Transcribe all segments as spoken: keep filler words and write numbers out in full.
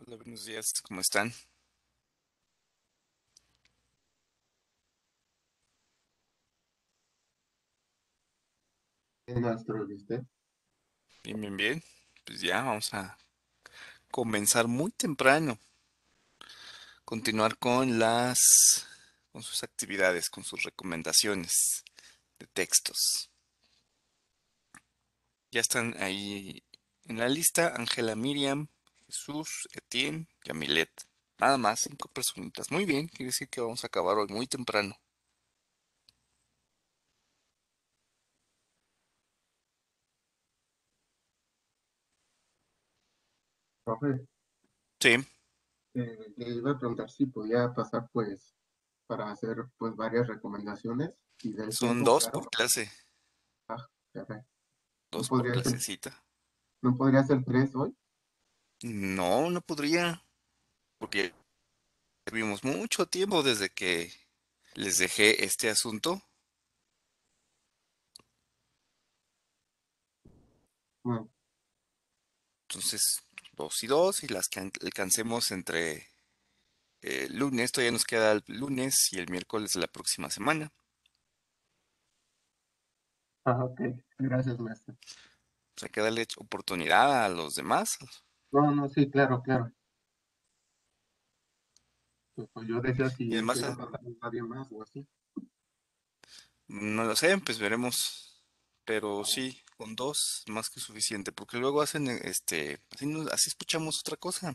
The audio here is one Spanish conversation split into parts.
Hola, buenos días, ¿cómo están? En Astro, ¿viste? Bien, bien, bien. Pues ya vamos a comenzar muy temprano, continuar con las, con sus actividades, con sus recomendaciones de textos. Ya están ahí en la lista Ángela, Miriam, Jesús, Etienne, Yamilet. Nada más, cinco personitas. Muy bien, quiere decir que vamos a acabar hoy muy temprano. Profe, Sí, eh, le iba a preguntar si podía pasar, pues, para hacer, pues, varias recomendaciones y del son tiempo, dos por claro. clase, Ah, caray. ¿No dos por podría ser, clasecita. no podría ser tres hoy? No, no podría, porque vimos mucho tiempo desde que les dejé este asunto. Bueno, Entonces, dos y dos, y las que an- alcancemos entre el lunes, todavía nos queda el lunes y el miércoles de la próxima semana. ah, ok. Gracias, maestro. O sea, hay que darle oportunidad a los demás. No, no, sí, claro, claro. Pues, pues yo decía Y si además, quiere ah, pasar nadie más o así. no lo sé, pues veremos. Pero sí, con dos, más que suficiente, porque luego hacen, eh, este, así, nos- así escuchamos otra cosa.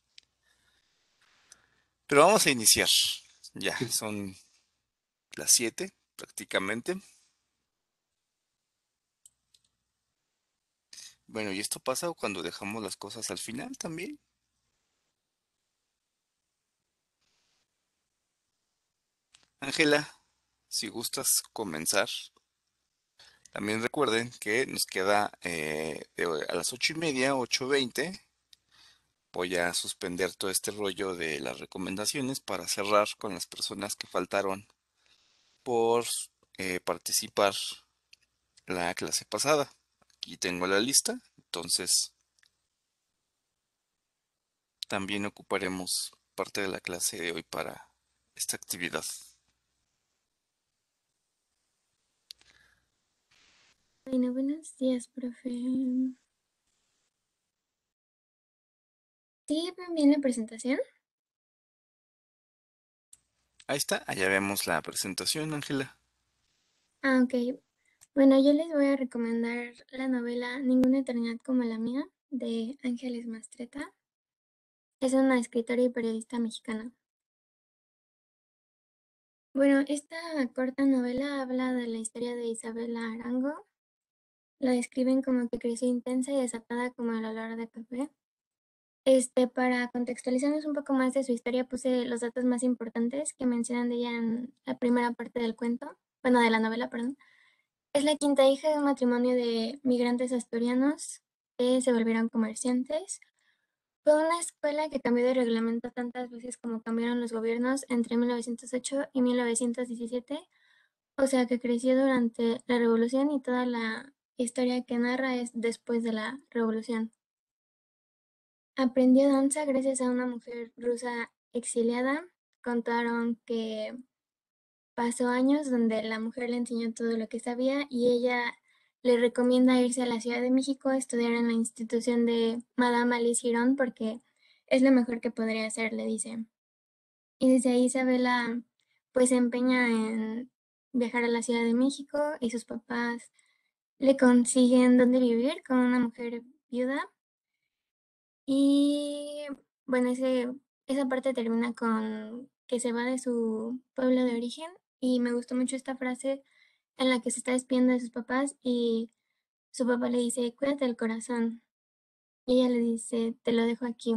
Pero vamos a iniciar. Ya, Sí, son las siete prácticamente. Bueno, y esto pasa cuando dejamos las cosas al final también. Ángela, si gustas comenzar, también recuerden que nos queda eh, de- a las ocho y media, ocho veinte. Voy a suspender todo este rollo de las recomendaciones para cerrar con las personas que faltaron por eh, participar la clase pasada. Aquí tengo la lista, entonces también ocuparemos parte de la clase de hoy para esta actividad. Bueno, buenos días, profe. ¿Sí ven bien la presentación? Ahí está, allá vemos la presentación, Ángela. Ah, ok. Bueno, yo les voy a recomendar la novela Ninguna eternidad como la mía, de Ángeles Mastreta. Es una escritora y periodista mexicana. Bueno, esta corta novela habla de la historia de Isabela Arango. La describen como que creció intensa y desatada como el olor de café. Este, para contextualizarnos un poco más de su historia, puse los datos más importantes que mencionan de ella en la primera parte del cuento, bueno, de la novela, perdón. Es la quinta hija de un matrimonio de migrantes asturianos que se volvieron comerciantes. Fue una escuela que cambió de reglamento tantas veces como cambiaron los gobiernos entre mil novecientos ocho y mil novecientos diecisiete, o sea que creció durante la revolución y toda la historia que narra es después de la revolución. Aprendió danza gracias a una mujer rusa exiliada. Contaron que pasó años donde la mujer le enseñó todo lo que sabía y ella le recomienda irse a la Ciudad de México a estudiar en la institución de Madame Alice Girón porque es lo mejor que podría hacer, le dice. Y desde ahí Isabela pues se empeña en viajar a la Ciudad de México y sus papás le consiguen dónde vivir con una mujer viuda. Y bueno, ese, esa parte termina con que se va de su pueblo de origen y me gustó mucho esta frase en la que se está despidiendo de sus papás y su papá le dice, cuídate el corazón. Y ella le dice, te lo dejo aquí.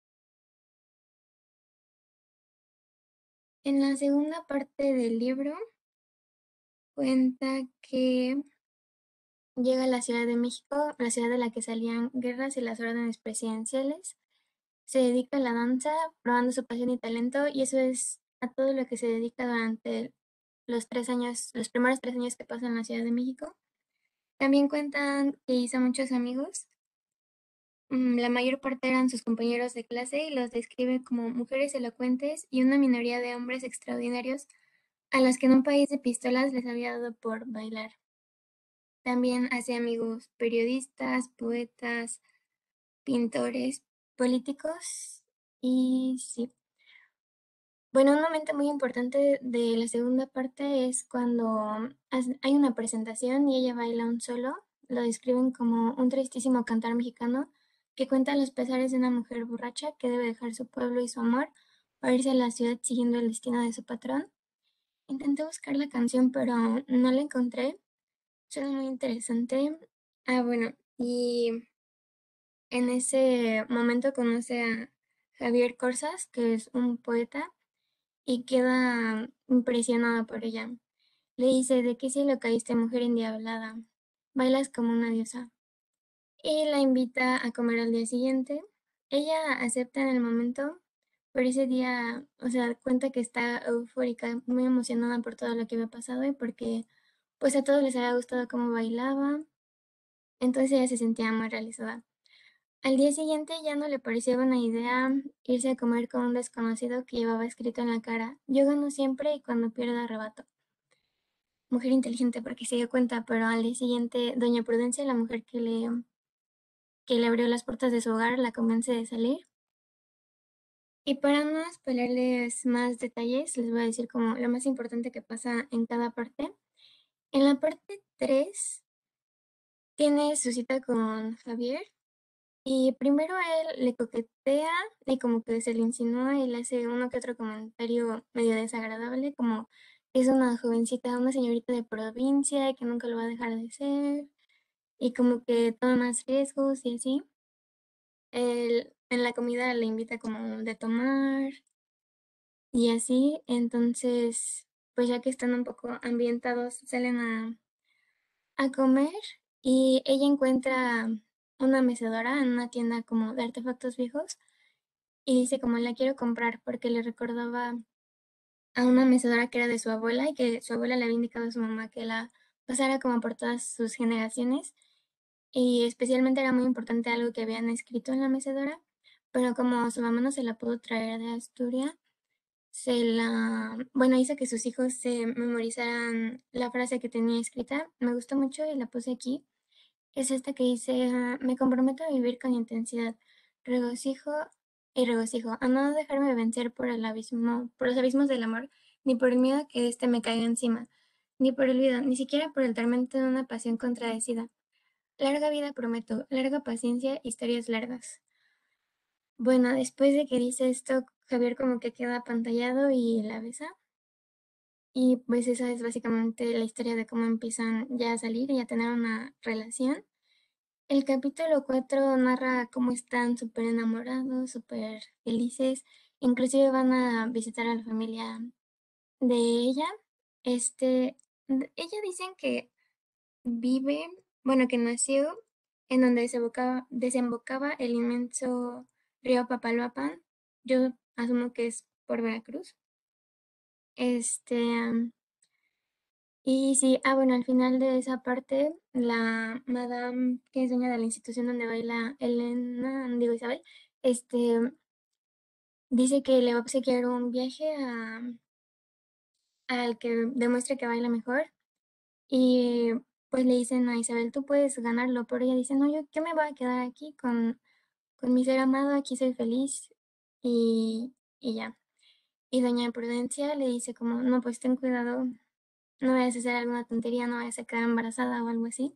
En la segunda parte del libro cuenta que llega a la Ciudad de México, la ciudad de la que salían guerras y las órdenes presidenciales. Se dedica a la danza, probando su pasión y talento, y eso es a todo lo que se dedica durante los tres años, los primeros tres años que pasa en la Ciudad de México. También cuentan que hizo muchos amigos mm, la mayor parte eran sus compañeros de clase y los describe como mujeres elocuentes y una minoría de hombres extraordinarios a los que en un país de pistolas les había dado por bailar. También hacía amigos periodistas, poetas, pintores, políticos y sí. Bueno, un momento muy importante de la segunda parte es cuando hace- hay una presentación y ella baila un solo. Lo describen como un tristísimo cantar mexicano que cuenta los pesares de una mujer borracha que debe dejar su pueblo y su amor para irse a la ciudad siguiendo el destino de su patrón. Intenté buscar la canción, pero no la encontré. Suena muy interesante. Ah, bueno, y en ese momento conoce a Javier Corsas, que es un poeta, y queda impresionada por ella. Le dice, ¿de qué cielo caíste, mujer endiablada? Bailas como una diosa. Y la invita a comer al día siguiente. Ella acepta en el momento, pero ese día, o sea, cuenta que está eufórica, muy emocionada por todo lo que había pasado y porque pues a todos les había gustado cómo bailaba, entonces ella se sentía muy realizada. Al día siguiente ya no le parecía buena idea irse a comer con un desconocido que llevaba escrito en la cara, yo gano siempre y cuando pierdo arrebato. Mujer inteligente porque se dio cuenta, pero al día siguiente doña Prudencia, la mujer que le, que le abrió las puertas de su hogar, la convence de salir. Y para no spoilerles más detalles, les voy a decir como lo más importante que pasa en cada parte. En la parte tres tiene su cita con Javier. Y primero él le coquetea y como que se le insinúa y le hace uno que otro comentario medio desagradable, como que es una jovencita, una señorita de provincia y que nunca lo va a dejar de ser, y como que toma más riesgos y así. Él en la comida le invita como de tomar y así, entonces, pues ya que están un poco ambientados, salen a, a comer y ella encuentra una mecedora en una tienda como de artefactos viejos. Y dice como la quiero comprar porque le recordaba a una mecedora que era de su abuela y que su abuela le había indicado a su mamá que la pasara como por todas sus generaciones. Y especialmente era muy importante algo que habían escrito en la mecedora, pero como su mamá no se la pudo traer de Asturias, se la, bueno, hizo que sus hijos se memorizaran la frase que tenía escrita. Me gustó mucho y la puse aquí. Es esta que dice, ah, me comprometo a vivir con intensidad, regocijo y regocijo, a no dejarme vencer por el abismo, por los abismos del amor, ni por el miedo a que éste me caiga encima, ni por el olvido, ni siquiera por el tormento de una pasión contradecida. Larga vida prometo, larga paciencia, historias largas. Bueno, después de que dice esto, Javier como que queda apantallado y la besa. Y pues esa es básicamente la historia de cómo empiezan ya a salir y a tener una relación. El capítulo cuatro narra cómo están súper enamorados, súper felices. Inclusive van a visitar a la familia de ella. Este, d- ella dicen que vive, bueno, que nació en donde desembocaba, desembocaba el inmenso río Papaloapan. Yo asumo que es por Veracruz. Este, am, y sí, ah, bueno, al final de esa parte, la madame, que es dueña de la institución donde baila Elena, digo Isabel, este, dice que le va a obsequiar un viaje a, al que demuestre que baila mejor. Y pues le dicen a Isabel, tú puedes ganarlo, pero ella dice, no, yo, yo me voy a quedar aquí con, con mi ser amado, aquí soy feliz. Y, y ya. Y doña Prudencia le dice como, no, pues ten cuidado, no vayas a hacer alguna tontería, no vayas a quedar embarazada o algo así.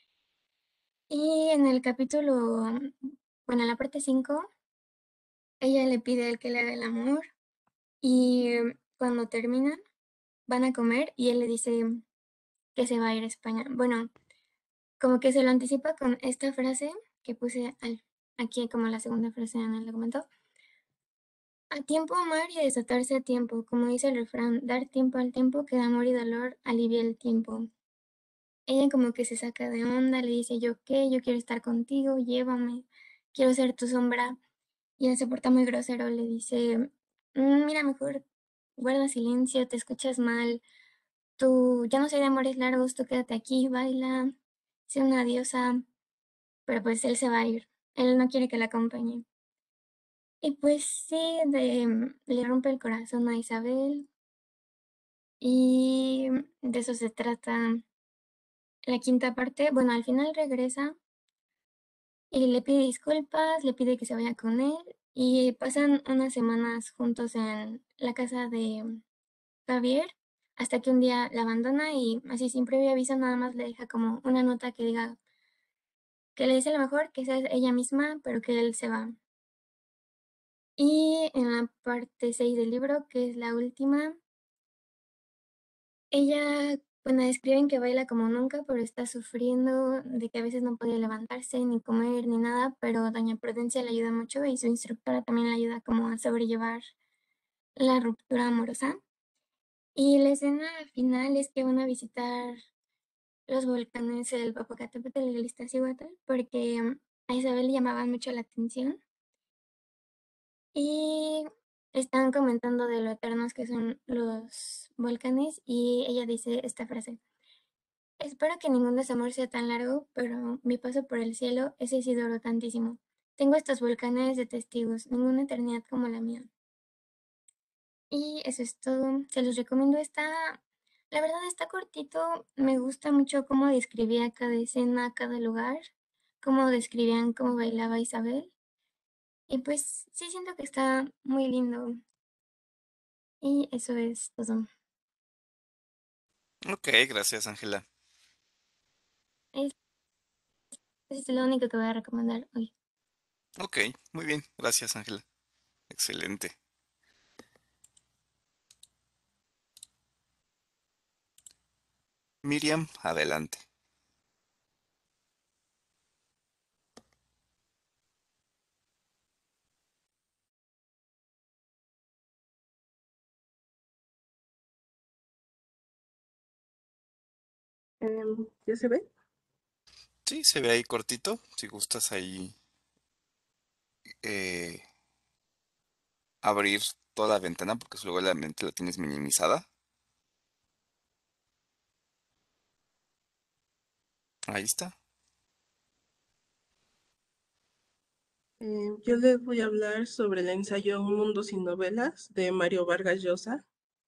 Y en el capítulo, bueno, en la parte cinco ella le pide a él que le haga el amor y cuando terminan van a comer y él le dice que se va a ir a España. Bueno, como que se lo anticipa con esta frase que puse al- aquí como la segunda frase en el documento. A tiempo amar y desatarse a tiempo, como dice el refrán, dar tiempo al tiempo que de amor y dolor alivia el tiempo. Ella como que se saca de onda, le dice yo qué, yo quiero estar contigo, llévame, quiero ser tu sombra. Y él se porta muy grosero, le dice, "Mm, mira, mejor guarda silencio, te escuchas mal, tú, ya no soy de amores largos, tú quédate aquí, baila, sé una diosa", pero pues él se va a ir. él no quiere que la acompañe. Y pues sí, de, le rompe el corazón a Isabel y de eso se trata la quinta parte. Bueno, al final regresa y le pide disculpas, le pide que se vaya con él y pasan unas semanas juntos en la casa de Javier hasta que un día la abandona y así sin previo aviso nada más le deja como una nota que diga que le dice a lo mejor que sea ella misma, pero que él se va. Y en la parte seis del libro, que es la última, ella, bueno, describen que baila como nunca, pero está sufriendo de que a veces no puede levantarse, ni comer, ni nada, pero doña Prudencia le ayuda mucho y su instructora también le ayuda como a sobrellevar la ruptura amorosa. Y la escena final es que van a visitar los volcanes, el Popocatépetl y el Iztaccíhuatl, porque mm, a Isabel le llamaban mucho la atención y están comentando de lo eternos que son los volcanes y ella dice esta frase: espero que ningún desamor sea tan largo, pero mi paso por el cielo, ese sí duró tantísimo. Tengo estos volcanes de testigos, ninguna eternidad como la mía. Y eso es todo. Se los recomiendo. Está, la verdad está cortito. Me gusta mucho cómo describía cada escena, cada lugar, cómo describían cómo bailaba Isabel. Y pues sí siento que está muy lindo. Y eso es todo. Ok, gracias, Ángela. Es, es lo único que voy a recomendar hoy. Ok, muy bien, gracias, Ángela. Excelente. Miriam, adelante. Em, ¿ya se ve? Sí, se ve ahí cortito. Si gustas ahí eh, abrir toda la ventana porque luego la mente la tienes minimizada. Ahí está. Em, yo les voy a hablar sobre el ensayo Un mundo sin novelas de Mario Vargas Llosa.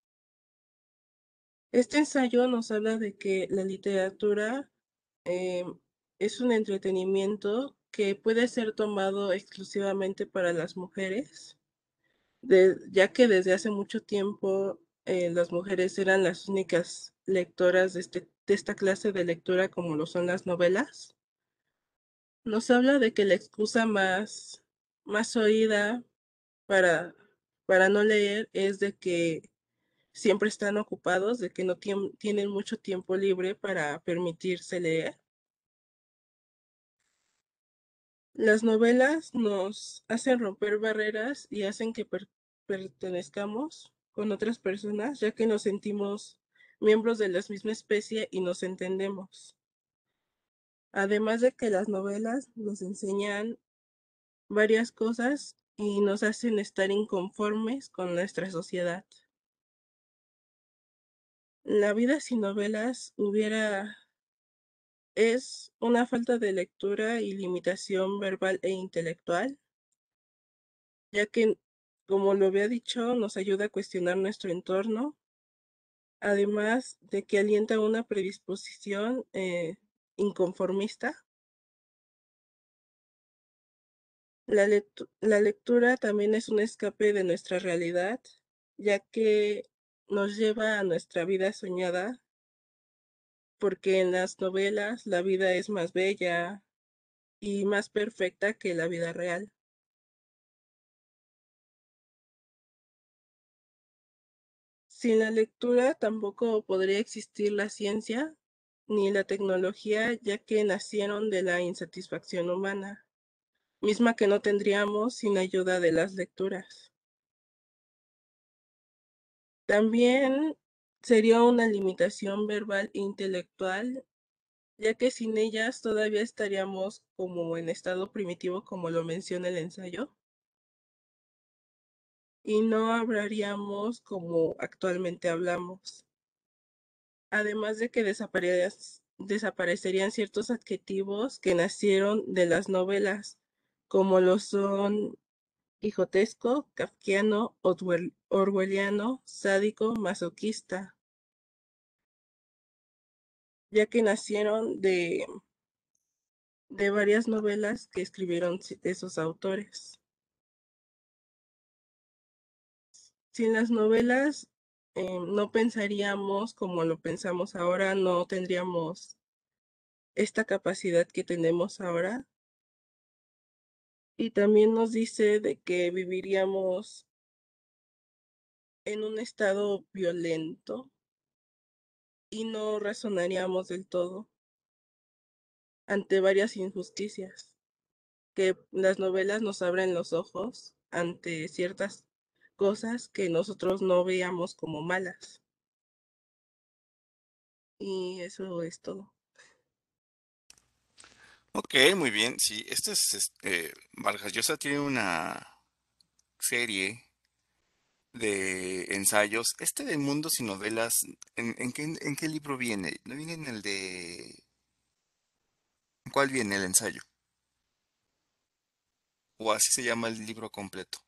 Este ensayo nos habla de que la literatura em, es un entretenimiento que puede ser tomado exclusivamente para las mujeres, de- ya que desde hace mucho tiempo eh, las mujeres eran las únicas lectoras de, este, de esta clase de lectura como lo son las novelas. Nos habla de que la excusa más, más oída para, para no leer es de que siempre están ocupados, de que no tien- tienen mucho tiempo libre para permitirse leer. Las novelas nos hacen romper barreras y hacen que per- pertenezcamos con otras personas, ya que nos sentimos miembros de la misma especie y nos entendemos. Además de que las novelas nos enseñan varias cosas y nos hacen estar inconformes con nuestra sociedad. La vida sin novelas hubiera es una falta de lectura y limitación verbal e intelectual, ya que, como lo había dicho, nos ayuda a cuestionar nuestro entorno, además de que alienta una predisposición eh, inconformista. La, lectu- la lectura también es un escape de nuestra realidad, ya que nos lleva a nuestra vida soñada, porque en las novelas la vida es más bella y más perfecta que la vida real. Sin la lectura tampoco podría existir la ciencia ni la tecnología, ya que nacieron de la insatisfacción humana, misma que no tendríamos sin ayuda de las lecturas. También sería una limitación verbal e intelectual, ya que sin ellas todavía estaríamos como en estado primitivo, como lo menciona el ensayo, y no hablaríamos como actualmente hablamos. Además de que desaparec- desaparecerían ciertos adjetivos que nacieron de las novelas, como lo son quijotesco, kafkiano, orwell- orwelliano, sádico, masoquista, ya que nacieron de, de varias novelas que escribieron si- esos autores. Sin las novelas, eh, no pensaríamos como lo pensamos ahora, no tendríamos esta capacidad que tenemos ahora. Y también nos dice de que viviríamos en un estado violento y no razonaríamos del todo ante varias injusticias, que las novelas nos abren los ojos ante ciertas cosas que nosotros no veíamos como malas. Y eso es todo. Ok, muy bien. Sí, este es, este, Vargas Llosa tiene una serie de ensayos. Este de Mundos y Novelas, ¿en, en qué, en qué libro viene? ¿No viene en el de... ¿En cuál viene el ensayo? ¿O así se llama el libro completo?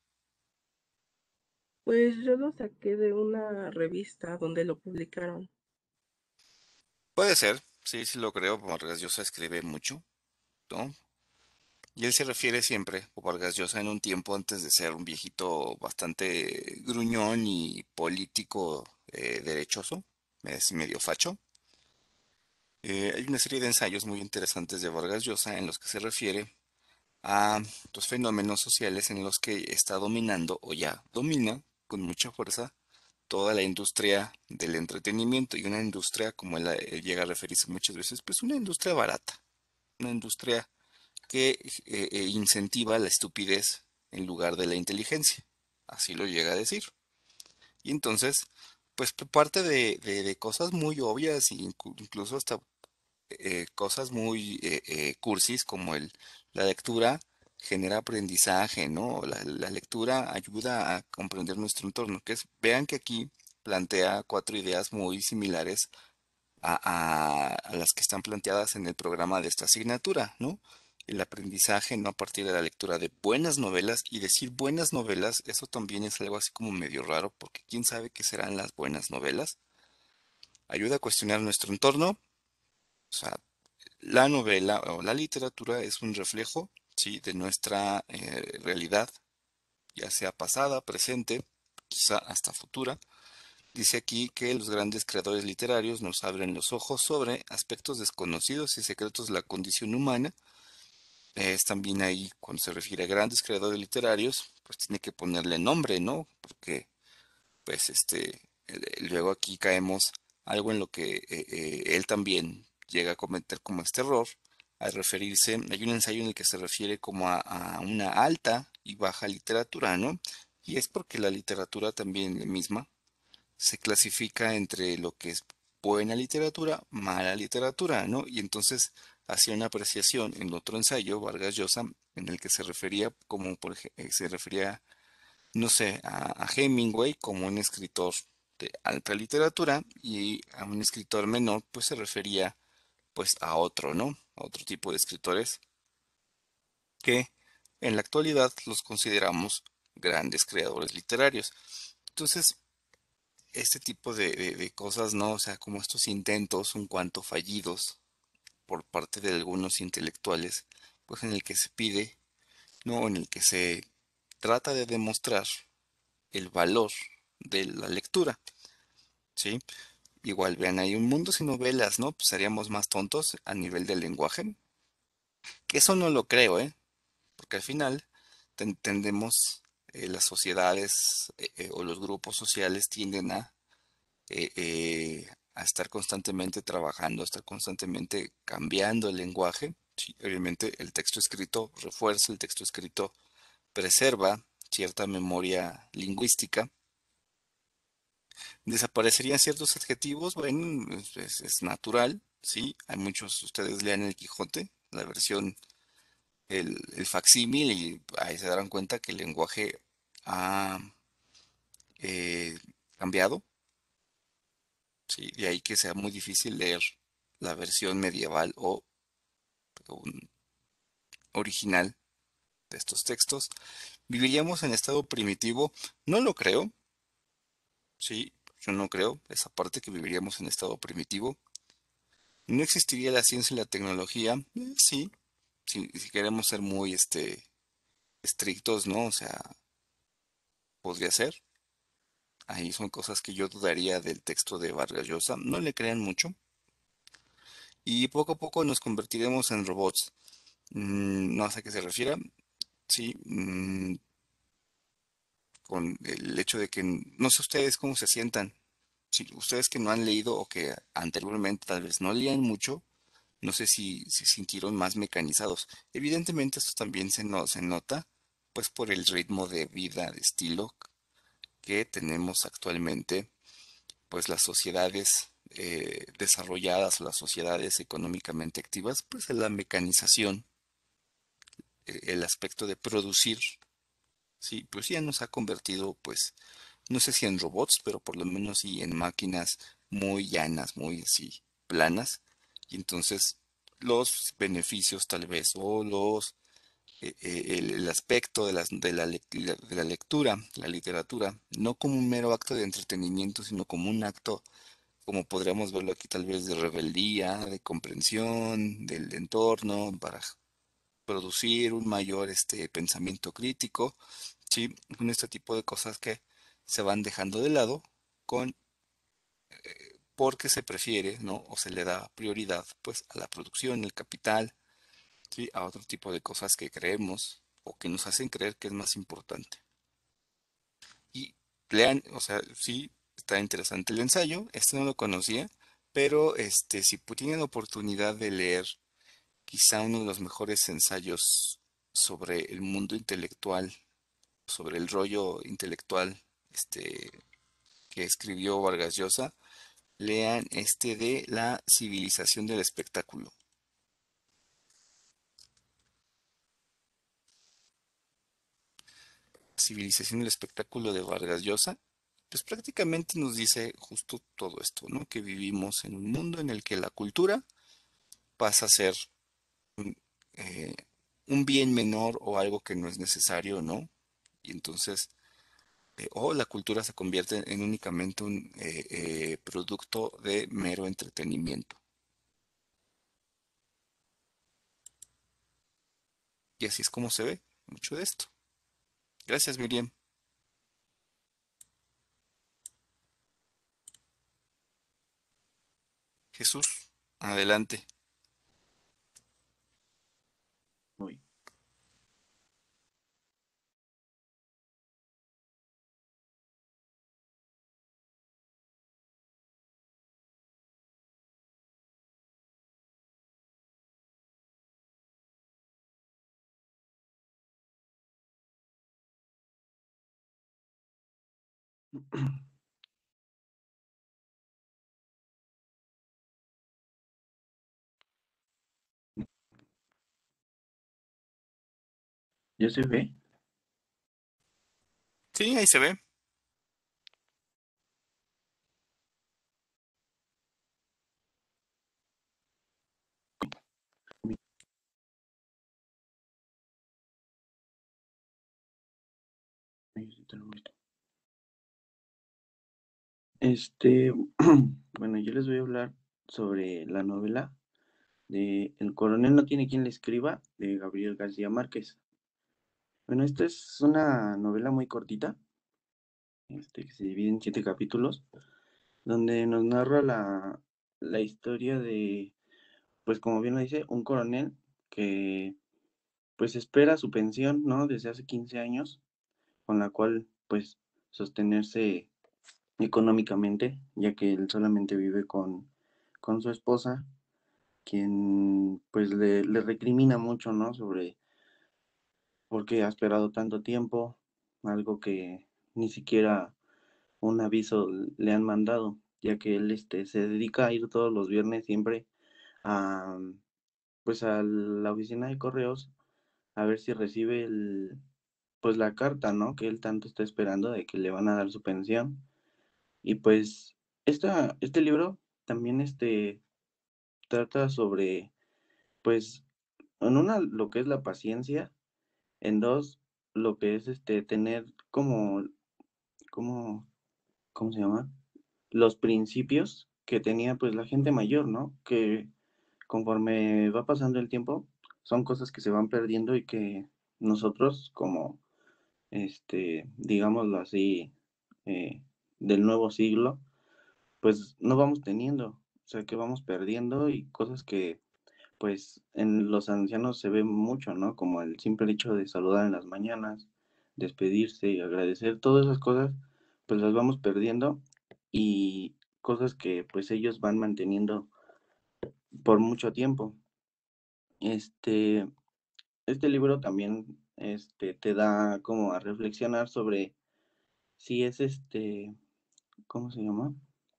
Pues yo lo saqué de una revista donde lo publicaron. Puede ser, sí, sí lo creo. Vargas Llosa escribe mucho, ¿no? Y él se refiere siempre, o Vargas Llosa en un tiempo antes de ser un viejito bastante gruñón y político eh, derechoso, es medio facho. Eh, hay una serie de ensayos muy interesantes de Vargas Llosa en los que se refiere a los fenómenos sociales en los que está dominando o ya domina con mucha fuerza toda la industria del entretenimiento y una industria, como él, él llega a referirse muchas veces, pues una industria barata, una industria que eh, eh, incentiva la estupidez en lugar de la inteligencia. Así lo llega a decir. Y entonces, pues parte de, de- de cosas muy obvias e incluso hasta eh, cosas muy eh, eh, cursis como el, la lectura genera aprendizaje, ¿no? La, la lectura ayuda a comprender nuestro entorno, que es, vean que aquí plantea cuatro ideas muy similares a, a- a las que están planteadas en el programa de esta asignatura, ¿no? El aprendizaje, ¿no? A partir de la lectura de buenas novelas y decir buenas novelas, eso también es algo así como medio raro, porque quién sabe qué serán las buenas novelas. Ayuda a cuestionar nuestro entorno, o sea, la novela o la literatura es un reflejo, ¿sí? De nuestra eh, realidad, ya sea pasada, presente, quizá hasta futura. Dice aquí que los grandes creadores literarios nos abren los ojos sobre aspectos desconocidos y secretos de la condición humana. Es también ahí, cuando se refiere a grandes creadores literarios, pues tiene que ponerle nombre, ¿no? Porque, pues, este, eh, luego aquí caemos algo en lo que eh, eh, él también llega a cometer como este error, al referirse, hay un ensayo en el que se refiere como a, a una alta y baja literatura, ¿no? Y es porque la literatura también misma se clasifica entre lo que es buena literatura, mala literatura, ¿no? Y entonces hacía una apreciación en otro ensayo, Vargas Llosa, en el que se refería como por ej- eh, se refería, no sé, a, a Hemingway como un escritor de alta literatura y a un escritor menor, pues se refería pues a otro, ¿no? A otro tipo de escritores que en la actualidad los consideramos grandes creadores literarios. Entonces, este tipo de, de- de cosas, ¿no? O sea, como estos intentos un cuanto fallidos por parte de algunos intelectuales, pues en el que se pide, ¿no? En el que se trata de demostrar el valor de la lectura, ¿sí? Igual, vean, hay un mundo sin novelas, ¿no? Pues seríamos más tontos a nivel del lenguaje, que eso no lo creo, ¿eh? Porque al final ten- tendemos, eh, las sociedades eh, eh, o los grupos sociales tienden a eh, eh, a estar constantemente trabajando, a estar constantemente cambiando el lenguaje. Sí, obviamente el texto escrito refuerza, el texto escrito preserva cierta memoria lingüística. Desaparecerían ciertos adjetivos, bueno, es, es- es natural, sí. Hay muchos, ustedes lean el Quijote, la versión, el, el facsímil, y ahí se darán cuenta que el lenguaje ha eh, cambiado. Sí, de ahí que sea muy difícil leer la versión medieval o un original de estos textos, ¿viviríamos en estado primitivo? No lo creo, sí, yo no creo esa parte que viviríamos en estado primitivo. ¿No existiría la ciencia y la tecnología? Eh, sí, si, si queremos ser muy este, estrictos, ¿no? O sea, podría ser. Ahí son cosas que yo dudaría del texto de Vargas Llosa. No le crean mucho. Y poco a poco nos convertiremos en robots. Mm, no sé a qué se refiere. Sí, mm, con el hecho de que n- no sé ustedes cómo se sientan. Si ustedes que no han leído o que anteriormente tal vez no leían mucho, no sé si se sintieron más mecanizados. Evidentemente esto también se, no, se nota, pues por el ritmo de vida, de estilo que tenemos actualmente, pues las sociedades eh, desarrolladas o las sociedades económicamente activas, pues la mecanización, eh, el aspecto de producir, sí, pues ya nos ha convertido, pues, no sé si en robots, pero por lo menos sí en máquinas muy llanas, muy así, planas. Y entonces los beneficios tal vez o los eh, eh, el, el aspecto de, las, de, la, lec- la- de la lectura, la literatura, no como un mero acto de entretenimiento, sino como un acto, como podríamos verlo aquí tal vez de rebeldía, de comprensión del entorno, para producir un mayor este, pensamiento crítico, ¿sí? Con este tipo de cosas que se van dejando de lado con porque se prefiere, ¿no? O se le da prioridad, pues, a la producción, el capital, ¿sí? A otro tipo de cosas que creemos o que nos hacen creer que es más importante. Y lean, o sea, sí, está interesante el ensayo, este no lo conocía, pero este, si pu- tienen oportunidad de leer quizá uno de los mejores ensayos sobre el mundo intelectual, sobre el rollo intelectual, este, que escribió Vargas Llosa, lean este de La civilización del espectáculo. Civilización del espectáculo de Vargas Llosa, pues prácticamente nos dice justo todo esto, ¿no? Que vivimos en un mundo en el que la cultura pasa a ser eh, un bien menor o algo que no es necesario, ¿no? Y entonces, eh, o la cultura se convierte en únicamente un eh, eh, producto de mero entretenimiento. Y así es como se ve mucho de esto. Gracias, Miriam. Jesús, adelante. Muy. ¿Ya se ve? Sí, ahí se ve. Este, bueno, yo les voy a hablar sobre la novela de El coronel no tiene quien le escriba, de Gabriel García Márquez. Bueno, esta es una novela muy cortita, este, que se divide en siete capítulos, donde nos narra la, la historia de, pues como bien lo dice, un coronel que pues espera su pensión, ¿no? Desde hace quince años, con la cual pues sostenerse económicamente, ya que él solamente vive con, con su esposa, quien pues le, le recrimina mucho, ¿no? Sobre por qué ha esperado tanto tiempo, algo que ni siquiera un aviso le han mandado, ya que él este, se dedica a ir todos los viernes siempre a, pues a la oficina de correos a ver si recibe el, pues la carta, ¿no? Que él tanto está esperando de que le van a dar su pensión. Y pues esta, este libro también este, trata sobre, pues, en una, lo que es la paciencia En dos, lo que es este tener como, como, ¿cómo se llama? Los principios que tenía pues la gente mayor, ¿no? Que conforme va pasando el tiempo, son cosas que se van perdiendo y que nosotros como, este, digámoslo así, eh, del nuevo siglo, pues no vamos teniendo, o sea, que vamos perdiendo y cosas que pues en los ancianos se ve mucho, ¿no? Como el simple hecho de saludar en las mañanas, despedirse y agradecer, todas esas cosas, pues las vamos perdiendo y cosas que pues ellos van manteniendo por mucho tiempo. Este, este libro también este, te da como a reflexionar sobre si es este, ¿cómo se llama?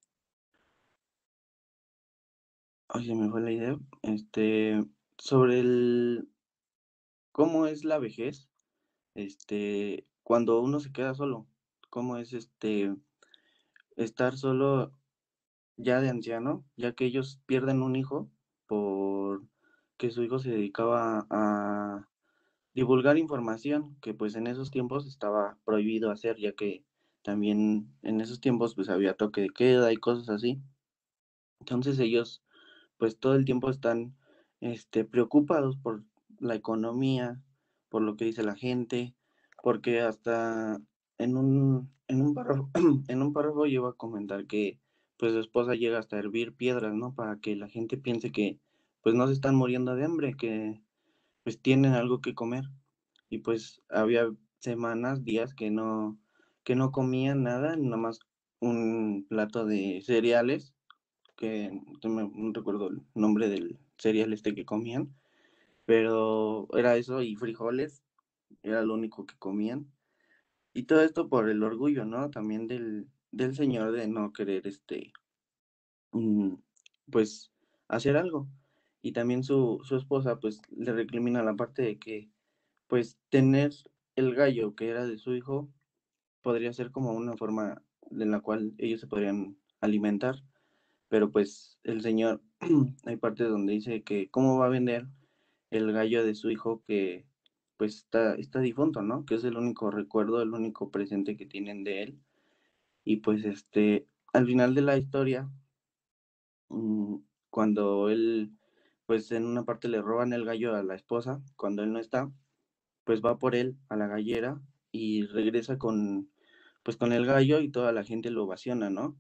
Ay, se me fue la idea. Este, sobre el, cómo es la vejez, este, cuando uno se queda solo, cómo es este, estar solo ya de anciano, ya que ellos pierden un hijo por que su hijo se dedicaba a divulgar información que pues en esos tiempos estaba prohibido hacer, ya que también en esos tiempos pues había toque de queda y cosas así. Entonces ellos pues todo el tiempo están este, preocupados por la economía, por lo que dice la gente, porque hasta en un, en un párrafo, en un párrafo lleva a comentar que pues su esposa llega hasta a hervir piedras, ¿no? Para que la gente piense que pues no se están muriendo de hambre, que pues tienen algo que comer. Y pues había semanas, días que no, que no comían nada, nada más un plato de cereales que no, me, no recuerdo el nombre del cereal este que comían, pero era eso y frijoles, era lo único que comían. Y todo esto por el orgullo, ¿no? También del, del señor de no querer, este, mm, pues, hacer algo. Y también su, su esposa, pues, le recrimina la parte de que, pues, tener el gallo que era de su hijo podría ser como una forma en la cual ellos se podrían alimentar, pero pues el señor, hay partes donde dice que cómo va a vender el gallo de su hijo que pues está, está difunto, ¿no? Que es el único recuerdo, el único presente que tienen de él. Y pues este, al final de la historia, mm, cuando él, pues en una parte le roban el gallo a la esposa, cuando él no está, pues va por él a la gallera y regresa con, pues con el gallo y toda la gente lo ovaciona, ¿no?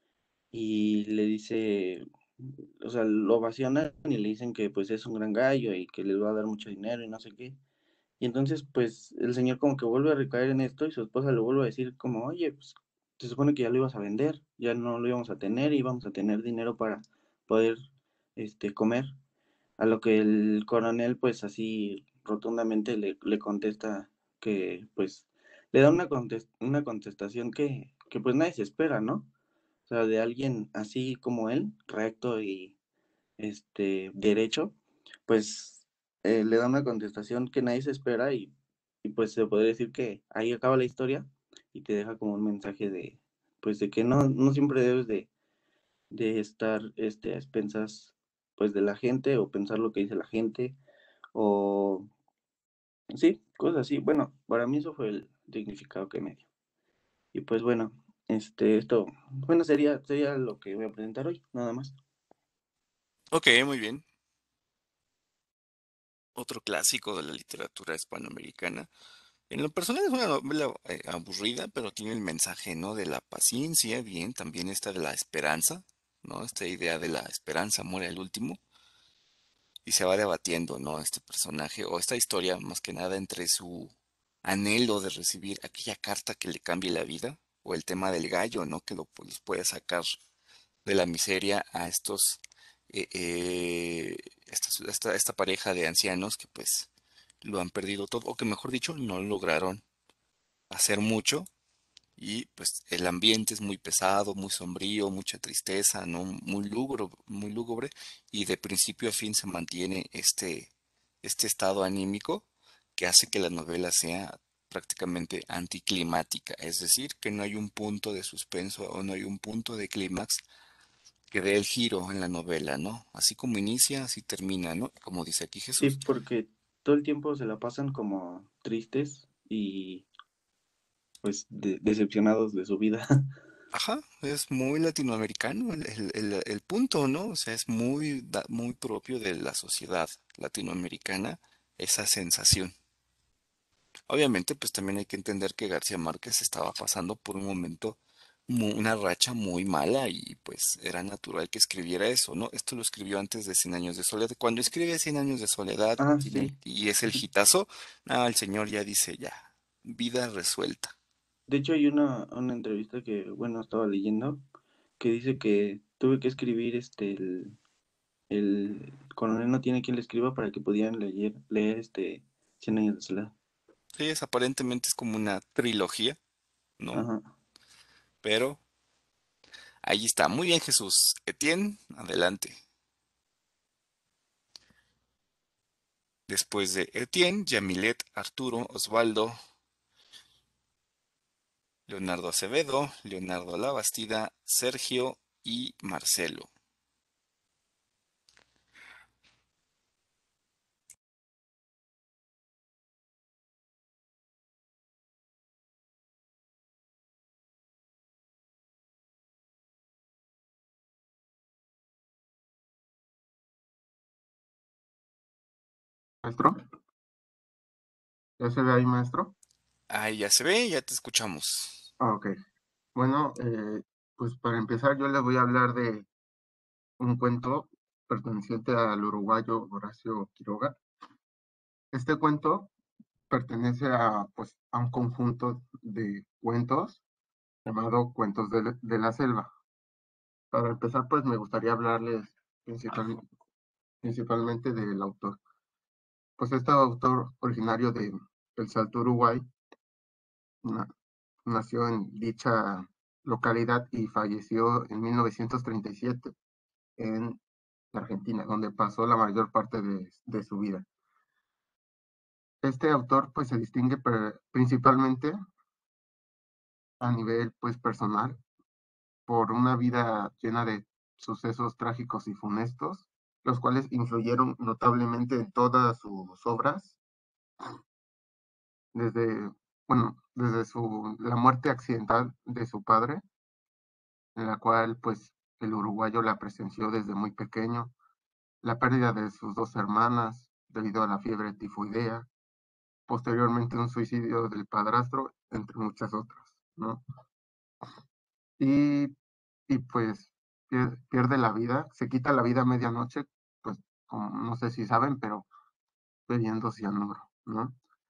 Y le dice, o sea, lo ovacionan y le dicen que pues es un gran gallo y que les va a dar mucho dinero y no sé qué. Y entonces pues el señor como que vuelve a recaer en esto y su esposa le vuelve a decir como, oye, pues se supone que ya lo ibas a vender, ya no lo íbamos a tener y íbamos a tener dinero para poder este, comer. A lo que el coronel pues así rotundamente le, le contesta que pues le da una, contest una contestación que, que pues nadie se espera, ¿no? O sea, de alguien así como él, recto y este derecho, pues eh, le da una contestación que nadie se espera y, y pues se puede decir que ahí acaba la historia y te deja como un mensaje de pues de que no, no siempre debes de, de estar este, a expensas pues de la gente o pensar lo que dice la gente o sí, cosas así. Bueno, para mí eso fue el significado que me dio. Y pues bueno, este, esto, bueno, sería, sería lo que voy a presentar hoy, nada más. Ok, muy bien. Otro clásico de la literatura hispanoamericana. En lo personal es una novela eh, aburrida, pero tiene el mensaje, ¿no? De la paciencia, bien, también esta de la esperanza, ¿no? Esta idea de la esperanza muere al último y se va debatiendo, ¿no? Este personaje o esta historia, más que nada, entre su anhelo de recibir aquella carta que le cambie la vida o el tema del gallo, ¿no? Que lo, pues, los puede sacar de la miseria a estos, eh, eh, esta, esta, esta pareja de ancianos que pues lo han perdido todo, o que mejor dicho, no lograron hacer mucho y pues el ambiente es muy pesado, muy sombrío, mucha tristeza, ¿no? Muy lúgubre, muy lúgubre y de principio a fin se mantiene este, este estado anímico que hace que la novela sea prácticamente anticlimática, es decir, que no hay un punto de suspenso o no hay un punto de clímax que dé el giro en la novela, ¿no? Así como inicia, así termina, ¿no? Como dice aquí Sí, Jesús. porque todo el tiempo se la pasan como tristes y pues de- decepcionados de su vida. Ajá, es muy latinoamericano el, el- el- el punto, ¿no? O sea, es muy, da- muy propio de la sociedad latinoamericana esa sensación. Obviamente, pues también hay que entender que García Márquez estaba pasando por un momento, mu- una racha muy mala y pues era natural que escribiera eso, ¿no? Esto lo escribió antes de Cien años de soledad. Cuando escribe Cien años de soledad Ah, tiene- sí. y es el hitazo, nada, el señor ya dice ya, vida resuelta. De hecho, hay una, una entrevista que, bueno, estaba leyendo, que dice que tuve que escribir este, el, el coronel no tiene quien le escriba para que pudieran leer, leer este Cien años de soledad. Sí, es aparentemente es como una trilogía, ¿no? Ajá. Pero ahí está. Muy bien, Jesús. Etienne, adelante. Después de Etienne, Yamilet, Arturo, Osvaldo, Leonardo Acevedo, Leonardo Labastida, Sergio y Marcelo. Maestro, ¿ya se ve ahí, maestro? Ahí ya se ve, ya te escuchamos. Ah, ok. Bueno, eh, pues para empezar yo les voy a hablar de un cuento perteneciente al uruguayo Horacio Quiroga. Este cuento pertenece a, pues, a un conjunto de cuentos llamado Cuentos de, la- de la Selva. Para empezar, pues me gustaría hablarles principal- principalmente del autor. Pues este autor originario de El Salto, Uruguay, na- nació en dicha localidad y falleció en mil novecientos treinta y siete en Argentina, donde pasó la mayor parte de, de su vida. Este autor pues se distingue per- principalmente a nivel pues personal por una vida llena de sucesos trágicos y funestos, los cuales influyeron notablemente en todas sus obras, desde, bueno, desde su, la muerte accidental de su padre, en la cual pues el uruguayo la presenció desde muy pequeño, la pérdida de sus dos hermanas debido a la fiebre tifoidea, posteriormente un suicidio del padrastro, entre muchas otras, ¿no? Y, y pues pier- pierde la vida, se quita la vida a medianoche, pues como, no sé si saben, pero bebiendo cianuro, ¿no?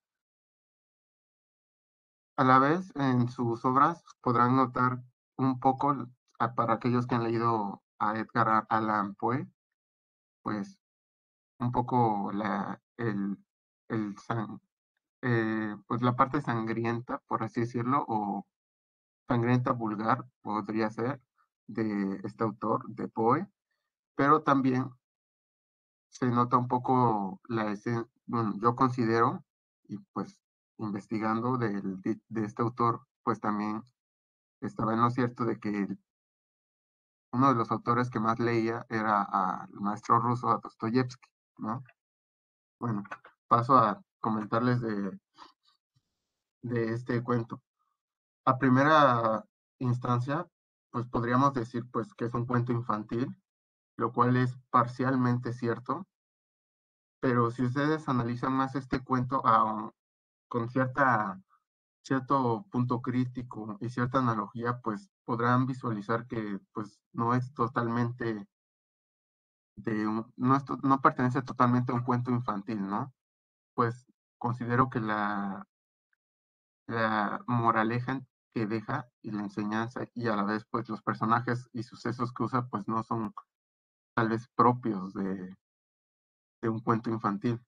A la vez, en sus obras podrán notar un poco, a- para aquellos que han leído a Edgar A- Allan Poe, pues un poco la, el, el san- eh, pues la parte sangrienta, por así decirlo, o sangrienta vulgar, podría ser, de este autor, de Poe, pero también se nota un poco la esencia, bueno, yo considero, y pues investigando del, de, de este autor, pues también estaba en lo cierto de que el- uno de los autores que más leía era al maestro ruso, a Dostoyevsky, ¿no? Bueno, paso a comentarles de, de este cuento. A primera instancia, pues podríamos decir pues que es un cuento infantil, lo cual es parcialmente cierto, pero si ustedes analizan más este cuento ah, con cierta, cierto punto crítico y cierta analogía, pues podrán visualizar que pues no es totalmente de un, no, es to- no pertenece totalmente a un cuento infantil, ¿no? Pues considero que la, la moraleja que deja y la enseñanza y a la vez pues los personajes y sucesos que usa pues no son tal vez propios de, de un cuento infantil.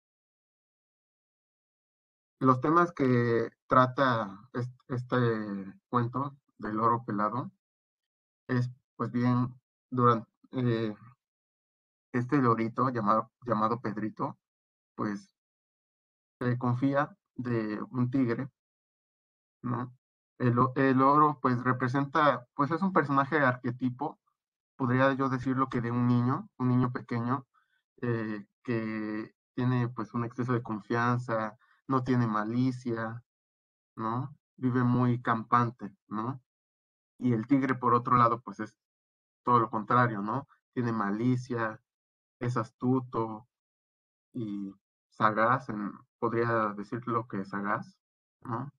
Los temas que trata est- este cuento del oro pelado es pues bien durante eh, este lorito llamado, llamado Pedrito, pues se confía de un tigre, ¿no? El, o- el oro pues representa, pues es un personaje arquetipo, podría yo decirlo que de un niño, un niño pequeño, eh, que tiene pues un exceso de confianza, no tiene malicia, ¿no? Vive muy campante, ¿no? Y el tigre, por otro lado, pues es todo lo contrario, ¿no? Tiene malicia, es astuto y sagaz, en, podría decir lo que es sagaz, ¿no?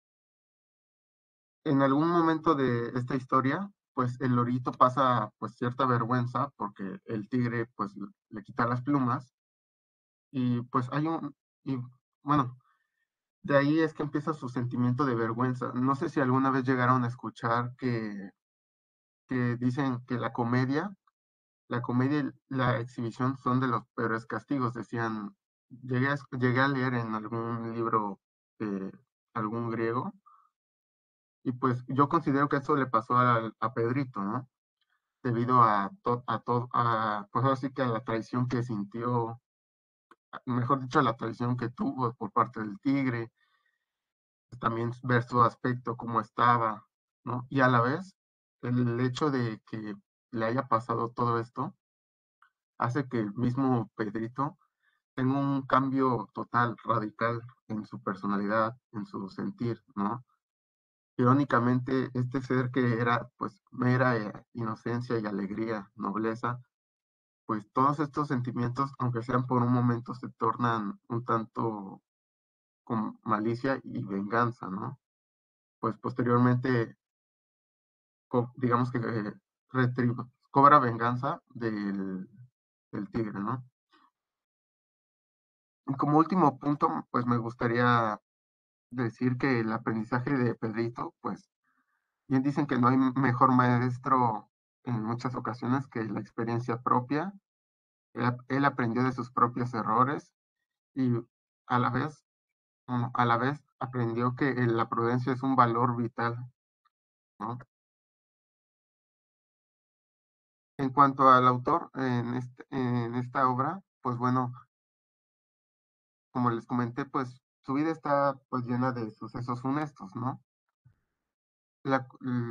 En algún momento de esta historia, pues el lorito pasa pues cierta vergüenza porque el tigre pues le quita las plumas y pues hay un, y bueno, de ahí es que empieza su sentimiento de vergüenza. No sé si alguna vez llegaron a escuchar que, que dicen que la comedia, la comedia y la exhibición son de los peores castigos, decían, llegué a, llegué a leer en algún libro de algún griego, y pues yo considero que eso le pasó a, a Pedrito, ¿no? Debido a todo, a todo, a, pues así que a la traición que sintió, mejor dicho, a la traición que tuvo por parte del tigre, también ver su aspecto, cómo estaba, ¿no? Y a la vez, el hecho de que le haya pasado todo esto, hace que el mismo Pedrito tenga un cambio total, radical en su personalidad, en su sentir, ¿no? Irónicamente, este ser que era pues mera eh, inocencia y alegría, nobleza, pues todos estos sentimientos, aunque sean por un momento, se tornan un tanto con malicia y venganza, ¿no? Pues posteriormente, co- digamos que eh, retribu- cobra venganza del, del tigre, ¿no? Y como último punto, pues me gustaría decir que el aprendizaje de Pedrito, pues bien dicen que no hay mejor maestro en muchas ocasiones que la experiencia propia. Él, él aprendió de sus propios errores y a la vez, bueno, a la vez aprendió que la prudencia es un valor vital, ¿no? En cuanto al autor en, este, en esta obra, pues bueno, como les comenté, pues su vida está pues llena de sucesos funestos, ¿no? La,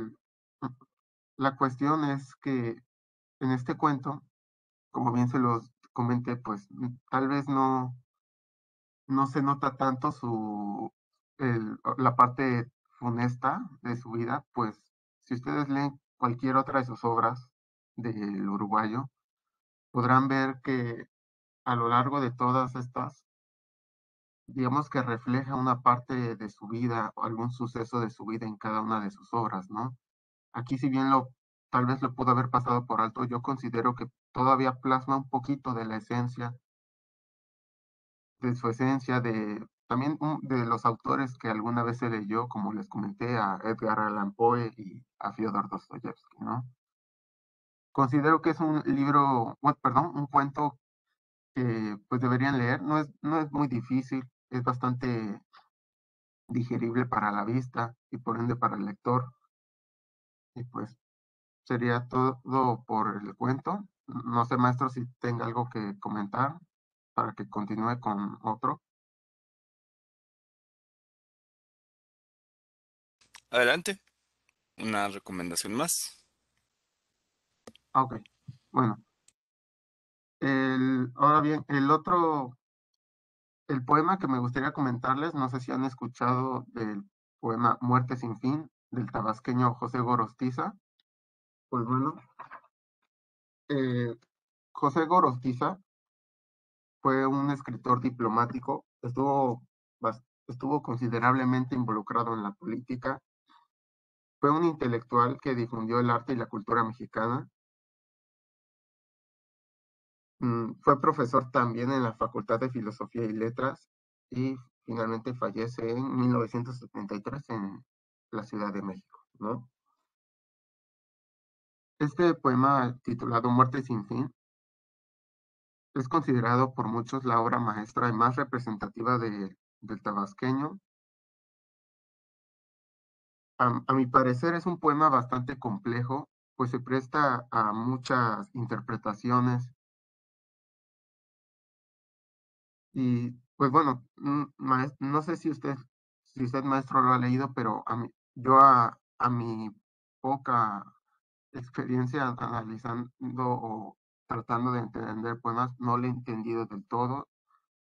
la cuestión es que en este cuento, como bien se los comenté, pues tal vez no, no se nota tanto su, el- la parte funesta de su vida, pues si ustedes leen cualquier otra de sus obras del uruguayo, podrán ver que a lo largo de todas estas, digamos que refleja una parte de su vida o algún suceso de su vida en cada una de sus obras, ¿no? Aquí, si bien lo tal vez lo pudo haber pasado por alto, yo considero que todavía plasma un poquito de la esencia, de su esencia, de también un- de los autores que alguna vez se leyó, como les comenté, a Edgar Allan Poe y a Fyodor Dostoyevsky, ¿no? Considero que es un libro, bueno, perdón, un cuento que pues deberían leer, no es, no es muy difícil, es bastante digerible para la vista y por ende para el lector, y pues sería todo por el cuento. No sé, maestro, si tenga algo que comentar para que continúe con otro. Adelante, una recomendación más. Ah, ok, bueno. El, ahora bien, el otro, el poema que me gustaría comentarles, no sé si han escuchado del poema Muerte sin fin del tabasqueño José Gorostiza. Pues bueno, eh, José Gorostiza fue un escritor diplomático, estuvo, bas- estuvo considerablemente involucrado en la política, fue un intelectual que difundió el arte y la cultura mexicana, mm, fue profesor también en la Facultad de Filosofía y Letras y finalmente fallece en mil novecientos setenta y tres en la Ciudad de México, ¿no? Este poema titulado Muerte sin fin es considerado por muchos la obra maestra y más representativa de, del tabasqueño. A, a mi parecer es un poema bastante complejo, pues se presta a muchas interpretaciones y pues bueno, mm, maes- no sé si usted, si usted maestro lo ha leído, pero a mí, yo a, a mi poca experiencia analizando o tratando de entender poemas, no lo he entendido del todo.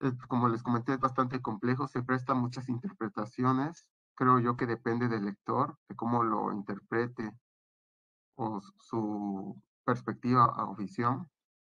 eh, como les comenté, es bastante complejo, se presta a muchas interpretaciones. Creo yo que depende del lector, de cómo lo interprete o s- su perspectiva o visión.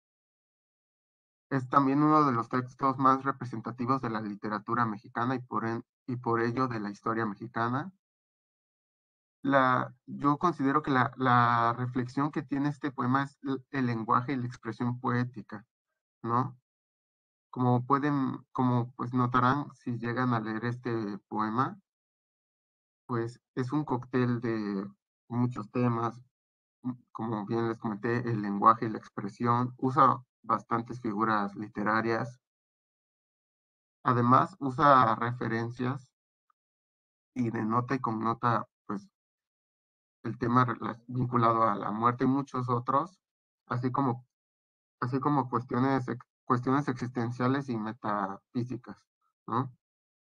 Es también uno de los textos más representativos de la literatura mexicana y por, en- y por ello de la historia mexicana. La, yo considero que la, la reflexión que tiene este poema es el, el lenguaje y la expresión poética, ¿no? Como pueden, como pues notarán si llegan a leer este poema, pues es un cóctel de muchos temas, mm, como bien les comenté, el lenguaje y la expresión, usa bastantes figuras literarias, además usa referencias y denota y connota pues el tema rela- vinculado a la muerte y muchos otros, así como, así como cuestiones, ex- cuestiones existenciales y metafísicas, ¿no?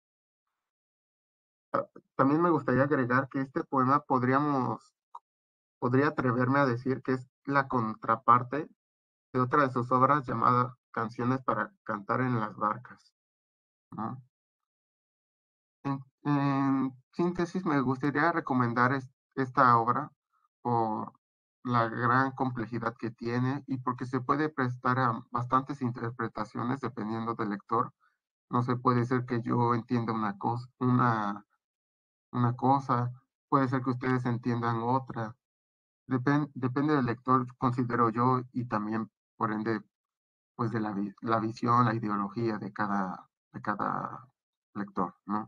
También me gustaría agregar que este poema podríamos, podría atreverme a decir que es la contraparte de otra de sus obras llamada Canciones para cantar en las barcas, ¿no? En, en síntesis, me gustaría recomendar es- esta obra por la gran complejidad que tiene y porque se puede prestar a bastantes interpretaciones dependiendo del lector. No se puede ser que yo entienda una cosa, una, una cosa, puede ser que ustedes entiendan otra. Depen- depende del lector, considero yo, y también, por ende, pues de la, vi- la visión, la ideología de cada, de cada lector, ¿no?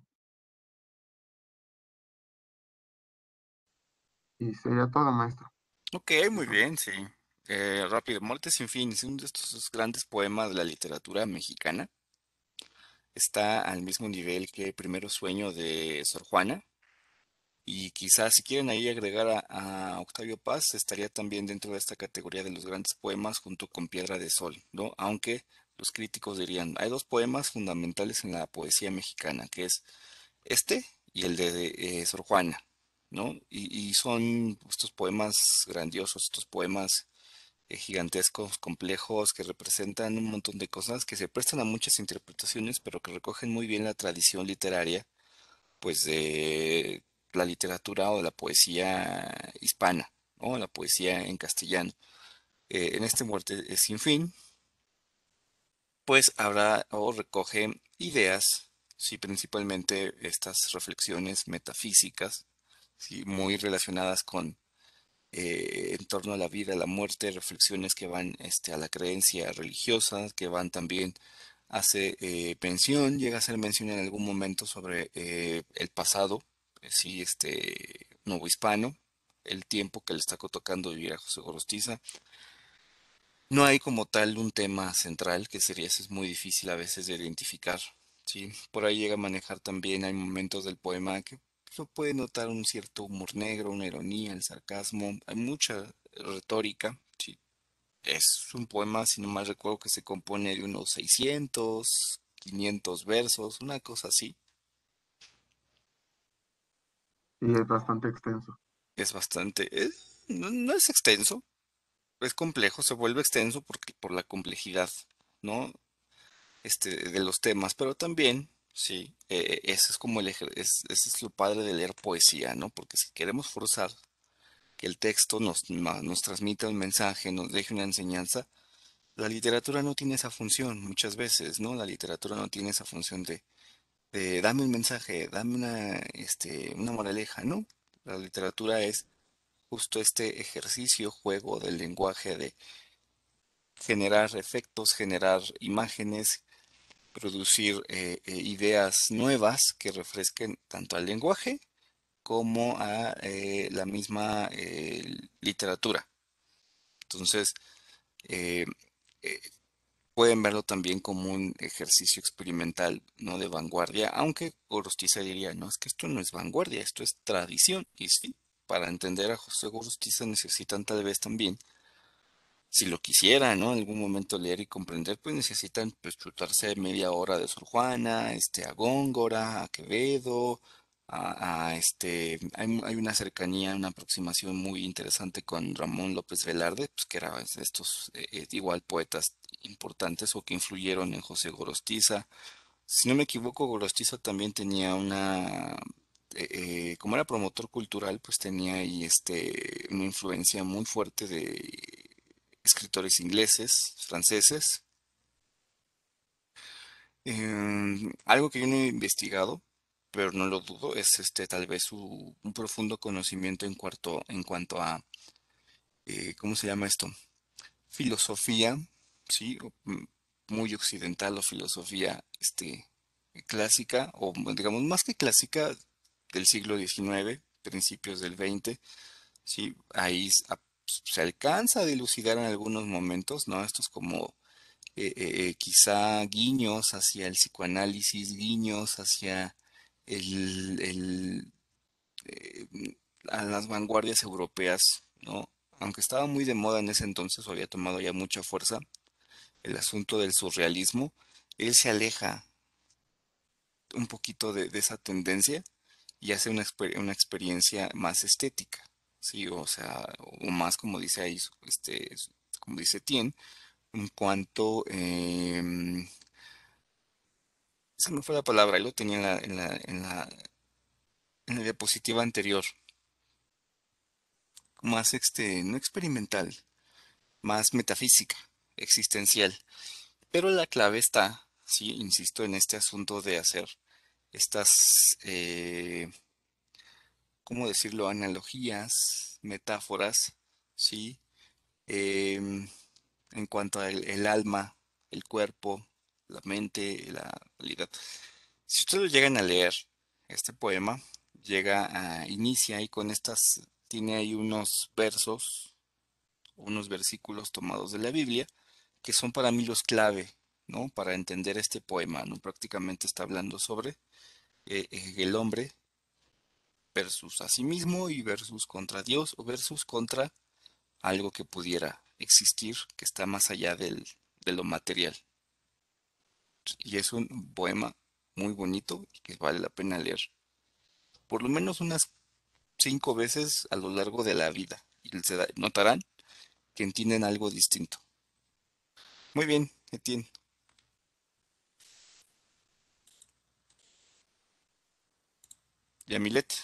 Y sería todo, maestro. Ok, muy bien, sí. Eh, Rápido, Muerte sin fin es uno de estos grandes poemas de la literatura mexicana. Está al mismo nivel que Primero Sueño de Sor Juana. Y quizás si quieren ahí agregar a, a Octavio Paz, estaría también dentro de esta categoría de los grandes poemas junto con Piedra de Sol, ¿no? Aunque los críticos dirían, hay dos poemas fundamentales en la poesía mexicana, que es este y el de, eh, Sor Juana, ¿no? Y, y son estos poemas grandiosos, estos poemas eh, gigantescos, complejos, que representan un montón de cosas, que se prestan a muchas interpretaciones, pero que recogen muy bien la tradición literaria pues de la literatura o de la poesía hispana, ¿no? La poesía en castellano. Eh, en este Muerte es sin fin, pues habrá o recoge ideas, sí, principalmente estas reflexiones metafísicas, sí, muy relacionadas con eh, en torno a la vida, la muerte, reflexiones que van este, a la creencia religiosa, que van también, hace eh, mención, llega a hacer mención en algún momento sobre eh, el pasado, eh, sí, este, novohispano, el tiempo que le está tocando vivir a José Gorostiza. No hay como tal un tema central, que sería, eso es muy difícil a veces de identificar, ¿sí? Por ahí llega a manejar también, hay momentos del poema que uno puede notar un cierto humor negro, una ironía, el sarcasmo, hay mucha retórica, ¿sí? Es un poema, si no mal recuerdo, que se compone de unos seiscientos, quinientos versos, una cosa así. Y es bastante extenso. Es bastante, es- no, no es extenso, es complejo, se vuelve extenso porque, por la complejidad, ¿no? Este, de los temas, pero también, sí, eh, ese es como el ejer- es, ese es lo padre de leer poesía, ¿no? Porque si queremos forzar que el texto nos, ma- nos transmita un mensaje, nos deje una enseñanza, la literatura no tiene esa función muchas veces, ¿no? La literatura no tiene esa función de, de dame un mensaje, dame una, este, una moraleja, ¿no? La literatura es justo este ejercicio, juego del lenguaje, de generar efectos, generar imágenes, producir eh, eh, ideas nuevas que refresquen tanto al lenguaje como a eh, la misma eh, literatura. Entonces, eh, eh, pueden verlo también como un ejercicio experimental, no de vanguardia, aunque Gorostiza diría, no, es que esto no es vanguardia, esto es tradición. Y sí, para entender a José Gorostiza necesitan tal vez también, si lo quisieran, ¿no? En algún momento leer y comprender, pues necesitan pues chutarse media hora de Sor Juana, este, a Góngora, a Quevedo, a, a este, hay, hay una cercanía, una aproximación muy interesante con Ramón López Velarde, pues que era de estos eh, eh, igual poetas importantes o que influyeron en José Gorostiza. Si no me equivoco, Gorostiza también tenía una, eh, eh, como era promotor cultural, pues tenía ahí este, una influencia muy fuerte de escritores ingleses, franceses. Em, algo que yo no he investigado, pero no lo dudo, es este tal vez su- un profundo conocimiento en cuanto, en cuanto a, eh, ¿cómo se llama esto? Filosofía, ¿sí? O, mm, muy occidental o filosofía este, clásica, o digamos más que clásica del siglo diecinueve, principios del veinte, ¿sí? Ahí s- a- se alcanza a dilucidar en algunos momentos, ¿no? Estos como eh, eh, eh, quizá guiños hacia el psicoanálisis, guiños hacia el, el, eh, a las vanguardias europeas, ¿no? Aunque estaba muy de moda en ese entonces, o había tomado ya mucha fuerza, el asunto del surrealismo, él se aleja un poquito de, de esa tendencia y hace una, exper- una experiencia más estética, ¿sí? O sea, o más como dice ahí, este, como dice Tien, en cuanto, em, esa no fue la palabra, ahí lo tenía en la, en la, en la, en la diapositiva anterior, más este, no experimental, más metafísica, existencial. Pero la clave está, sí, insisto, en este asunto de hacer estas, eh, ¿cómo decirlo? Analogías, metáforas, sí, em, en cuanto al el alma, el cuerpo, la mente, la realidad. Si ustedes lo llegan a leer, este poema llega a, inicia y con estas, tiene ahí unos versos, unos versículos tomados de la Biblia, que son para mí los clave, ¿no? Para entender este poema, ¿no? Prácticamente está hablando sobre eh, eh, el hombre versus a sí mismo y versus contra Dios o versus contra algo que pudiera existir que está más allá del, de lo material. Y es un poema muy bonito y que vale la pena leer por lo menos unas cinco veces a lo largo de la vida y se da- notarán que entienden algo distinto. Muy bien, Etienne. Yamilet.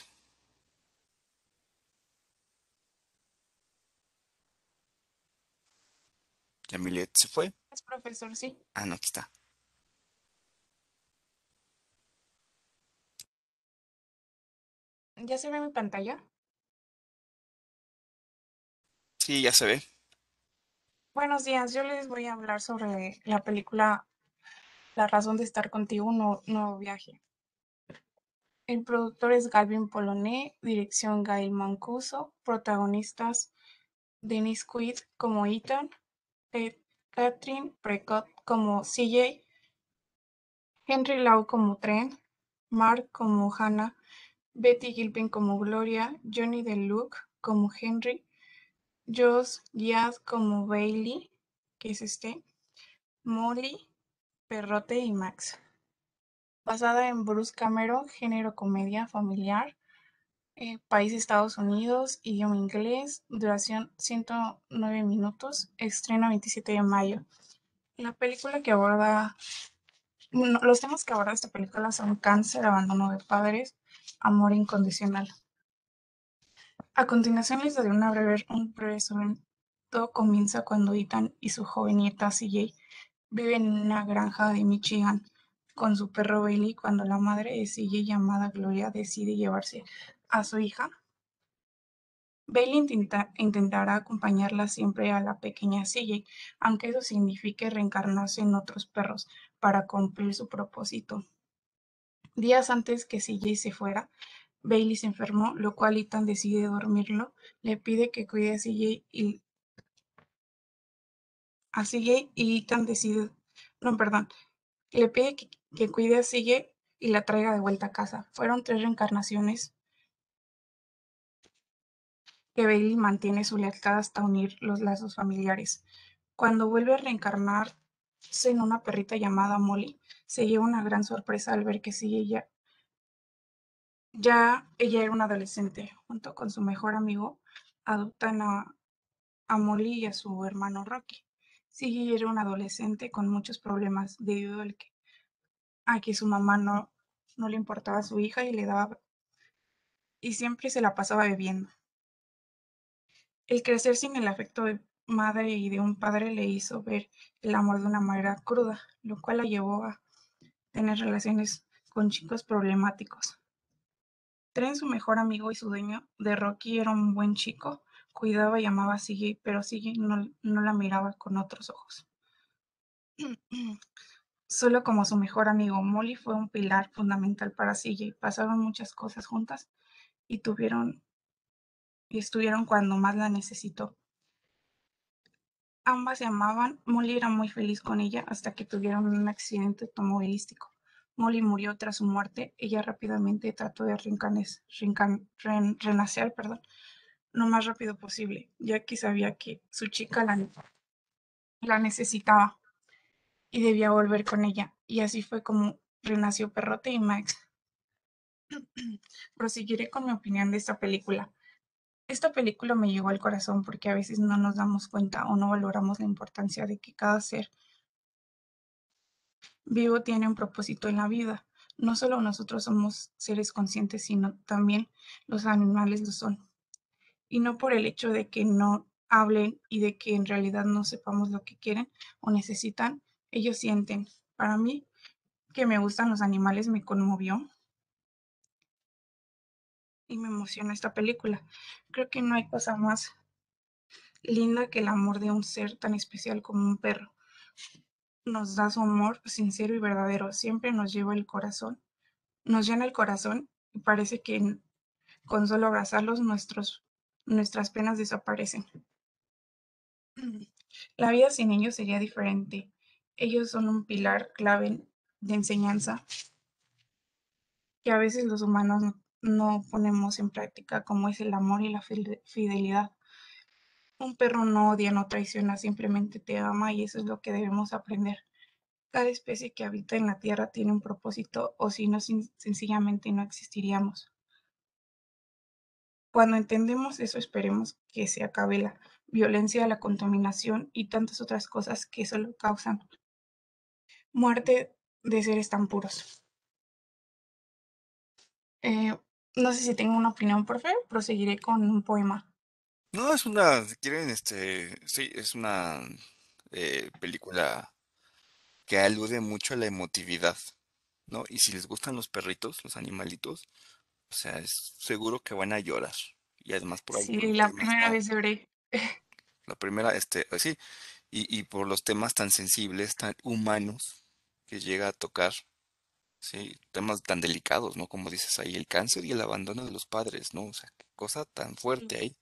Yamilet se fue. Es profesor, sí. Ah, no, aquí está. ¿Ya se ve mi pantalla? Sí, ya se ve. Buenos días, yo les voy a hablar sobre la película La razón de estar contigo, un nuevo, nuevo viaje. El productor es Galvin Polone, dirección Gail Mancuso, protagonistas Dennis Quaid como Ethan, Kate- Catherine Precott como C J, Henry Lau como Trent, Mark como Hannah, Betty Gilpin como Gloria, Johnny DeLuc como Henry, Josh Diaz como Bailey, que es este, Molly, Perrote y Max. Basada en Bruce Cameron, género comedia familiar, eh, país Estados Unidos, idioma inglés, duración ciento nueve minutos, estreno veintisiete de mayo. La película que aborda, bueno, los temas que aborda esta película son cáncer, abandono de padres, amor incondicional. A continuación les daré una breve, un breve resumen. Todo comienza cuando Ethan y su joven nieta C J viven en una granja de Michigan con su perro Bailey cuando la madre de C J llamada Gloria decide llevarse a su hija. Bailey intenta- intentará acompañarla siempre a la pequeña C J, aunque eso signifique reencarnarse en otros perros para cumplir su propósito. Días antes que C J se fuera, Bailey se enfermó, lo cual Ethan decide dormirlo. Le pide que cuide a C J y a C J y Ethan decide, no, perdón, le pide que, que cuide a C J y la traiga de vuelta a casa. Fueron tres reencarnaciones que Bailey mantiene su lealtad hasta unir los lazos familiares. Cuando vuelve a reencarnarse en una perrita llamada Molly, se lleva una gran sorpresa al ver que C J ya Ya ella era una adolescente, junto con su mejor amigo, adoptan a, a Molly y a su hermano Rocky. Siggy era una adolescente con muchos problemas debido al que, a que su mamá no, no le importaba a su hija y le daba y siempre se la pasaba bebiendo. El crecer sin el afecto de madre y de un padre le hizo ver el amor de una manera cruda, lo cual la llevó a tener relaciones con chicos problemáticos. Tren, su mejor amigo y su dueño de Rocky, era un buen chico, cuidaba y amaba a Siggy, pero Siggy no, no la miraba con otros ojos. Solo como su mejor amigo, Molly fue un pilar fundamental para Siggy. Pasaron muchas cosas juntas y tuvieron y estuvieron cuando más la necesitó. Ambas se amaban. Molly era muy feliz con ella hasta que tuvieron un accidente automovilístico. Molly murió tras su muerte. Ella rápidamente trató de reencanes- reencan- ren- renacer, perdón, lo más rápido posible, ya que sabía que su chica la, la necesitaba y debía volver con ella. Y así fue como renació Perrote y Max. Proseguiré con mi opinión de esta película. Esta película me llegó al corazón porque a veces no nos damos cuenta o no valoramos la importancia de que cada ser vivo tiene un propósito en la vida. No solo nosotros somos seres conscientes, sino también los animales lo son. Y no por el hecho de que no hablen y de que en realidad no sepamos lo que quieren o necesitan, ellos sienten. Para mí, que me gustan los animales, me conmovió y me emocionó esta película. Creo que no hay cosa más linda que el amor de un ser tan especial como un perro. Nos da su amor sincero y verdadero, siempre nos lleva el corazón, nos llena el corazón y parece que con solo abrazarlos nuestros, nuestras penas desaparecen. La vida sin ellos sería diferente. Ellos son un pilar clave de enseñanza que a veces los humanos no, no ponemos en práctica, como es el amor y la fidelidad. Un perro no odia, no traiciona, simplemente te ama y eso es lo que debemos aprender. Cada especie que habita en la Tierra tiene un propósito o si no, sencillamente no existiríamos. Cuando entendemos eso, esperemos que se acabe la violencia, la contaminación y tantas otras cosas que solo causan muerte de seres tan puros. Eh, no sé si tengo una opinión, por favor, proseguiré con un poema. No, es una, si quieren, este, sí, es una eh, película que alude mucho a la emotividad, ¿no? Y si les gustan los perritos, los animalitos, o sea, es seguro que van a llorar. Y además por, ahí, Sí, por los la temas, primera ¿no? vez lloré. La primera, este, pues sí, y, y por los temas tan sensibles, tan humanos que llega a tocar, sí, temas tan delicados, ¿no? Como dices ahí, el cáncer y el abandono de los padres, ¿no? O sea, qué cosa tan fuerte ahí.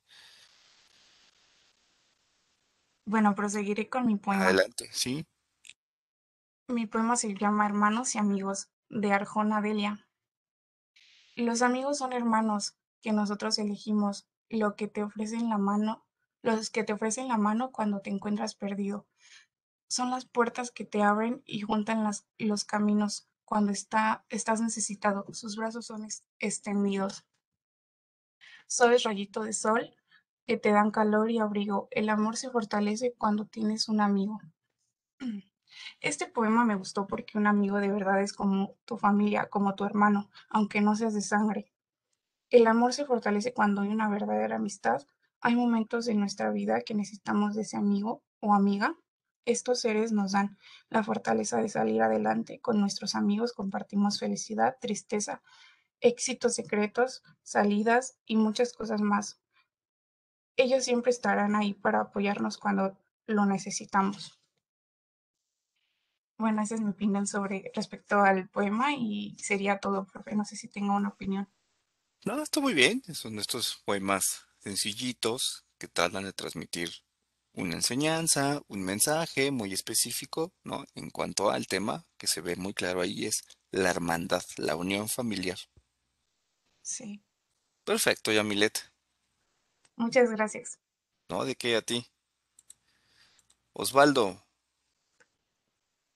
Bueno, proseguiré con mi poema. Adelante, sí. Mi poema se llama Hermanos y Amigos, de Arjona Delia. Los amigos son hermanos que nosotros elegimos, lo que te ofrecen la mano, los que te ofrecen la mano cuando te encuentras perdido. Son las puertas que te abren y juntan las, los caminos cuando está, estás necesitado. Sus brazos son ex- extendidos. Suaves rayito de sol que te dan calor y abrigo. El amor se fortalece cuando tienes un amigo. Este poema me gustó porque un amigo de verdad es como tu familia, como tu hermano, aunque no seas de sangre. El amor se fortalece cuando hay una verdadera amistad. Hay momentos en nuestra vida que necesitamos de ese amigo o amiga. Estos seres nos dan la fortaleza de salir adelante. Con nuestros amigos compartimos felicidad, tristeza, éxitos secretos, salidas y muchas cosas más. Ellos siempre estarán ahí para apoyarnos cuando lo necesitamos. Bueno, esa es mi opinión sobre respecto al poema y sería todo, profe. No sé si tengo una opinión. No, está muy bien. Son estos poemas sencillitos que tratan de transmitir una enseñanza, un mensaje muy específico, ¿no? En cuanto al tema, que se ve muy claro ahí, es la hermandad, la unión familiar. Sí, Perfecto, Yamilet. muchas gracias. ¿No? ¿De qué a ti? Osvaldo.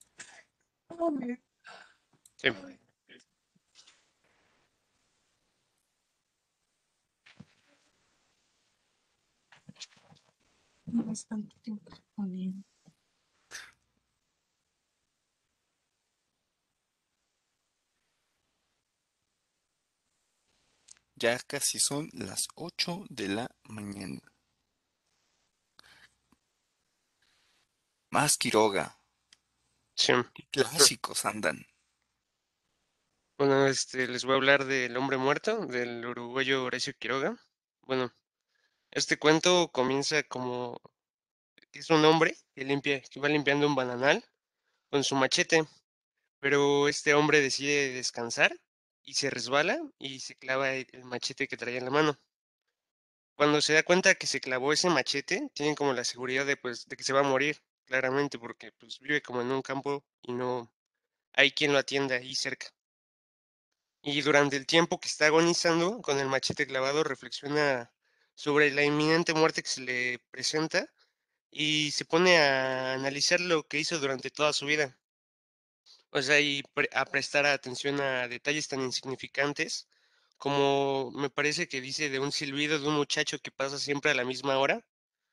Sí. No es tanto tiempo poniendo. Ya casi son las ocho de la mañana. Más Quiroga. Sí. ¿Qué clásicos andan? Bueno, este, les voy a hablar del hombre muerto, del uruguayo Horacio Quiroga. Bueno, este cuento comienza como que es un hombre que limpia, que va limpiando un bananal con su machete, pero este hombre decide descansar y se resbala y se clava el el machete que traía en la mano. Cuando se da cuenta que se clavó ese machete, tiene como la seguridad de, pues, de que se va a morir, claramente, porque pues vive como en un campo y no hay quien lo atienda ahí cerca. Y durante el tiempo que está agonizando, con el machete clavado, reflexiona sobre la inminente muerte que se le presenta y se pone a analizar lo que hizo durante toda su vida. O sea, y pre- a prestar atención a detalles tan insignificantes como me parece que dice de un silbido de un muchacho que pasa siempre a la misma hora.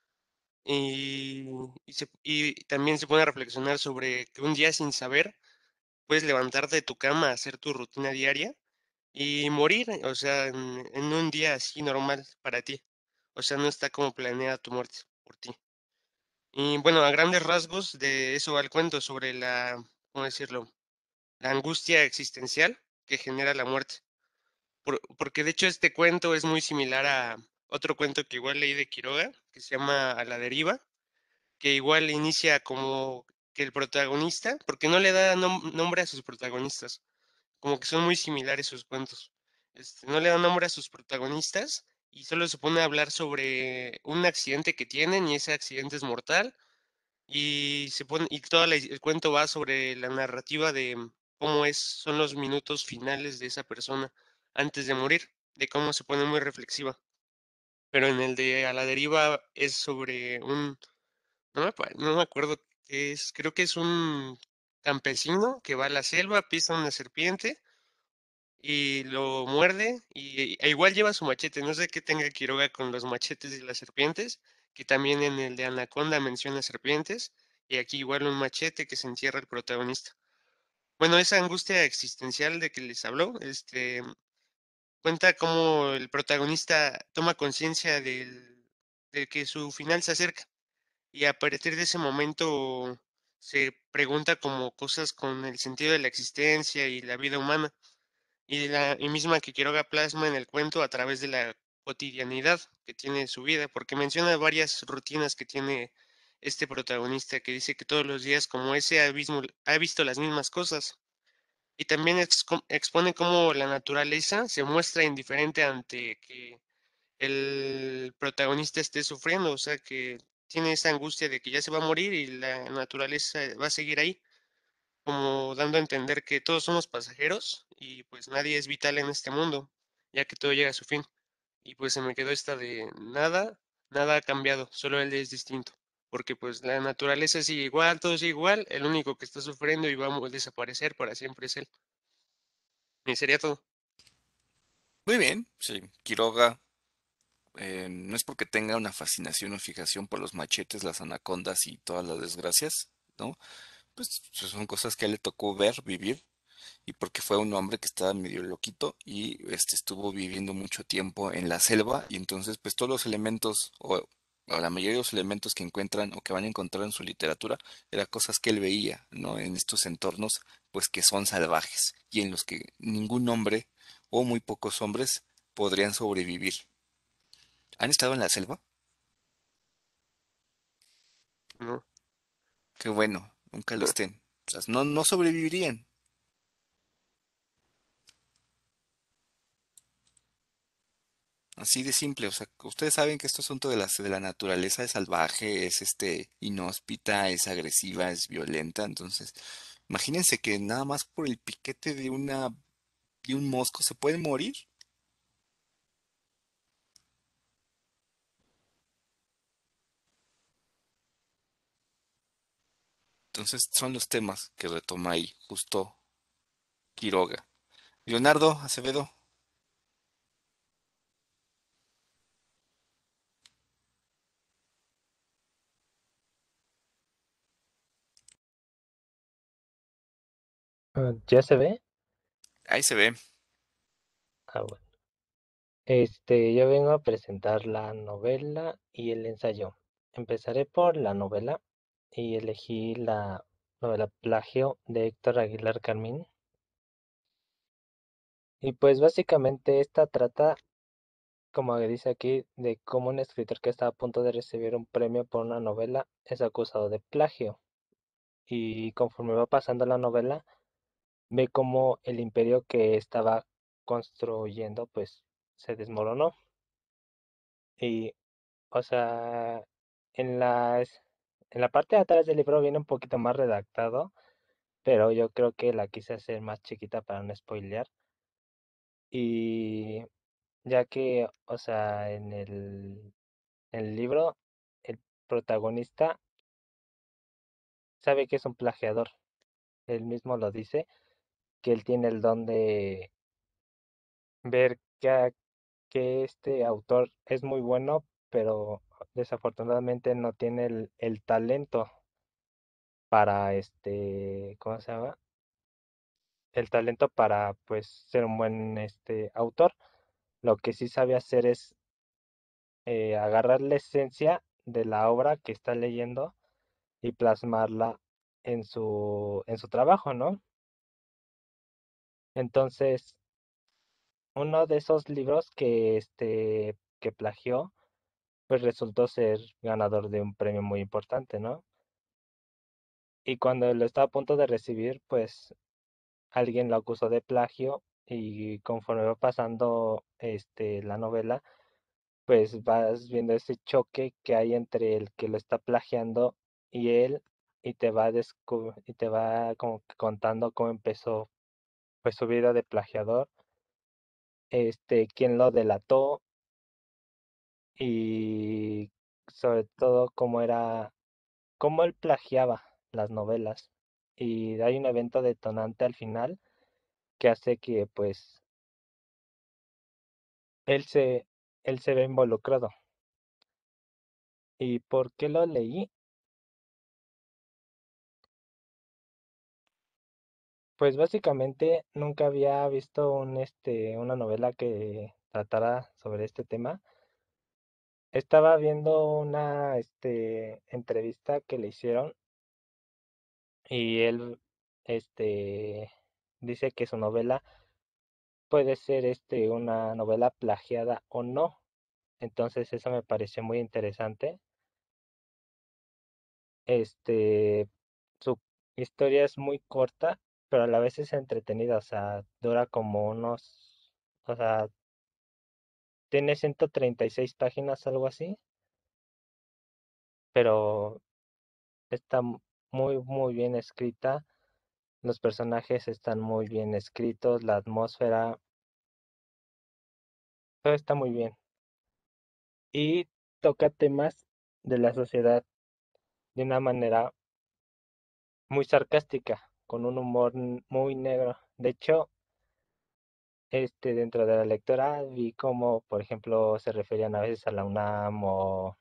Y, y, se- y también se pone a reflexionar sobre que un día sin saber puedes levantarte de tu cama, hacer tu rutina diaria y morir, o sea, en, en un día así normal para ti. O sea, no está como planeada tu muerte por ti. Y bueno, a grandes rasgos de eso va el cuento sobre la, ¿cómo decirlo? La angustia existencial que genera la muerte. Por- porque de hecho este cuento es muy similar a otro cuento que igual leí de Quiroga, que se llama A la deriva, que igual inicia como que el protagonista, porque no le da nom- nombre a sus protagonistas, como que son muy similares sus cuentos. Este, no le da nombre a sus protagonistas y solo se pone a hablar sobre un accidente que tienen y ese accidente es mortal y se pone y todo el cuento va sobre la narrativa de mm, cómo es son los minutos finales de esa persona antes de morir, de cómo se pone muy reflexiva. Pero en el de A la deriva es sobre un no me, pa- no me acuerdo qué es, creo que es un campesino que va a la selva, pisa una serpiente y lo muerde y e igual lleva su machete. No sé qué tenga Quiroga con los machetes y las serpientes, que también en el de Anaconda menciona serpientes y aquí igual un machete que se entierra el protagonista. Bueno, esa angustia existencial de que les habló, este, cuenta cómo el protagonista toma conciencia del, de que su final se acerca y a partir de ese momento se pregunta como cosas con el sentido de la existencia y la vida humana, y la y misma que Quiroga plasma en el cuento a través de la cotidianidad que tiene su vida, porque menciona varias rutinas que tiene este protagonista, que dice que todos los días como ese ha visto, ha visto las mismas cosas. Y también exco- expone cómo la naturaleza se muestra indiferente ante que el protagonista esté sufriendo, o sea, que tiene esa angustia de que ya se va a morir y la naturaleza va a seguir ahí, como dando a entender que todos somos pasajeros y pues nadie es vital en este mundo, ya que todo llega a su fin. Y pues se me quedó esta de nada, nada ha cambiado, solo él es distinto, porque pues la naturaleza sigue igual, todo sigue igual, el único que está sufriendo y va a desaparecer para siempre es él. Y sería todo. Muy bien, sí. Quiroga eh, no es porque tenga una fascinación o fijación por los machetes, las anacondas y todas las desgracias, ¿no? Pues son cosas que a él le tocó ver, vivir, y porque fue un hombre que estaba medio loquito y este estuvo viviendo mucho tiempo en la selva y entonces pues todos los elementos o, o la mayoría de los elementos que encuentran o que van a encontrar en su literatura eran cosas que él veía, ¿no? En estos entornos pues que son salvajes y en los que ningún hombre o muy pocos hombres podrían sobrevivir. ¿Han estado en la selva? ¿No? Qué bueno, nunca lo estén. O sea, no, no sobrevivirían. Así de simple, o sea, ustedes saben que este asunto de la, de la naturaleza es salvaje, es este inhóspita, es agresiva, es violenta, entonces, imagínense que nada más por el piquete de una de un mosco se pueden morir. Entonces, son los temas que retoma ahí, justo Quiroga. Leonardo Acevedo, Ah, ¿ya se ve? Ahí se ve. Ah, bueno. Este, yo vengo a presentar la novela y el ensayo. Empezaré por la novela y elegí la novela Plagio de Héctor Aguilar Carmín. Y pues básicamente esta trata, como dice aquí, de cómo un escritor que está a punto de recibir un premio por una novela es acusado de plagio. Y conforme va pasando la novela, ve cómo el imperio que estaba construyendo pues se desmoronó. Y, o sea, en las, en la parte de atrás del libro viene un poquito más redactado, pero yo creo que la quise hacer más chiquita para no spoilear. Y ya que, o sea, en el, en el libro, el protagonista sabe que es un plagiador. Él mismo lo dice, que él tiene el don de ver que, a- que este autor es muy bueno, pero desafortunadamente no tiene el, el talento para este, ¿cómo se llama? El talento para pues ser un buen este autor. Lo que sí sabe hacer es eh, agarrar la esencia de la obra que está leyendo y plasmarla en su en su trabajo, ¿no? Entonces, uno de esos libros que este que plagió, pues resultó ser ganador de un premio muy importante, ¿no? Y cuando lo estaba a punto de recibir, pues alguien lo acusó de plagio y conforme va pasando este la novela, pues vas viendo ese choque que hay entre el que lo está plagiando y él y te va descu- y te va como que contando cómo empezó pues su vida de plagiador, este quién lo delató y sobre todo cómo era cómo él plagiaba las novelas y hay un evento detonante al final que hace que pues él se él se ve involucrado. ¿Y por qué lo leí? Pues básicamente nunca había visto un, este, una novela que tratara sobre este tema. Estaba viendo una, este, entrevista que le hicieron y él, este, dice que su novela puede ser, este, una novela plagiada o no. Entonces eso me pareció muy interesante. Este, su historia es muy corta, pero a la vez es entretenida, o sea, dura como unos, o sea, tiene ciento treinta y seis páginas, algo así, pero está mu- muy, muy bien escrita. Los personajes están muy bien escritos, la atmósfera, todo está muy bien. Y toca temas de la sociedad de una manera muy sarcástica, con un humor n- muy negro. De hecho, este, dentro de la lectura vi como, por ejemplo, se referían a veces a la UNAM o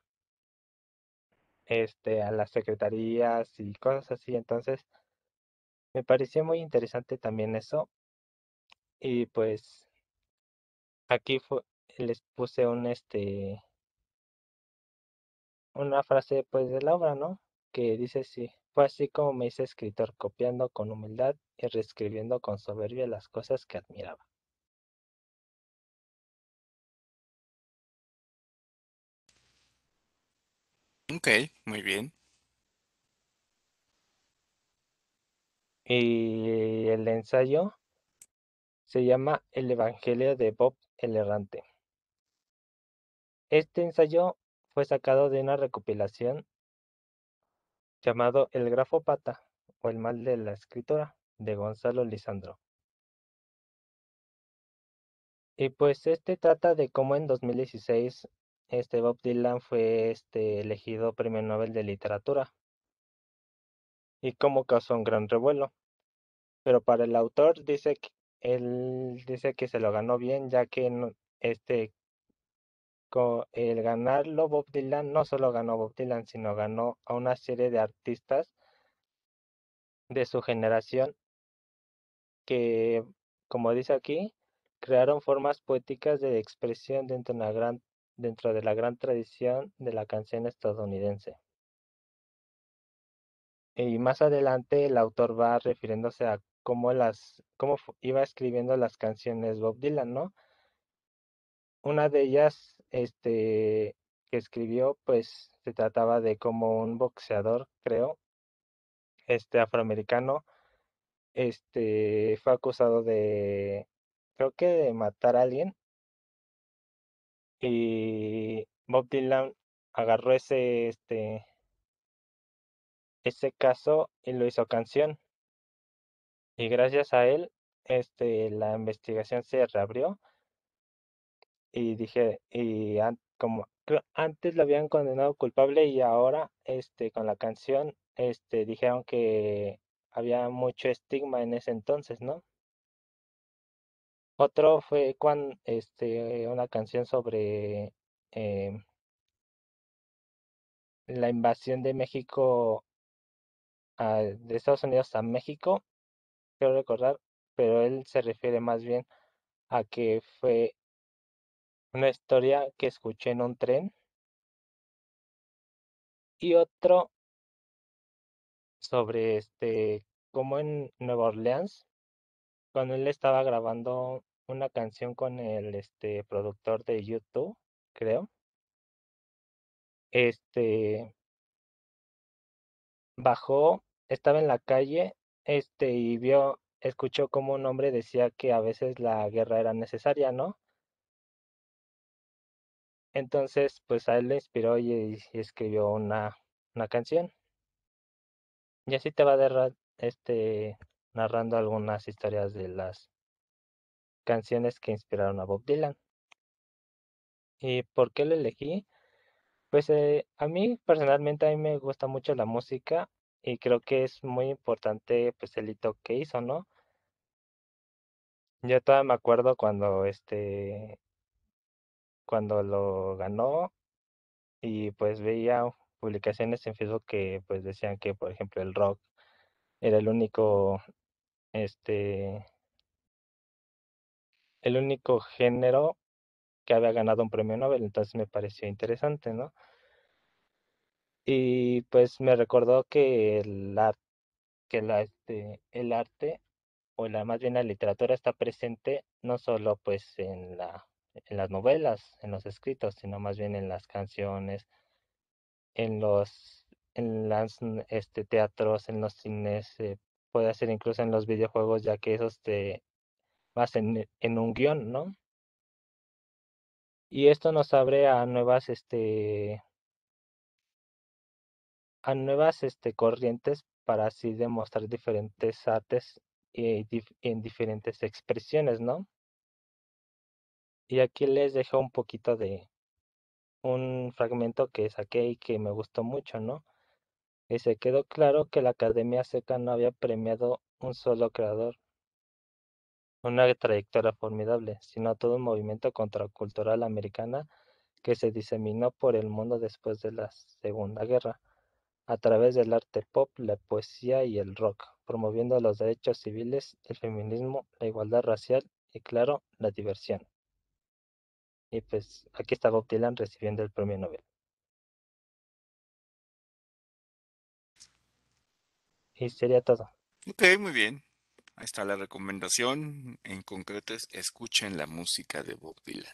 este, a las secretarías y cosas así. Entonces, me pareció muy interesante también eso. Y pues aquí fue, les puse un este una frase pues de la obra, ¿no? Que dice sí, fue así como me hice escritor, copiando con humildad y reescribiendo con soberbia las cosas que admiraba. Ok, muy bien. Y el ensayo se llama El Evangelio de Bob el Errante. Este ensayo fue sacado de una recopilación llamado El Grafópata o El mal de la escritora de Gonzalo Lisandro. Y pues este trata de cómo en dos mil dieciséis este Bob Dylan fue este elegido Premio Nobel de Literatura y cómo causó un gran revuelo. Pero para el autor dice que él dice que se lo ganó bien, ya que no- este co- el ganarlo Bob Dylan no solo ganó Bob Dylan, sino ganó a una serie de artistas de su generación que, como dice aquí, crearon formas poéticas de expresión dentro de la gran, dentro de la gran tradición de la canción estadounidense. Y más adelante el autor va refiriéndose a cómo las, cómo fu- iba escribiendo las canciones Bob Dylan, ¿no? Una de ellas, este, que escribió, pues se trataba de como un boxeador, creo, este afroamericano, este, fue acusado de, creo que de matar a alguien, y Bob Dylan agarró ese, este, ese caso y lo hizo canción, y gracias a él, este, la investigación se reabrió y dije, y an- como creo- antes lo habían condenado culpable y ahora, este, con la canción, este, dijeron que había mucho estigma en ese entonces, ¿no? Otro fue cuando, este, una canción sobre em, la invasión de México, a- de Estados Unidos a México, quiero recordar, pero él se refiere más bien a que fue una historia que escuché en un tren. Y otro sobre este, como en Nueva Orleans, cuando él estaba grabando una canción con el este productor de YouTube, creo, este bajó, estaba en la calle, este, y vio, escuchó como un hombre decía que a veces la guerra era necesaria, ¿no? Entonces, pues a él le inspiró y, y escribió una, una canción. Y así te va derra- este, narrando algunas historias de las canciones que inspiraron a Bob Dylan. ¿Y por qué lo elegí? Pues eh, a mí personalmente a mí me gusta mucho la música y creo que es muy importante pues el hito que hizo, ¿no? Yo todavía me acuerdo cuando este cuando lo ganó y pues veía publicaciones en Facebook que pues decían que por ejemplo el rock era el único este el único género que había ganado un premio Nobel, entonces me pareció interesante, ¿no? Y pues me recordó que el arte que la, este, el arte o la, más bien la literatura está presente no solo pues en la, en las novelas, en los escritos, sino más bien en las canciones, en los, en las mm, este, teatros, en los cines, eh, puede ser incluso en los videojuegos, ya que esos te basan en, en un guión, ¿no? Y esto nos abre a nuevas, este, a nuevas este, corrientes para así demostrar diferentes artes y dif- en diferentes expresiones, ¿no? Y aquí les dejo un poquito de un fragmento que saqué y que me gustó mucho, ¿no? Y se quedó claro que la Academia Seca no había premiado un solo creador, una trayectoria formidable, sino todo un movimiento contracultural americana que se diseminó por el mundo después de la Segunda Guerra, a través del arte pop, la poesía y el rock, promoviendo los derechos civiles, el feminismo, la igualdad racial y, claro, la diversión. Y pues aquí está Bob Dylan recibiendo el premio Nobel. Y sería todo. Ok, muy bien. Ahí está la recomendación. En concreto es escuchen la música de Bob Dylan.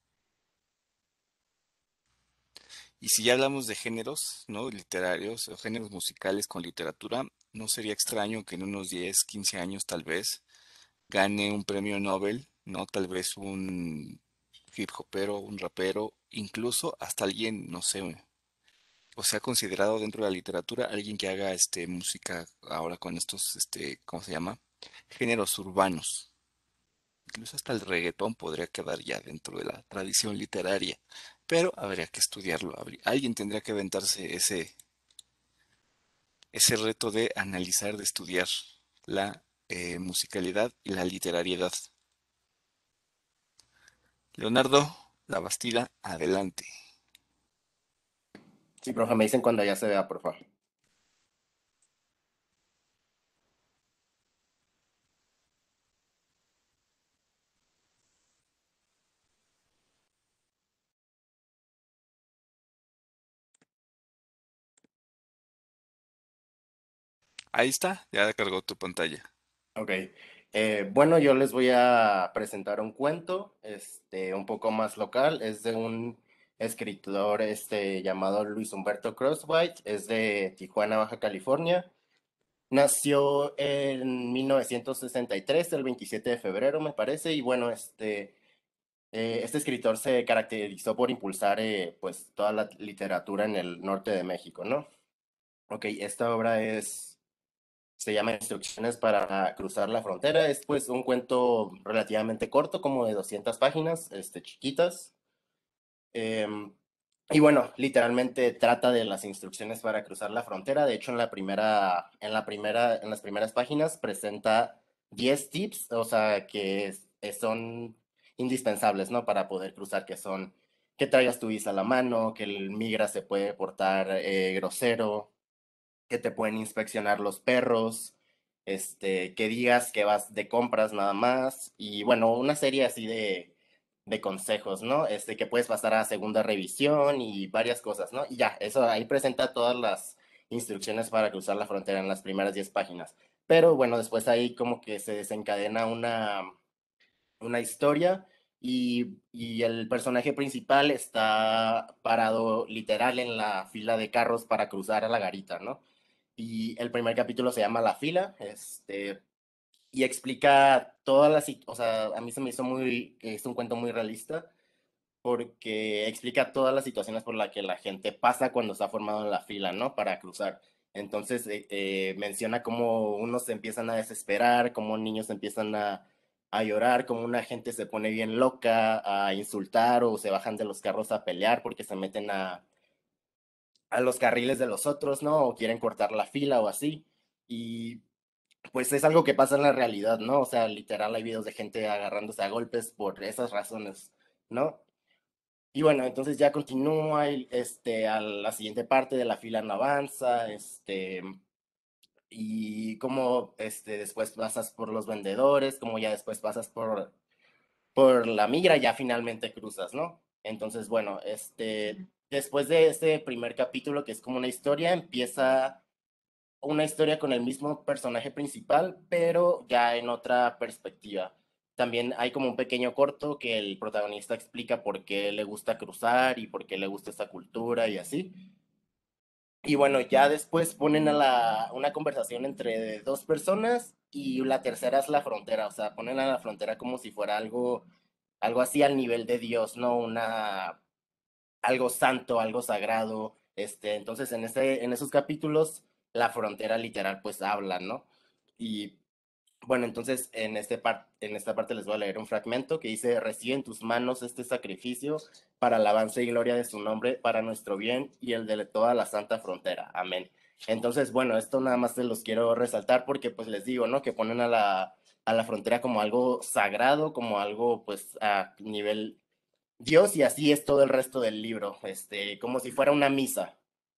Y si ya hablamos de géneros, ¿no? Literarios o géneros musicales con literatura, no sería extraño que en unos diez, quince años tal vez gane un premio Nobel, ¿no? Tal vez un hip hopero, un rapero, incluso hasta alguien, no sé, o sea, considerado dentro de la literatura alguien que haga este música ahora con estos, este, ¿cómo se llama? Géneros urbanos. Incluso hasta el reggaetón podría quedar ya dentro de la tradición literaria, pero habría que estudiarlo. habría- Alguien tendría que aventarse ese, ese reto de analizar, de estudiar la eh, musicalidad y la literariedad. Leonardo La Bastida, adelante. Sí, profe, me dicen cuando ya se vea, por favor. Ahí está, ya cargó tu pantalla. Ok. Eh, bueno, yo les voy a presentar un cuento, este, un poco más local. Es de un escritor, este, llamado Luis Humberto Crosswhite. Es de Tijuana, Baja California. Nació en mil novecientos sesenta y tres, el veintisiete de febrero, me parece. Y bueno, este, eh, este escritor se caracterizó por impulsar, eh, pues, toda la literatura en el norte de México, ¿no? Ok, esta obra es se llama Instrucciones para cruzar la frontera. Es pues un cuento relativamente corto, como de doscientas páginas, este, chiquitas. Em, y bueno, literalmente trata de las instrucciones para cruzar la frontera. De hecho, en la primera, en la primera, en las primeras páginas presenta diez tips, o sea, que es- es- son indispensables, ¿no? Para poder cruzar, que son que traigas tu visa a la mano, que el migra se puede portar eh, grosero, que te pueden inspeccionar los perros, este, que digas que vas de compras nada más, y bueno, una serie así de, de consejos, ¿no? Este, que puedes pasar a segunda revisión y varias cosas, ¿no? Y ya, eso ahí presenta todas las instrucciones para cruzar la frontera en las primeras diez páginas. Pero bueno, después ahí como que se desencadena una, una historia y, y el personaje principal está parado literal en la fila de carros para cruzar a la garita, ¿no? Y el primer capítulo se llama La fila, este, y explica todas las, sit- o sea, a mí se me hizo muy, es un cuento muy realista, porque explica todas las situaciones por las que la gente pasa cuando está formado en la fila, ¿no? Para cruzar. Entonces, eh, eh, menciona cómo unos se empiezan a desesperar, cómo niños empiezan a, a llorar, cómo una gente se pone bien loca, a insultar o se bajan de los carros a pelear porque se meten a, a los carriles de los otros, ¿no? O quieren cortar la fila o así. Y pues es algo que pasa en la realidad, ¿no? O sea, literal hay videos de gente agarrándose a golpes por esas razones, ¿no? Y bueno, entonces ya continúa el- este, a la siguiente parte de la fila no avanza, este, y como este, después pasas por los vendedores, como ya después pasas por, por la migra, ya finalmente cruzas, ¿no? Entonces, bueno, este, después de este primer capítulo, que es como una historia, empieza una historia con el mismo personaje principal, pero ya en otra perspectiva. También hay como un pequeño corto que el protagonista explica por qué le gusta cruzar y por qué le gusta esta cultura y así. Y bueno, ya después ponen a la, una conversación entre dos personas y la tercera es la frontera, o sea, ponen a la frontera como si fuera algo, algo así al nivel de Dios, ¿no? Una, algo santo, algo sagrado. Este, entonces, en, ese, en esos capítulos, la frontera literal pues habla, ¿no? Y bueno, entonces en, este par en esta parte les voy a leer un fragmento que dice, recibe en tus manos este sacrificio para alabanza y gloria de su nombre, para nuestro bien y el de toda la santa frontera. Amén. Entonces, bueno, esto nada más se los quiero resaltar porque pues les digo, ¿no? Que ponen a la, a la frontera como algo sagrado, como algo pues a nivel Dios y así es todo el resto del libro, este, como si fuera una misa.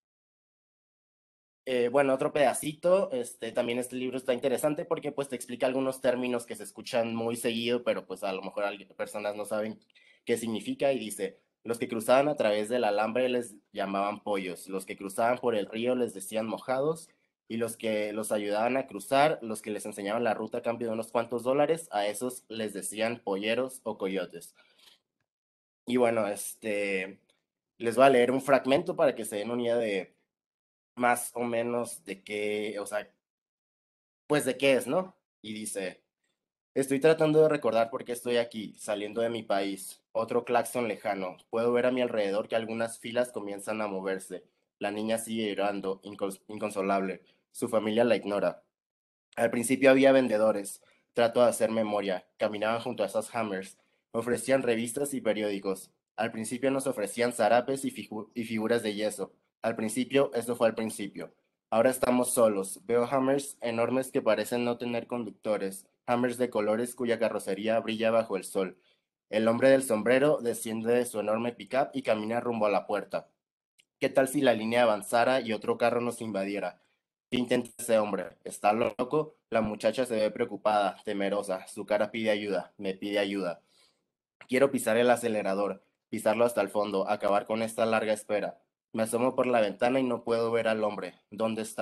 Eh, bueno, otro pedacito, este, también este libro está interesante porque pues te explica algunos términos que se escuchan muy seguido, pero pues a lo mejor alguien- personas no saben qué significa y dice, los que cruzaban a través del alambre les llamaban pollos, los que cruzaban por el río les decían mojados y los que los ayudaban a cruzar, los que les enseñaban la ruta a cambio de unos cuantos dólares, a esos les decían polleros o coyotes. Y bueno, este, les voy a leer un fragmento para que se den una idea de más o menos de qué, o sea, pues de qué es, ¿no? Y dice, estoy tratando de recordar por qué estoy aquí, saliendo de mi país. Otro claxon lejano. Puedo ver a mi alrededor que algunas filas comienzan a moverse. La niña sigue llorando, incons- inconsolable. Su familia la ignora. Al principio había vendedores. Trato de hacer memoria. Caminaban junto a esos hammers. Ofrecían revistas y periódicos. Al principio nos ofrecían zarapes y, figu- y figuras de yeso. Al principio, eso fue al principio. Ahora estamos solos. Veo hammers enormes que parecen no tener conductores. Hammers de colores cuya carrocería brilla bajo el sol. El hombre del sombrero desciende de su enorme pickup y camina rumbo a la puerta. ¿Qué tal si la línea avanzara y otro carro nos invadiera? ¿Qué intenta ese hombre? ¿Está loco? La muchacha se ve preocupada, temerosa. Su cara pide ayuda, me pide ayuda. Quiero pisar el acelerador, pisarlo hasta el fondo, acabar con esta larga espera. Me asomo por la ventana y no puedo ver al hombre. ¿Dónde está?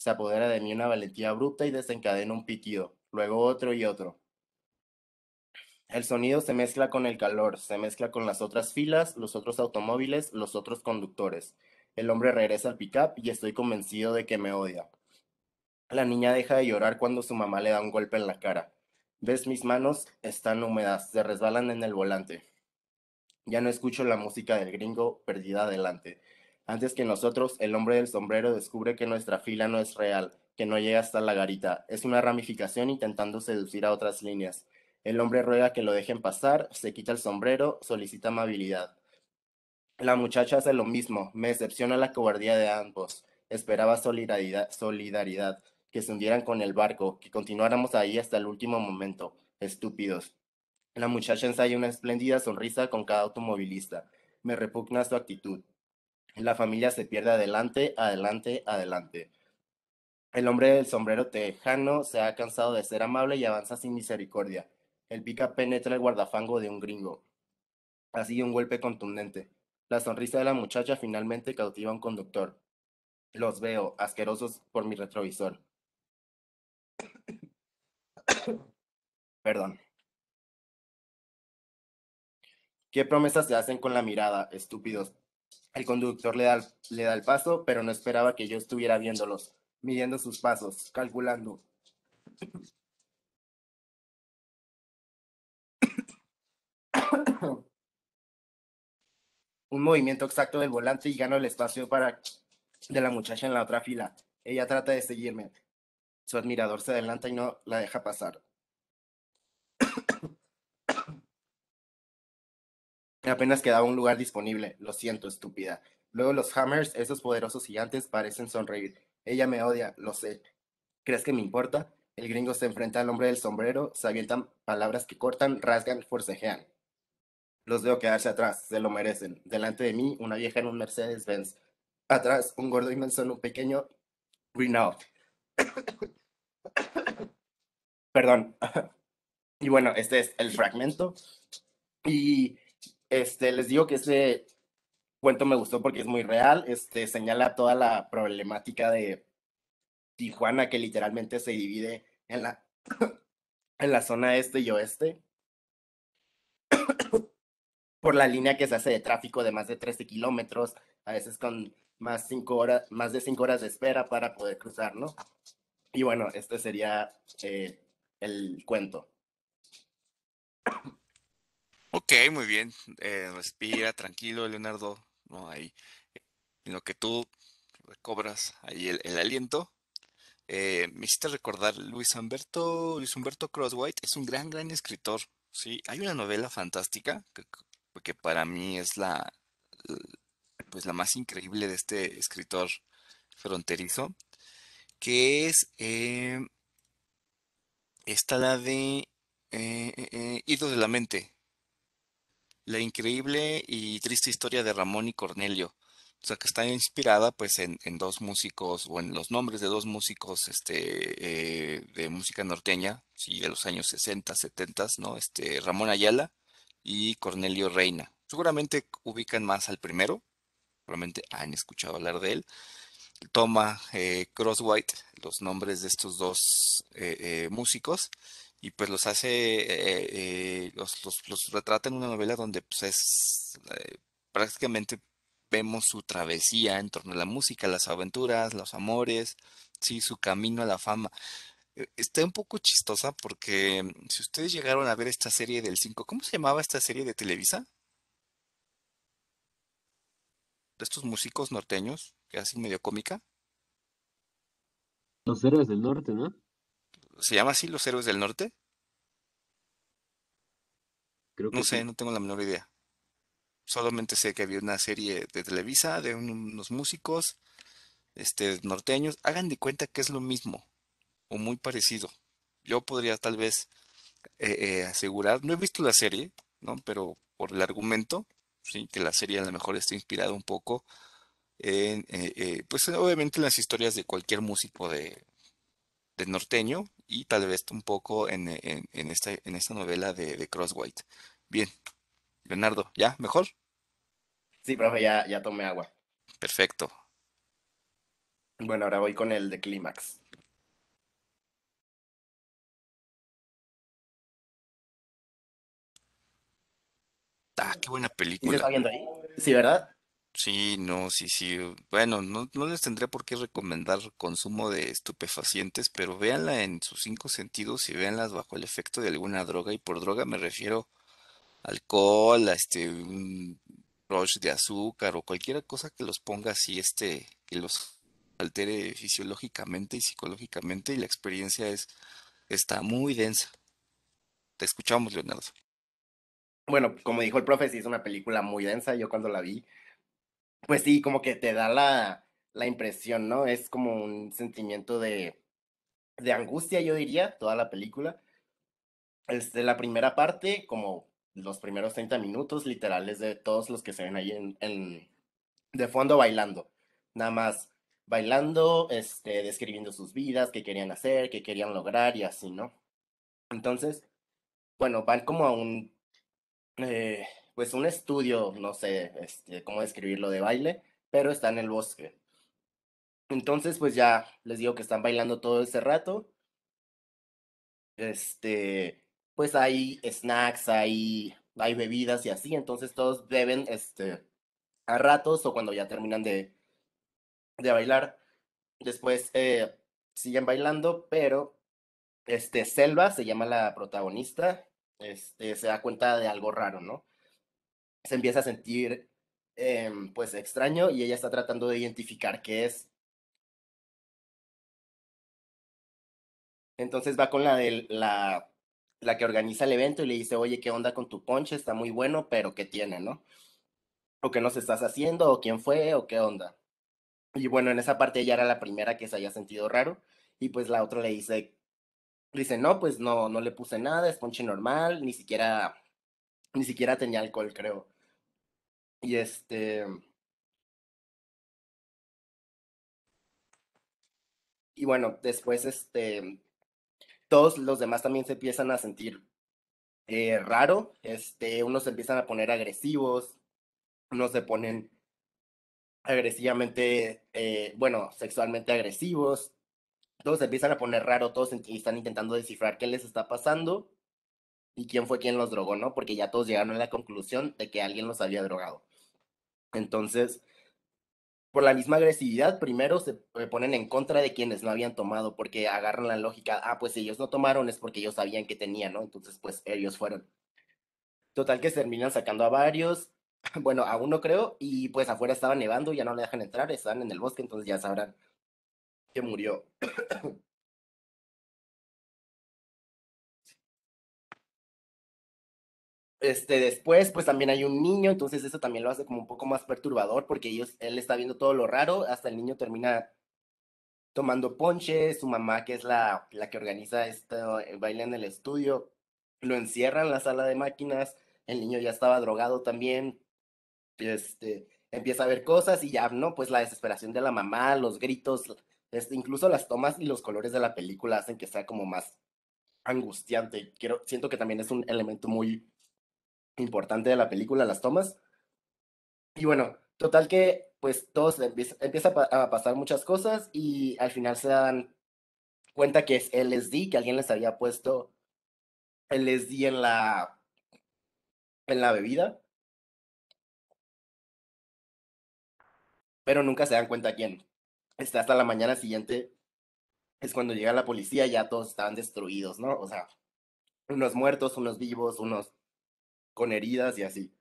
Se apodera de mí una valentía bruta y desencadena un pitido, luego otro y otro. El sonido se mezcla con el calor, se mezcla con las otras filas, los otros automóviles, los otros conductores. El hombre regresa al pick-up y estoy convencido de que me odia. La niña deja de llorar cuando su mamá le da un golpe en la cara. Ves, mis manos están húmedas, se resbalan en el volante. Ya no escucho la música del gringo, perdida adelante. Antes que nosotros, el hombre del sombrero descubre que nuestra fila no es real, que no llega hasta la garita. Es una ramificación intentando seducir a otras líneas. El hombre ruega que lo dejen pasar, se quita el sombrero, solicita amabilidad. La muchacha hace lo mismo, me decepciona la cobardía de ambos. Esperaba solidaridad, solidaridad, que se hundieran con el barco, que continuáramos ahí hasta el último momento. Estúpidos. La muchacha ensaya una espléndida sonrisa con cada automovilista. Me repugna su actitud. La familia se pierde adelante, adelante, adelante. El hombre del sombrero tejano se ha cansado de ser amable y avanza sin misericordia. El pica penetra el guardafango de un gringo. Así un golpe contundente. La sonrisa de la muchacha finalmente cautiva a un conductor. Los veo, asquerosos por mi retrovisor. Perdón. ¿Qué promesas se hacen con la mirada, estúpidos? El conductor le da, el- le da el paso, pero no esperaba que yo estuviera viéndolos, midiendo sus pasos, calculando. Un movimiento exacto del volante y gano el espacio para de la muchacha en la otra fila. Ella trata de seguirme. Su admirador se adelanta y no la deja pasar. Apenas quedaba un lugar disponible. Lo siento, estúpida. Luego los Hammers, esos poderosos gigantes, parecen sonreír. Ella me odia, lo sé. ¿Crees que me importa? El gringo se enfrenta al hombre del sombrero, se avientan palabras que cortan, rasgan, forcejean. Los veo quedarse atrás, se lo merecen. Delante de mí, una vieja en un Mercedes-Benz. Atrás, un gordo inmenso en un pequeño Renault. Perdón. Y bueno, este es el fragmento. Y este, les digo que este cuento me gustó porque es muy real. Este, señala toda la problemática de Tijuana, que literalmente se divide en la, en la zona este y oeste por la línea que se hace de tráfico de más de trece kilómetros, a veces con más, cinco horas, más de cinco horas de espera para poder cruzar, ¿no? Y bueno, este sería eh, el cuento. Ok, muy bien. Eh, respira, tranquilo, Leonardo. No, ahí, en lo que tú recobras ahí el, el aliento. Eh, me hiciste recordar Luis Humberto, Luis Humberto Crosswhite es un gran, gran escritor. Sí, hay una novela fantástica que, que para mí es la, pues la más increíble de este escritor fronterizo, que es eh, esta la de eh, eh, eh, Ido de la Mente. La increíble y triste historia de Ramón y Cornelio. O sea, que está inspirada pues en, en dos músicos o en los nombres de dos músicos este, eh, de música norteña, sí, de los años sesenta, setenta, ¿no? Este, Ramón Ayala y Cornelio Reina. Seguramente ubican más al primero, probablemente han escuchado hablar de él. Toma eh, Crosswhite los nombres de estos dos eh, eh, músicos y pues los hace, eh, eh, los, los, los retrata en una novela donde pues es eh, prácticamente vemos su travesía en torno a la música, las aventuras, los amores, sí, su camino a la fama. Eh, Está un poco chistosa porque mm, si ustedes llegaron a ver esta serie del cinco, ¿cómo se llamaba esta serie de Televisa? De estos músicos norteños, que hacen medio cómica. Los héroes del norte, ¿no? ¿Se llama así Los Héroes del Norte? Creo No que sé, sí. no tengo la menor idea. Solamente sé que había una serie de Televisa de un- unos músicos, este, norteños. Hagan de cuenta que es lo mismo o muy parecido. Yo podría tal vez eh, eh, asegurar, no he visto la serie, ¿no? Pero por el argumento, sí, que la serie a lo mejor está inspirada un poco en, eh, eh, pues obviamente en las historias de cualquier músico de, de norteño y tal vez un poco en, en, en esta, en esta novela de, de Crosswhite. Bien, Leonardo, ¿ya? ¿Mejor? Sí, profe, ya, ya tomé agua. Perfecto. Bueno, ahora voy con el de Clímax. Ah, qué buena ¿Sí se está película. viendo ahí? Sí, ¿verdad? Sí, no, sí, sí. Bueno, no, no les tendría por qué recomendar consumo de estupefacientes, pero véanla en sus cinco sentidos y véanlas bajo el efecto de alguna droga. Y por droga me refiero a alcohol, a este, un rush de azúcar o cualquier cosa que los ponga así, este, que los altere fisiológicamente y psicológicamente. Y la experiencia es, está muy densa. Te escuchamos, Leonardo. Bueno, como dijo el profe, sí es una película muy densa. Yo cuando la vi, pues sí, como que te da la, la impresión, ¿no? Es como un sentimiento de, de angustia, yo diría, toda la película. Este, la primera parte, como los primeros treinta minutos, literales de todos los que se ven ahí en, en- de fondo bailando. Nada más bailando, este, describiendo sus vidas, qué querían hacer, qué querían lograr y así, ¿no? Entonces, bueno, van como a un, eh, pues un estudio, no sé, este, cómo describirlo de baile, pero está en el bosque. Entonces, pues ya les digo que están bailando todo ese rato. Este, pues hay snacks, hay, hay bebidas y así, entonces todos beben, este, a ratos o cuando ya terminan de, de bailar. Después eh, siguen bailando, pero este, Selva se llama la protagonista, este, se da cuenta de algo raro, ¿no? Se empieza a sentir, em, pues, extraño y ella está tratando de identificar qué es. Entonces va con la de la, la que organiza el evento y le dice, oye, ¿qué onda con tu ponche? Está muy bueno, pero ¿qué tiene, no? O qué nos estás haciendo, o quién fue, o qué onda. Y bueno, en esa parte ella era la primera que se había sentido raro, y pues la otra le dice, dice, no, pues no, no le puse nada, es ponche normal, ni siquiera, ni siquiera tenía alcohol, creo. Y este, y bueno, después este, todos los demás también se empiezan a sentir eh, raro, este, unos se empiezan a poner agresivos, unos se ponen agresivamente, eh, bueno, sexualmente agresivos, todos se empiezan a poner raro, todos están intentando descifrar qué les está pasando y quién fue quien los drogó, ¿no? Porque ya todos llegaron a la conclusión de que alguien los había drogado. Entonces, por la misma agresividad, primero se ponen en contra de quienes no habían tomado, porque agarran la lógica, ah, pues si ellos no tomaron es porque ellos sabían que tenían, ¿no? Entonces, pues ellos fueron. Total que se terminan sacando a varios, bueno, a uno creo, y pues afuera estaba nevando, ya no le dejan entrar, estaban en el bosque, entonces ya sabrán que murió. Este, después, pues también hay un niño, entonces eso también lo hace como un poco más perturbador porque ellos, él está viendo todo lo raro, hasta el niño termina tomando ponche, su mamá, que es la, la que organiza esto, el baile en el estudio, lo encierra en la sala de máquinas, el niño ya estaba drogado también, este, empieza a ver cosas y ya, ¿no? Pues la desesperación de la mamá, los gritos, este, incluso las tomas y los colores de la película hacen que sea como más angustiante. Quiero, siento que también es un elemento muy importante de la película, las tomas. Y bueno, total que pues todos empieza, empieza a, pa- a pasar muchas cosas y al final se dan cuenta que es L S D, que alguien les había puesto L S D en la, en la bebida, pero nunca se dan cuenta quién. Este, hasta la mañana siguiente es cuando llega la policía, ya todos estaban destruidos, ¿no? O sea, unos muertos, unos vivos, unos con heridas y así.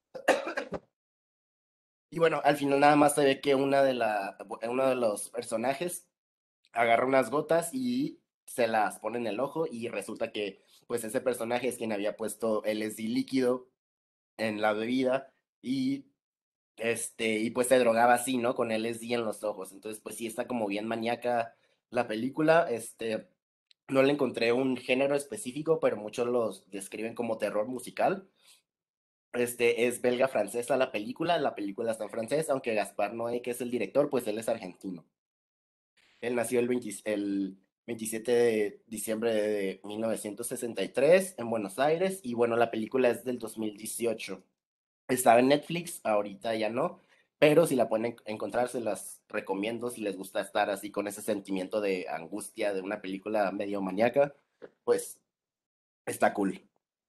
Y bueno, al final nada más se ve que una de la, uno de los personajes agarra unas gotas y se las pone en el ojo y resulta que pues ese personaje es quien había puesto L S D líquido en la bebida y este y pues se drogaba así, ¿no? Con L S D en los ojos. Entonces pues sí está como bien maníaca la película. Este no le encontré un género específico, pero muchos los describen como terror musical. Este es belga francesa la película, la película está en francés, aunque Gaspar Noé, que es el director, pues él es argentino. Él nació el, veinte el veintisiete de diciembre de mil novecientos sesenta y tres en Buenos Aires y bueno, la película es del dos mil dieciocho. Estaba en Netflix, ahorita ya no, pero si la pueden encontrar, se las recomiendo si les gusta estar así con ese sentimiento de angustia de una película medio maníaca, pues está cool.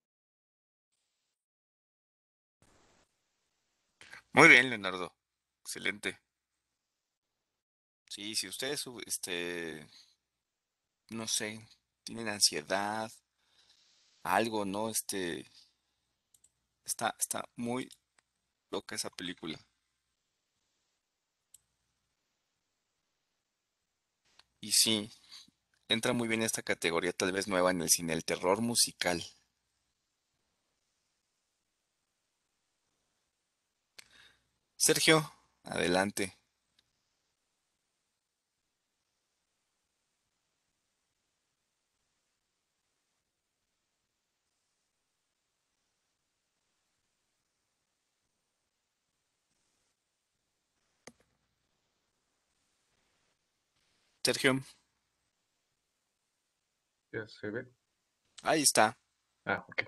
Muy bien, Leonardo. Excelente. Sí, si ustedes, su- este, no sé, tienen ansiedad, algo, ¿no? Este, está, está muy loca esa película. Y sí, entra muy bien esta categoría, tal vez nueva en el cine, el terror musical. Sergio, adelante. Sergio, ¿Ya se ve? ahí está. Ah, ok.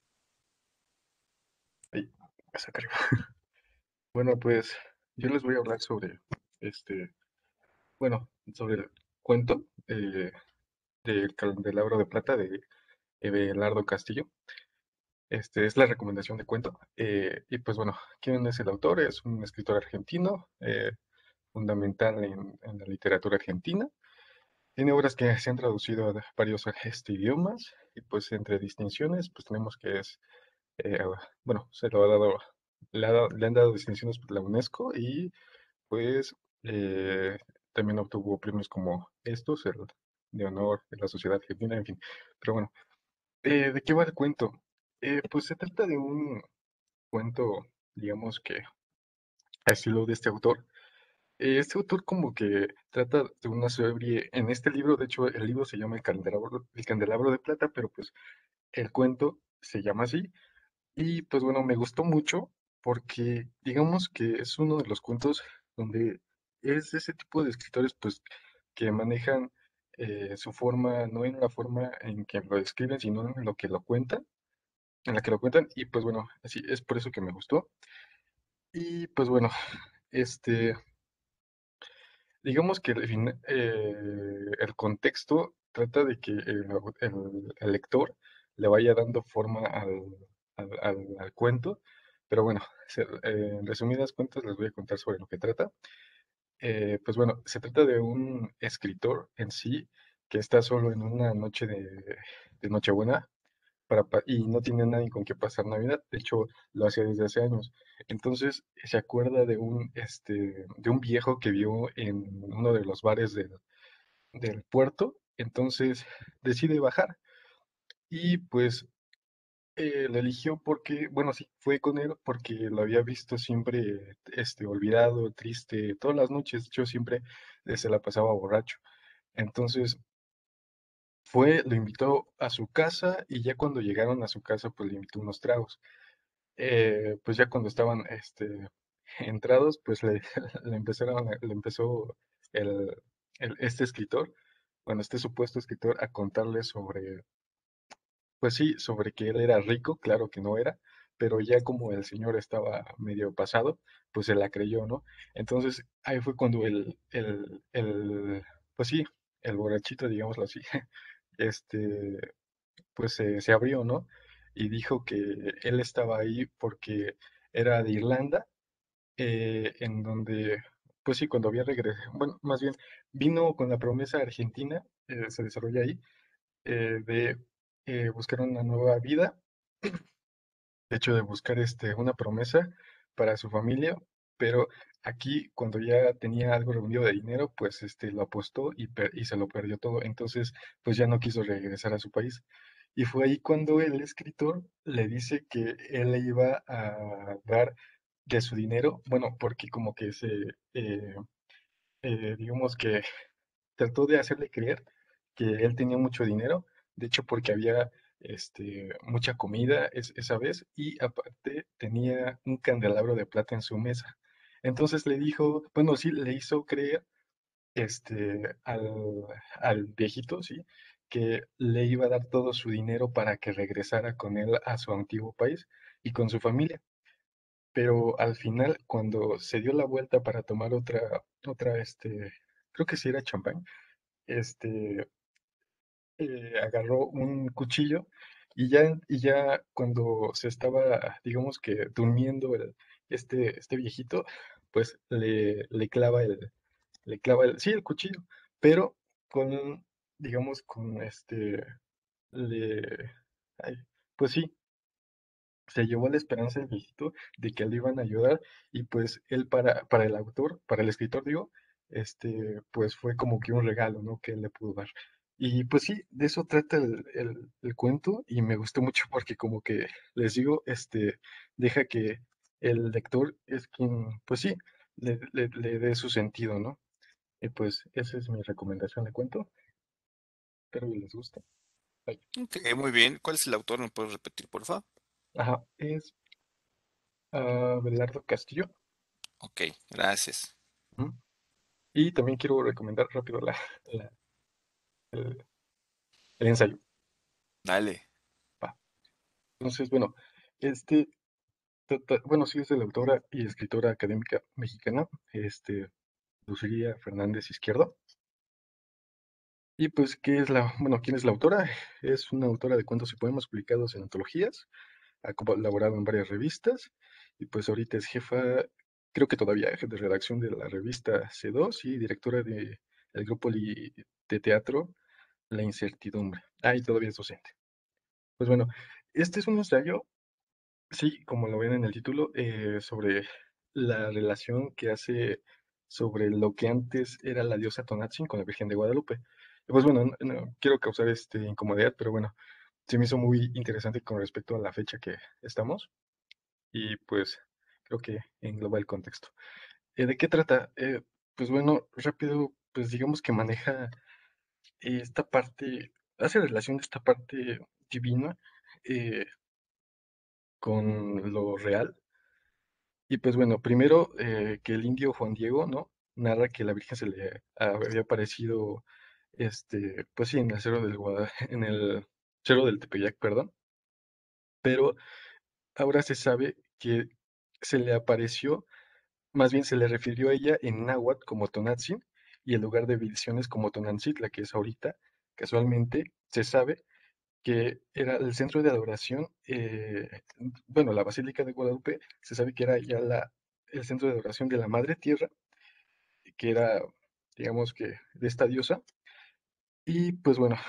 Ahí, hasta arriba. Bueno, pues yo les voy a hablar sobre este, bueno, sobre el cuento eh, del Candelabro de Plata de Abelardo Castillo. Este es la recomendación de cuento. Eh, y pues bueno, ¿quién es el autor? Es un escritor argentino, eh, fundamental en, en la literatura argentina. Tiene obras que se han traducido a varios este, idiomas y pues entre distinciones, pues tenemos que es, eh, bueno, se lo ha dado, le, ha dado- le han dado distinciones por la UNESCO y pues eh, también obtuvo premios como estos, el de honor de la Sociedad Argentina, en fin. Pero bueno, eh, ¿de qué va el cuento? Eh, pues se trata de un cuento, digamos que a estilo de este autor. Eh, Este autor como que trata de una serie, en este libro, de hecho el libro se llama El Candelabro, El Candelabro de Plata, pero pues el cuento se llama así. Y pues bueno, me gustó mucho porque digamos que es uno de los cuentos donde es ese tipo de escritores pues que manejan eh, su forma, no en la forma en que lo escriben, sino en lo que lo cuentan, en la que lo cuentan. Y pues bueno, así es por eso que me gustó. Y pues bueno, este, digamos que el, fin- eh, el contexto trata de que el, au- el- el lector le vaya dando forma al, al- al- al cuento, pero bueno, se- eh, en resumidas cuentas les voy a contar sobre lo que trata. Eh, pues bueno, se trata de un escritor en sí que está solo en una noche de, de Nochebuena para, pa- y no tiene nadie con quien pasar Navidad. De hecho, lo hacía desde hace años. Entonces, se acuerda de un, este, de un viejo que vio en uno de los bares del, del puerto. Entonces, decide bajar y pues eh, lo eligió porque, bueno, sí, fue con él porque lo había visto siempre, este, olvidado, triste, todas las noches. Yo siempre eh, se la pasaba borracho. Entonces, fue, lo invitó a su casa y ya cuando llegaron a su casa, pues le invitó unos tragos. Eh, pues ya cuando estaban este, entrados, pues le, le empezaron, a- le empezó el, el- este escritor, bueno, este supuesto escritor, a contarle sobre, pues sí, sobre que él era rico, claro que no era, pero ya como el señor estaba medio pasado, pues se la creyó, ¿no? Entonces ahí fue cuando el, el, el pues sí, el borrachito, digámoslo así, este, pues se se abrió, ¿no? Y dijo que él estaba ahí porque era de Irlanda, eh, en donde, pues sí, cuando había regresado, bueno, más bien vino con la promesa argentina, eh, se desarrolla ahí, eh, de eh, buscar una nueva vida, de hecho de buscar este, una promesa para su familia, pero aquí cuando ya tenía algo reunido de dinero, pues este, lo apostó y, per- y se lo perdió todo, entonces pues ya no quiso regresar a su país. Y fue ahí cuando el escritor le dice que él le iba a dar de su dinero, bueno, porque como que se, eh, eh, digamos que trató de hacerle creer que él tenía mucho dinero, de hecho porque había este, mucha comida es- esa vez y aparte tenía un candelabro de plata en su mesa. Entonces le dijo, bueno, sí, le hizo creer este, al, al viejito, sí, que le iba a dar todo su dinero para que regresara con él a su antiguo país y con su familia. pero al final, cuando se dio la vuelta para tomar otra, otra, este, creo que sí era champán, este, eh, agarró un cuchillo y ya, y ya cuando se estaba, digamos que durmiendo el, este, este viejito, pues le, le clava el, le clava el, sí, el cuchillo, pero con, digamos, con este, le, ay, pues sí, se llevó la esperanza del viejito de que le iban a ayudar y pues él para, para el autor, para el escritor digo, este, pues fue como que un regalo, ¿no? Que él le pudo dar. Y pues sí, de eso trata el, el- el cuento y me gustó mucho porque como que les digo, este, deja que el lector es quien, pues sí, le, le, le dé su sentido, ¿no? Y pues esa es mi recomendación de cuento. Espero que les guste. Ay, Ok, muy bien. ¿Cuál es el autor? ¿Me puedes repetir, por favor? ajá, es ah, Belardo Castillo. Ok, gracias. Ujú. Y también quiero recomendar rápido la, la- el, el ensayo. Dale. Va. Entonces, bueno, este, trata- bueno, sí es de la autora y escritora académica mexicana, este, Lucía Fernández Izquierdo. Y pues, ¿qué es la, bueno, quién es la autora? Es una autora de cuentos y poemas publicados en antologías, ha colaborado en varias revistas y pues ahorita es jefa, creo que todavía, jefe de redacción de la revista C dos y directora de el grupo li- de teatro La Incertidumbre. Ah, y todavía es docente. Pues bueno, este es un ensayo, sí, como lo ven en el título, eh, sobre la relación que hace sobre lo que antes era la diosa Tonantzin con la Virgen de Guadalupe. Pues bueno, no, no quiero causar este incomodidad, pero bueno, se me hizo muy interesante con respecto a la fecha que estamos y pues creo que engloba el contexto. Eh, ¿de qué trata? Eh, pues bueno, rápido, pues digamos que maneja esta parte, hace relación de esta parte divina eh, con lo real. Y pues bueno, primero eh, que el indio Juan Diego, ¿no? Narra que la Virgen se le había aparecido, este, pues sí, en el cerro del Guada- en el cerro del Tepeyac, perdón, pero ahora se sabe que se le apareció, más bien se le refirió a ella en náhuatl como Tonatzin y el lugar de visiones como Tonantzintla, que es ahorita, casualmente se sabe que era el centro de adoración, eh, bueno, la Basílica de Guadalupe, se sabe que era ya la, el centro de adoración de la Madre Tierra, que era, digamos que, de esta diosa. Y pues bueno,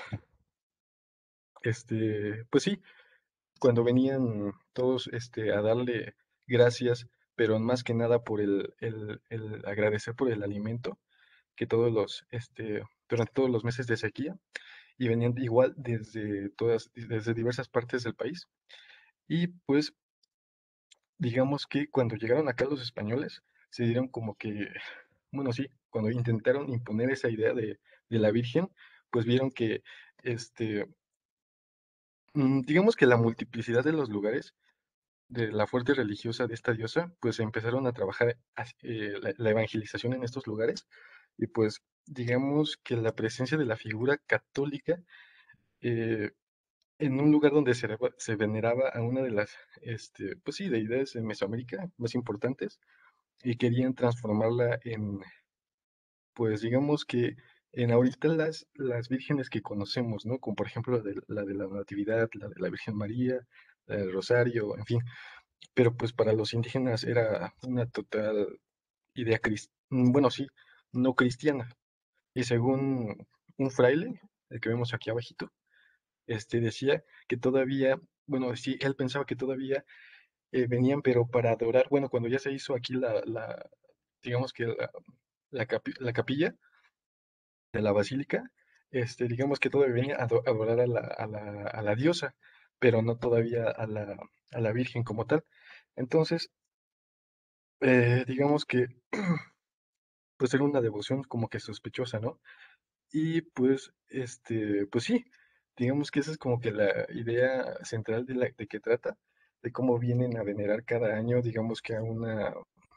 este, pues sí, cuando venían todos este, a darle gracias, pero más que nada por el, el, el agradecer por el alimento, que todos los, este, durante todos los meses de sequía, y venían igual desde todas, desde diversas partes del país. Y pues digamos que cuando llegaron acá los españoles, se dieron como que, bueno, sí, cuando intentaron imponer esa idea de, de la Virgen, pues vieron que, este, mm, digamos que la multiplicidad de los lugares, de la fuerte religiosa de esta diosa, pues empezaron a trabajar as- eh, la, la evangelización en estos lugares, y pues digamos que la presencia de la figura católica eh, en un lugar donde se, reva- se veneraba a una de las, este, pues sí, deidades de Mesoamérica más importantes, y querían transformarla en, pues digamos que en ahorita las, las vírgenes que conocemos, ¿no? Como por ejemplo la de, la de la Natividad, la de la Virgen María, la del Rosario, en fin. Pero pues para los indígenas era una total idea cristiana, bueno, sí, no cristiana. Y según un fraile, el que vemos aquí abajito, este decía que todavía, bueno, sí, él pensaba que todavía eh, venían, pero para adorar, bueno, cuando ya se hizo aquí la, la digamos que la, la, capi- la capilla de la basílica, este, digamos que todavía venía a ado- adorar a la, a la, a la diosa, pero no todavía a la, a la Virgen como tal. Entonces, eh, digamos que pues era una devoción como que sospechosa, ¿no? Y pues, este, pues sí, digamos que esa es como que la idea central de la de que trata, de cómo vienen a venerar cada año, digamos que a una,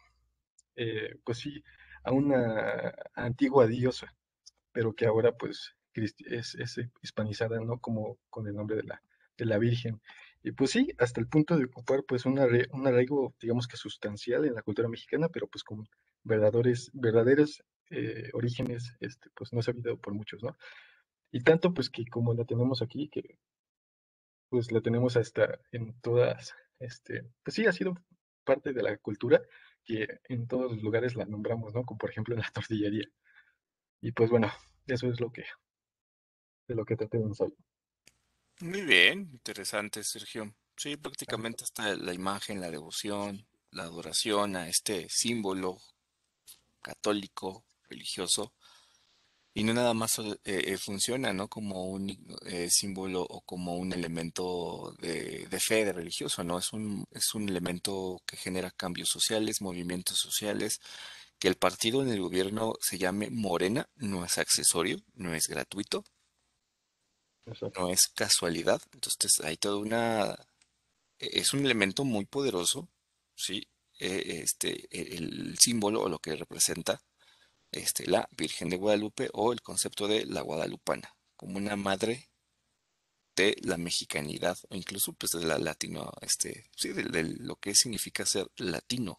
eh, pues sí, a una antigua diosa, pero que ahora pues cristi- es, es hispanizada, ¿no? Como con el nombre de la, de la Virgen. Y pues sí, hasta el punto de ocupar pues un, arre- un arraigo, digamos que sustancial en la cultura mexicana, pero pues con verdaderos, verdaderos eh, orígenes, este, pues no sabido por muchos, ¿no? Y tanto pues que como la tenemos aquí, que pues la tenemos hasta en todas, este, pues sí, ha sido parte de la cultura que en todos los lugares la nombramos, ¿no? Como por ejemplo en la tortillería. Y pues bueno, eso es lo que, de lo que traté de ensayo. Muy bien, interesante, Sergio. Sí, prácticamente está la imagen, la devoción, la adoración a este símbolo católico, religioso, y no nada más eh, eh, funciona, ¿no? Como un eh, símbolo o como un elemento de, de fe, de religioso, ¿no? Es un, es un elemento que genera cambios sociales, movimientos sociales. Que el partido en el gobierno se llame Morena no es accesorio, no es gratuito, Exacto. no es casualidad. Entonces hay toda una, e- es un elemento muy poderoso, ¿sí? Eh, este, e- el símbolo o lo que representa este, la Virgen de Guadalupe o el concepto de la guadalupana, como una madre de la mexicanidad o incluso pues de la latino, este, sí, de, de lo que significa ser latino.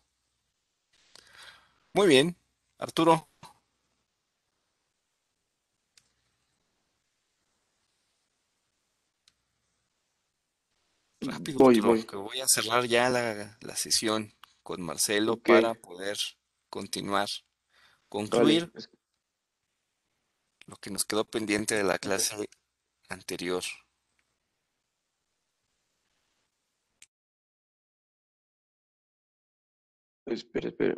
Muy bien, Arturo, rápido Voy, Arturo, voy. que voy a cerrar ya la, la sesión con Marcelo Ok, para poder continuar, vale. concluir Es- lo que nos quedó pendiente de la clase anterior. Espera, espera.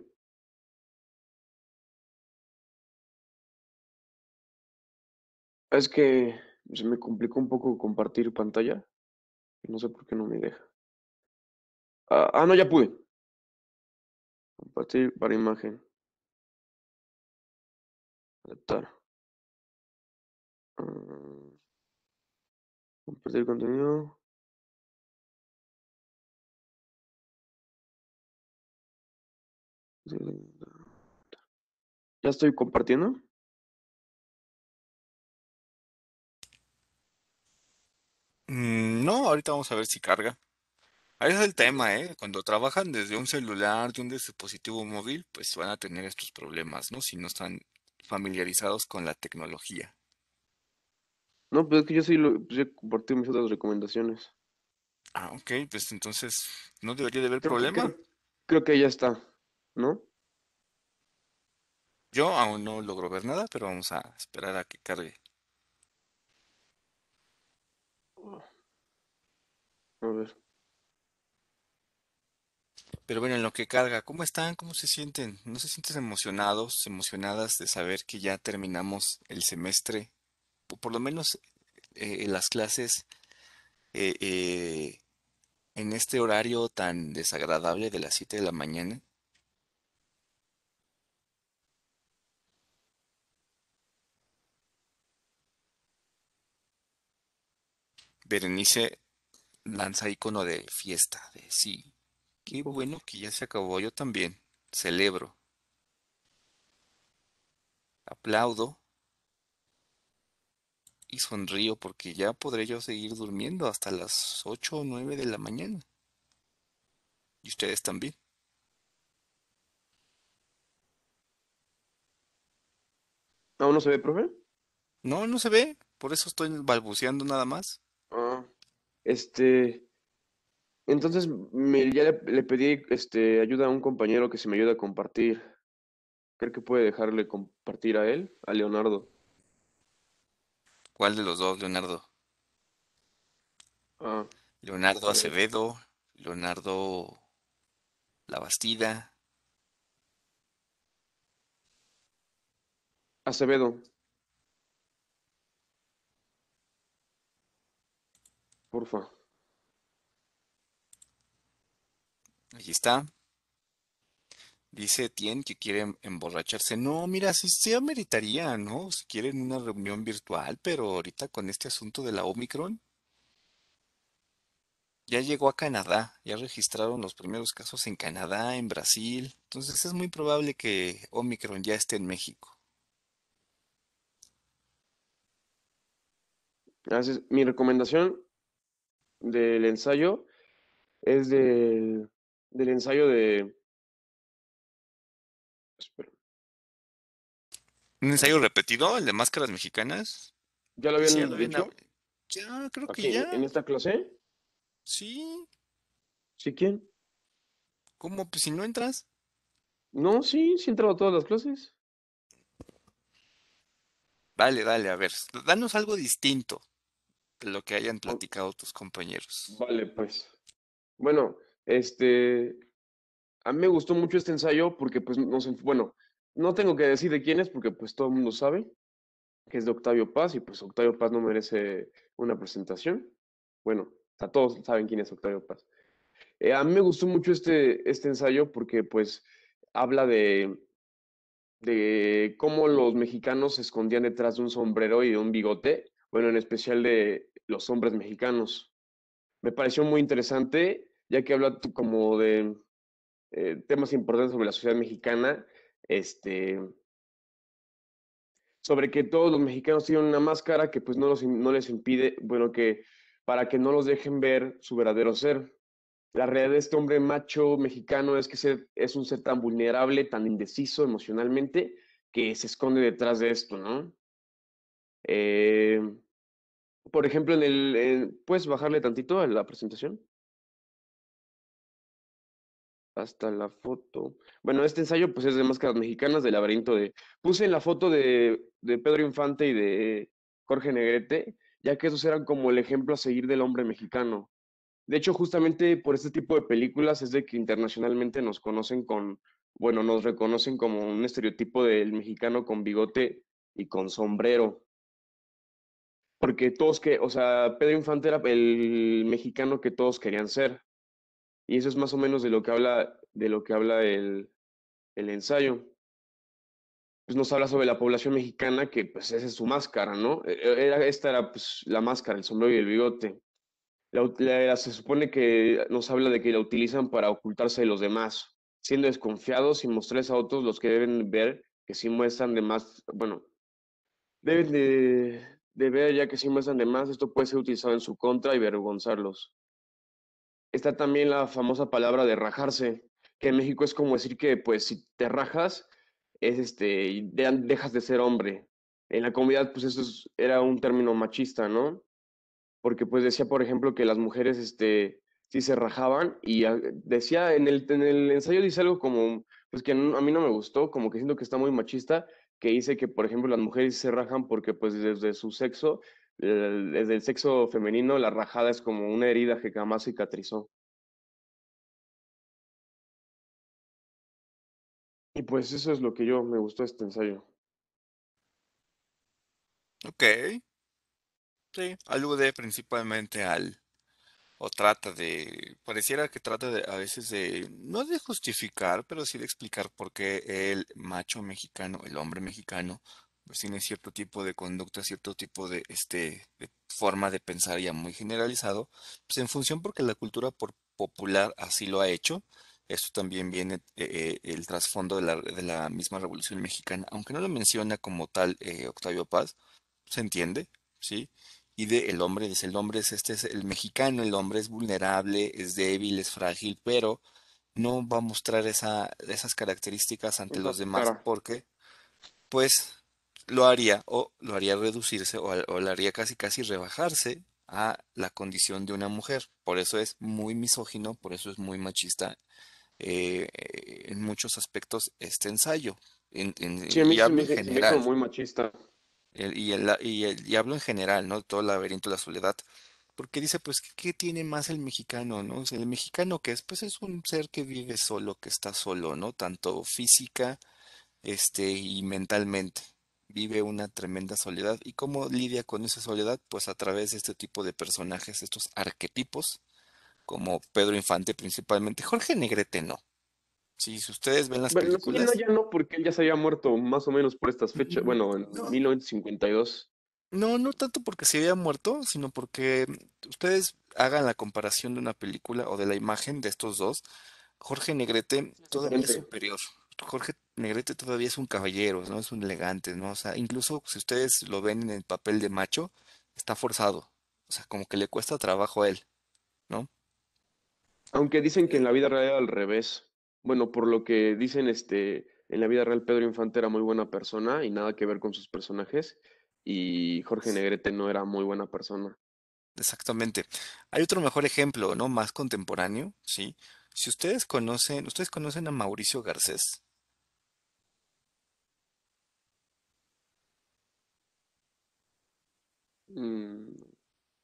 Es que se me complicó un poco compartir pantalla. Y no sé por qué no me deja. Ah, ah, no, ya pude. Compartir para imagen. Adaptar. Ah, compartir contenido. Ya estoy compartiendo. Mm, no, ahorita vamos a ver si carga. Ahí es el tema, ¿eh? Cuando trabajan desde un celular, de un dispositivo móvil, pues van a tener estos problemas, ¿no? Si no están familiarizados con la tecnología. No, pues es que yo sí lo, pues ya compartí mis otras recomendaciones. Ah, ok, pues entonces no debería de haber Creo que, problema. creo, creo que ya está, ¿no? Yo aún no logro ver nada, pero vamos a esperar a que cargue. A ver. Pero bueno, en lo que carga, ¿cómo están? ¿Cómo se sienten? ¿No se sienten emocionados, emocionadas de saber que ya terminamos el semestre? O por lo menos eh, las clases eh, eh, en este horario tan desagradable de las siete de la mañana. Berenice lanza icono de fiesta, de sí. Qué Uf. bueno que ya se acabó. Yo también celebro, aplaudo y sonrío porque ya podré yo seguir durmiendo hasta las ocho o nueve de la mañana. Y ustedes también. ¿Aún no se ve, profe? No, no se ve. Por eso estoy balbuceando nada más. Ah, este, entonces me, ya le, le pedí este, ayuda a un compañero que se me ayude a compartir. ¿Cree que puede dejarle compartir a él, a Leonardo? ¿Cuál de los dos, Leonardo? Ah, Leonardo a ver, Acevedo, Leonardo Labastida. Acevedo, porfa. Allí está. Dice Tien que quiere em- emborracharse. No, mira, sí se ameritaría, ¿no? Si quieren una reunión virtual, pero ahorita con este asunto de la Omicron, ya llegó a Canadá, ya registraron los primeros casos en Canadá, en Brasil. Entonces es muy probable que Omicron ya esté en México. Gracias. Mi recomendación del ensayo es del, del ensayo de... Espera, ¿Un a ensayo ver, repetido, el de máscaras mexicanas? ¿ya lo Sí, sí, ya lo habían habían hab- dicho? Ya, creo que Aquí, en, en ya. esta clase. Sí. ¿Sí quién? ¿Cómo? Pues si no entras. No, sí, sí he entrado a todas las clases. Dale, dale, a ver. Danos algo distinto de lo que hayan Oh, platicado tus compañeros. vale, pues. Bueno, este, a mí me gustó mucho este ensayo porque, pues, no sé, bueno, no tengo que decir de quién es porque, pues, todo el mundo sabe que es de Octavio Paz y, pues, Octavio Paz no merece una presentación. Bueno, o sea, todos saben quién es Octavio Paz. Eh, a mí me gustó mucho este, este ensayo porque, pues, habla de, de cómo los mexicanos se escondían detrás de un sombrero y de un bigote, bueno, en especial de los hombres mexicanos. Me pareció muy interesante, ya que habla tú como de eh, temas importantes sobre la sociedad mexicana, este, sobre que todos los mexicanos tienen una máscara que pues no, los, no les impide, bueno, que para que no los dejen ver su verdadero ser. La realidad de este hombre macho mexicano es que ser- es un ser tan vulnerable, tan indeciso emocionalmente, que se esconde detrás de esto, ¿no? Eh, por ejemplo, en el, en- ¿puedes bajarle tantito a la presentación? Hasta la foto. Bueno, este ensayo pues es de máscaras mexicanas del laberinto de... Puse la foto de, de Pedro Infante y de Jorge Negrete, ya que esos eran como el ejemplo a seguir del hombre mexicano. De hecho, justamente por este tipo de películas es de que internacionalmente nos conocen con, bueno, nos reconocen como un estereotipo del mexicano con bigote y con sombrero. Porque todos que, o sea, Pedro Infante era el mexicano que todos querían ser. Y eso es más o menos de lo que habla, de lo que habla el, el ensayo. Pues nos habla sobre la población mexicana que pues esa es su máscara, ¿no? E- e- Era, esta era pues la máscara, el sombrero y el bigote. La ut- la- se supone que nos habla de que la utilizan para ocultarse de los demás, siendo desconfiados y mostrarles a otros los que deben ver que sí muestran de más, bueno, deben de, de ver ya que sí muestran de más, esto puede ser utilizado en su contra y avergonzarlos. Está también la famosa palabra de rajarse, que en México es como decir que, pues, si te rajas, es este, y de- dejas de ser hombre. En la comunidad, pues, eso es- era un término machista, ¿no? Porque, pues, decía, por ejemplo, que las mujeres, este, sí se rajaban y ah, decía, en el, en el ensayo dice algo como, pues, que no- a mí no me gustó, como que siento que está muy machista, que dice que, por ejemplo, las mujeres se rajan porque, pues, desde su sexo, eh, desde el sexo femenino, la rajada es como una herida que jamás cicatrizó. Y pues eso es lo que yo me gustó de este ensayo. Ok, sí, alude principalmente al, o trata de, pareciera que trata de, a veces de, no de justificar, pero sí de explicar por qué el macho mexicano, el hombre mexicano, pues tiene cierto tipo de conducta, cierto tipo de, este, de forma de pensar ya muy generalizado, pues en función porque la cultura por popular así lo ha hecho. Esto también viene eh, eh, el trasfondo de la, de la misma Revolución Mexicana, aunque no lo menciona como tal eh, Octavio Paz, se entiende, ¿sí? Y de el hombre, dice, el hombre es este, es el mexicano, el hombre es vulnerable, es débil, es frágil, pero no va a mostrar esa, esas características ante Esa los demás cara. porque, pues, lo haría o lo haría reducirse o, o lo haría casi casi rebajarse a la condición de una mujer. Por eso es muy misógino, por eso es muy machista eh, eh, en muchos aspectos este ensayo. En- en- Sí, a mí y se me, hablo en hizo- se me hizo general. muy machista. El- y, el, y, el- y hablo en general, ¿no? Todo el laberinto de la soledad. Porque dice, pues, ¿qué, qué tiene más el mexicano, ¿no? O sea, el mexicano que es, pues es un ser que vive solo, que está solo, ¿no? Tanto física, este, y mentalmente. Vive una tremenda soledad. ¿Y cómo lidia con esa soledad? Pues a través de este tipo de personajes, estos arquetipos, como Pedro Infante principalmente. Jorge Negrete no. Sí, si ustedes ven las Bueno, sí, no, películas, ya no, porque él ya se había muerto más o menos por estas fechas. mm, Bueno, en no, mil novecientos cincuenta y dos. no, no tanto porque se había muerto, sino porque mm, ustedes hagan la comparación de una película o de la imagen de estos dos. Jorge Negrete Es todavía es diferente. superior. Jorge Negrete todavía es un caballero, ¿no? Es un elegante, ¿no? O sea, incluso si ustedes lo ven en el papel de macho, está forzado. O sea, como que le cuesta trabajo a él. ¿no? Aunque dicen que en Eh, la vida real era al revés. Bueno, por lo que dicen, este, en la vida real Pedro Infante era muy buena persona y nada que ver con sus personajes. Y Jorge Negrete no era muy buena persona. Exactamente. Hay otro mejor ejemplo, ¿no? Más contemporáneo, ¿sí? Si ustedes conocen, ustedes conocen a Mauricio Garcés, Mm.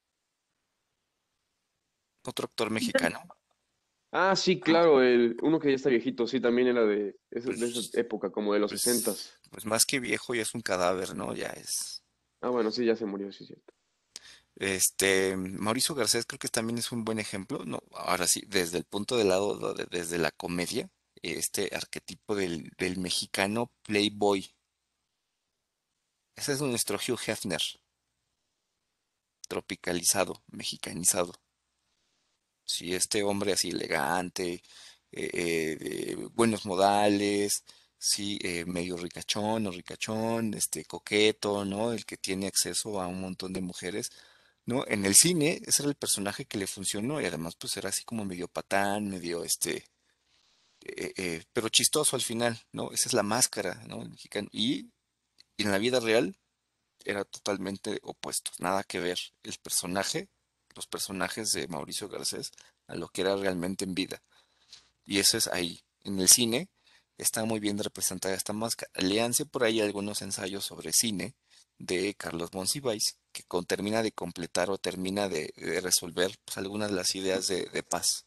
otro actor mexicano, Ah, sí, ah, claro, el, uno que ya está viejito, sí, también era de, esa- de esa pues, época, como de los pues, sesentas. pues más que viejo, ya es un cadáver, ¿no? Ya es. Ah, bueno, sí, ya se murió, sí, cierto. Este, Mauricio Garcés creo que también es un buen ejemplo, ¿no? Ahora sí, desde el punto de lado, do- de- desde la comedia, este arquetipo del, del mexicano playboy. Ese es nuestro Hugh Hefner, tropicalizado, mexicanizado. Sí, este hombre así elegante, eh, eh, de buenos modales, sí, eh, medio ricachón o ricachón, este coqueto, ¿no? El que tiene acceso a un montón de mujeres, ¿no? En el cine, ese era el personaje que le funcionó y además pues era así como medio patán, medio este, eh, eh, pero chistoso al final, ¿no? Esa es la máscara, ¿no? El mexicano. Y en la vida real era totalmente opuestos, nada que ver el personaje, los personajes de Mauricio Garcés a lo que era realmente en vida. Y eso es ahí, en el cine está muy bien representada esta máscara. Léanse por ahí algunos ensayos sobre cine de Carlos Monsiváis, que con- termina de completar o termina de, de resolver pues, algunas de las ideas de, de paz.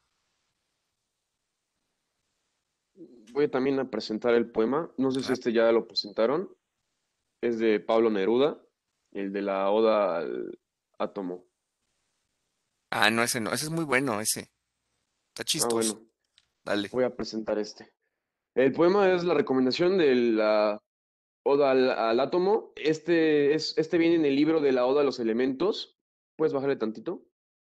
Voy también a presentar el poema, no sé si Ah, este ya lo presentaron, es de Pablo Neruda, el de la Oda al Átomo. ah, no, ese no, ese es muy bueno, ese. Está Ah, chistoso. bueno, Dale. voy a presentar este. El poema es la recomendación de la Oda al, al átomo. Este, es, este viene en el libro de la Oda a los elementos. ¿Puedes bajarle tantito?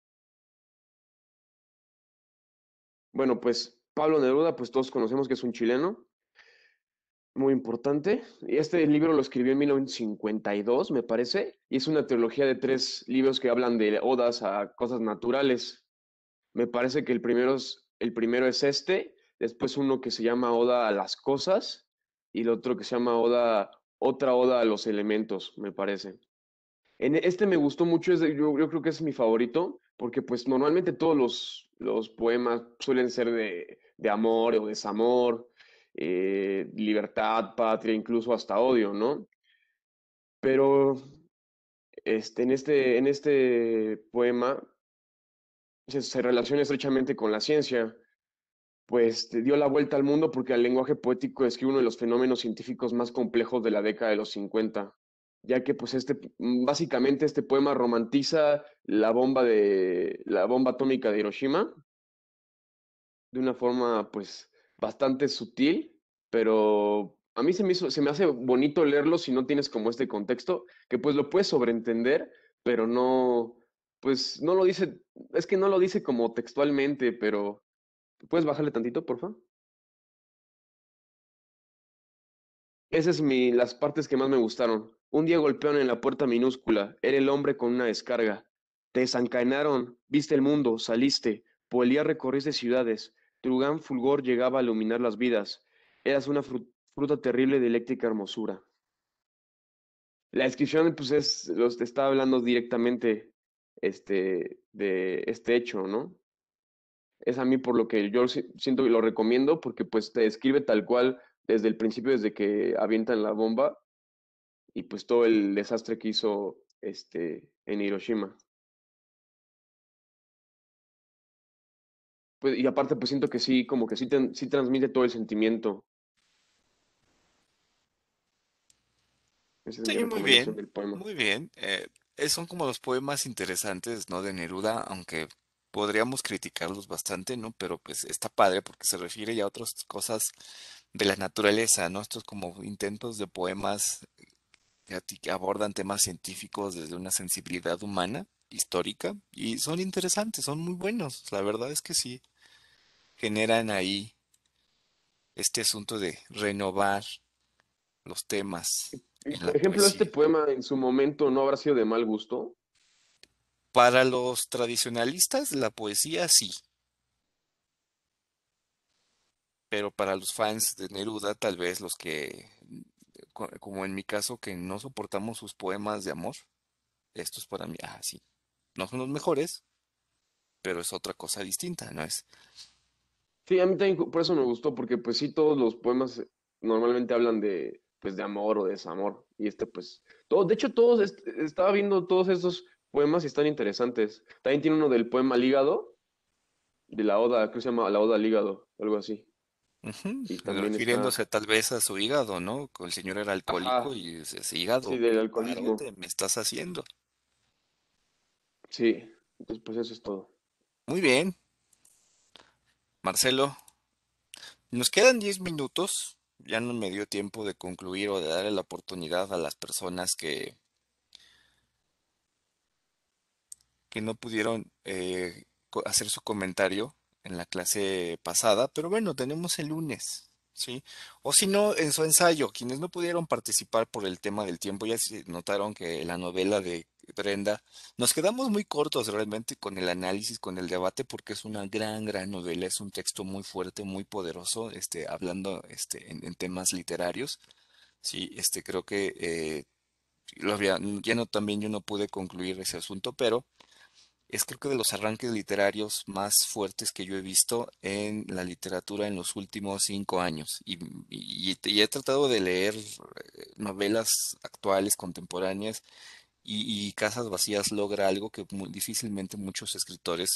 Bueno, pues Pablo Neruda, pues todos conocemos que es un chileno muy importante. Y este libro lo escribió en mil novecientos cincuenta y dos, me parece, y es una trilogía de tres libros que hablan de odas a cosas naturales. Me parece que el primero es, el primero es este, después uno que se llama Oda a las cosas y el otro que se llama Oda, otra Oda a los elementos, me parece. En este me gustó mucho, es de- yo, yo creo que es mi favorito, porque pues normalmente todos los, los poemas suelen ser de, de amor o desamor, eh, libertad, patria, incluso hasta odio, ¿no? Pero este, en este, en este poema se, se relaciona estrechamente con la ciencia, pues te dio la vuelta al mundo porque el lenguaje poético es que uno de los fenómenos científicos más complejos de la década de los cincuenta, ya que pues este, básicamente este poema romantiza la bomba de, la bomba atómica de Hiroshima de una forma pues bastante sutil, pero a mí se me hizo, se me hace bonito leerlo si no tienes como este contexto, que pues lo puedes sobreentender, pero no, pues no lo dice, es que no lo dice como textualmente, pero ¿puedes bajarle tantito, por favor? Esas son mi, las partes que más me gustaron. Un día golpearon en la puerta minúscula. Era el hombre con una descarga. Te desencadenaron, viste el mundo, saliste. Por el día recorriste ciudades. Tu gran fulgor llegaba a iluminar las vidas. Eras una fru- fruta terrible de eléctrica hermosura. La descripción, pues, es, los te está hablando directamente, este, de este hecho, ¿no? Es a mí por lo que yo si- siento que lo recomiendo, porque pues te describe tal cual desde el principio, desde que avientan la bomba y pues todo el desastre que hizo este, en Hiroshima. Pues, y aparte, pues siento que sí, como que sí, te- sí transmite todo el sentimiento. Esa es mi Sí, muy recomendación bien, del poema. muy bien. Eh, eh, son como los poemas interesantes, ¿no? De Neruda, aunque podríamos criticarlos bastante, ¿no? Pero pues está padre porque se refiere ya a otras cosas de la naturaleza, ¿no? Estos como intentos de poemas que, a ti- que abordan temas científicos desde una sensibilidad humana, histórica, y son interesantes, son muy buenos. La verdad es que sí, generan ahí este asunto de renovar los temas Y en por la ejemplo, este poesía. poema en su momento no habrá sido de mal gusto. Para los tradicionalistas, la poesía sí, pero para los fans de Neruda, tal vez los que, co- como en mi caso, que no soportamos sus poemas de amor, estos para mí, ah, sí, no son los mejores, pero es otra cosa distinta, ¿no es? Sí, a mí también por eso me gustó, porque pues sí, todos los poemas eh, normalmente hablan de, pues, de amor o de desamor. Y este, pues, todo, de hecho, todos, est- estaba viendo todos estos poemas y están interesantes. También tiene uno del poema al hígado, de la oda, creo que se llama La Oda al Hígado, algo así. Ujú, Y también está, refiriéndose tal vez a su hígado, ¿no? El señor era alcohólico ajá, y ese sí, hígado, del qué alcoholismo. parote me estás haciendo. Sí, entonces pues eso es todo. Muy bien, Marcelo, nos quedan diez minutos. Ya no me dio tiempo de concluir o de darle la oportunidad a las personas que, que no pudieron eh, co- hacer su comentario en la clase pasada, pero bueno, tenemos el lunes, ¿sí? O si no, en su ensayo, quienes no pudieron participar por el tema del tiempo, ya se notaron que la novela de Brenda, nos quedamos muy cortos realmente con el análisis, con el debate, porque es una gran, gran novela, es un texto muy fuerte, muy poderoso, este, hablando este, en, en temas literarios, ¿sí? Este, creo que eh, lo había, ya no, también yo no pude concluir ese asunto, pero es creo que de los arranques literarios más fuertes que yo he visto en la literatura en los últimos cinco años. Y, y- y he tratado de leer eh, novelas actuales, contemporáneas, y, y Casas Vacías logra algo que muy difícilmente muchos escritores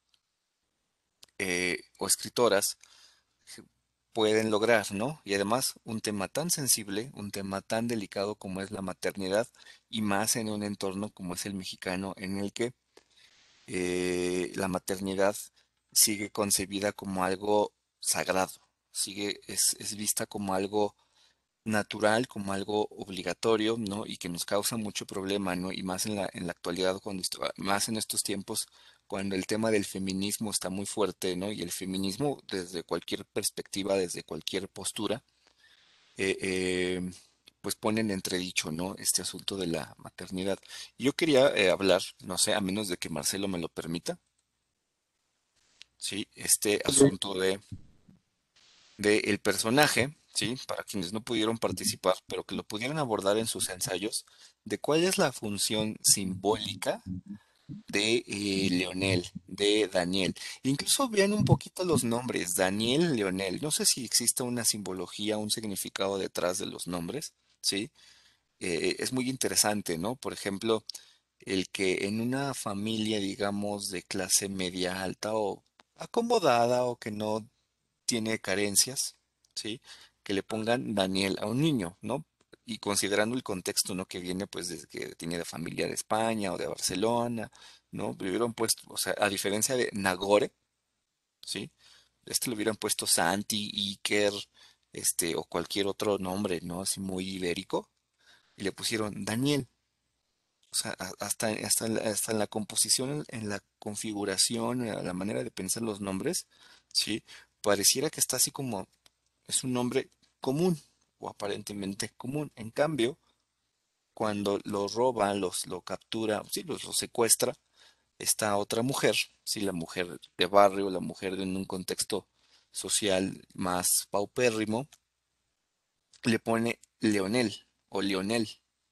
eh, o escritoras pueden lograr, ¿no? Y además un tema tan sensible, un tema tan delicado como es la maternidad, y más en un entorno como es el mexicano, en el que eh, la maternidad sigue concebida como algo sagrado, sigue, es, es vista como algo natural, como algo obligatorio, ¿no? Y que nos causa mucho problema, ¿no? Y más en la, en la actualidad, cuando esto- más en estos tiempos, cuando el tema del feminismo está muy fuerte, ¿no? Y el feminismo desde cualquier perspectiva, desde cualquier postura, eh, eh, pues ponen en entredicho, ¿no? Este asunto de la maternidad. Y yo quería eh, hablar, no sé, a menos de que Marcelo me lo permita, ¿sí? Este asunto de, de el personaje, ¿sí? Para quienes no pudieron participar, pero que lo pudieran abordar en sus ensayos, de cuál es la función simbólica de eh, Leonel, de Daniel. Incluso vean un poquito los nombres, Daniel, Leonel. No sé si existe una simbología, un significado detrás de los nombres, ¿sí? Eh, es muy interesante, ¿no? Por ejemplo, el que en una familia, digamos, de clase media alta o acomodada o que no tiene carencias, ¿sí? Que le pongan Daniel a un niño, ¿no? Y considerando el contexto, ¿no? Que viene, pues, desde que tiene de familia de España o de Barcelona, ¿no? Le hubieran puesto, o sea, a diferencia de Nagore, ¿sí? Este le hubieran puesto Santi, Iker, este, o cualquier otro nombre, ¿no? Así muy ibérico, y le pusieron Daniel. O sea, a- hasta, hasta, en la, hasta en la composición, en la configuración, en la manera de pensar los nombres, ¿sí? Pareciera que está así como es un nombre común o aparentemente común. En cambio, cuando lo roba, los, lo captura, sí, los, lo secuestra, está otra mujer, sí, la mujer de barrio, la mujer de un contexto social más paupérrimo, le pone Leonel o Lionel.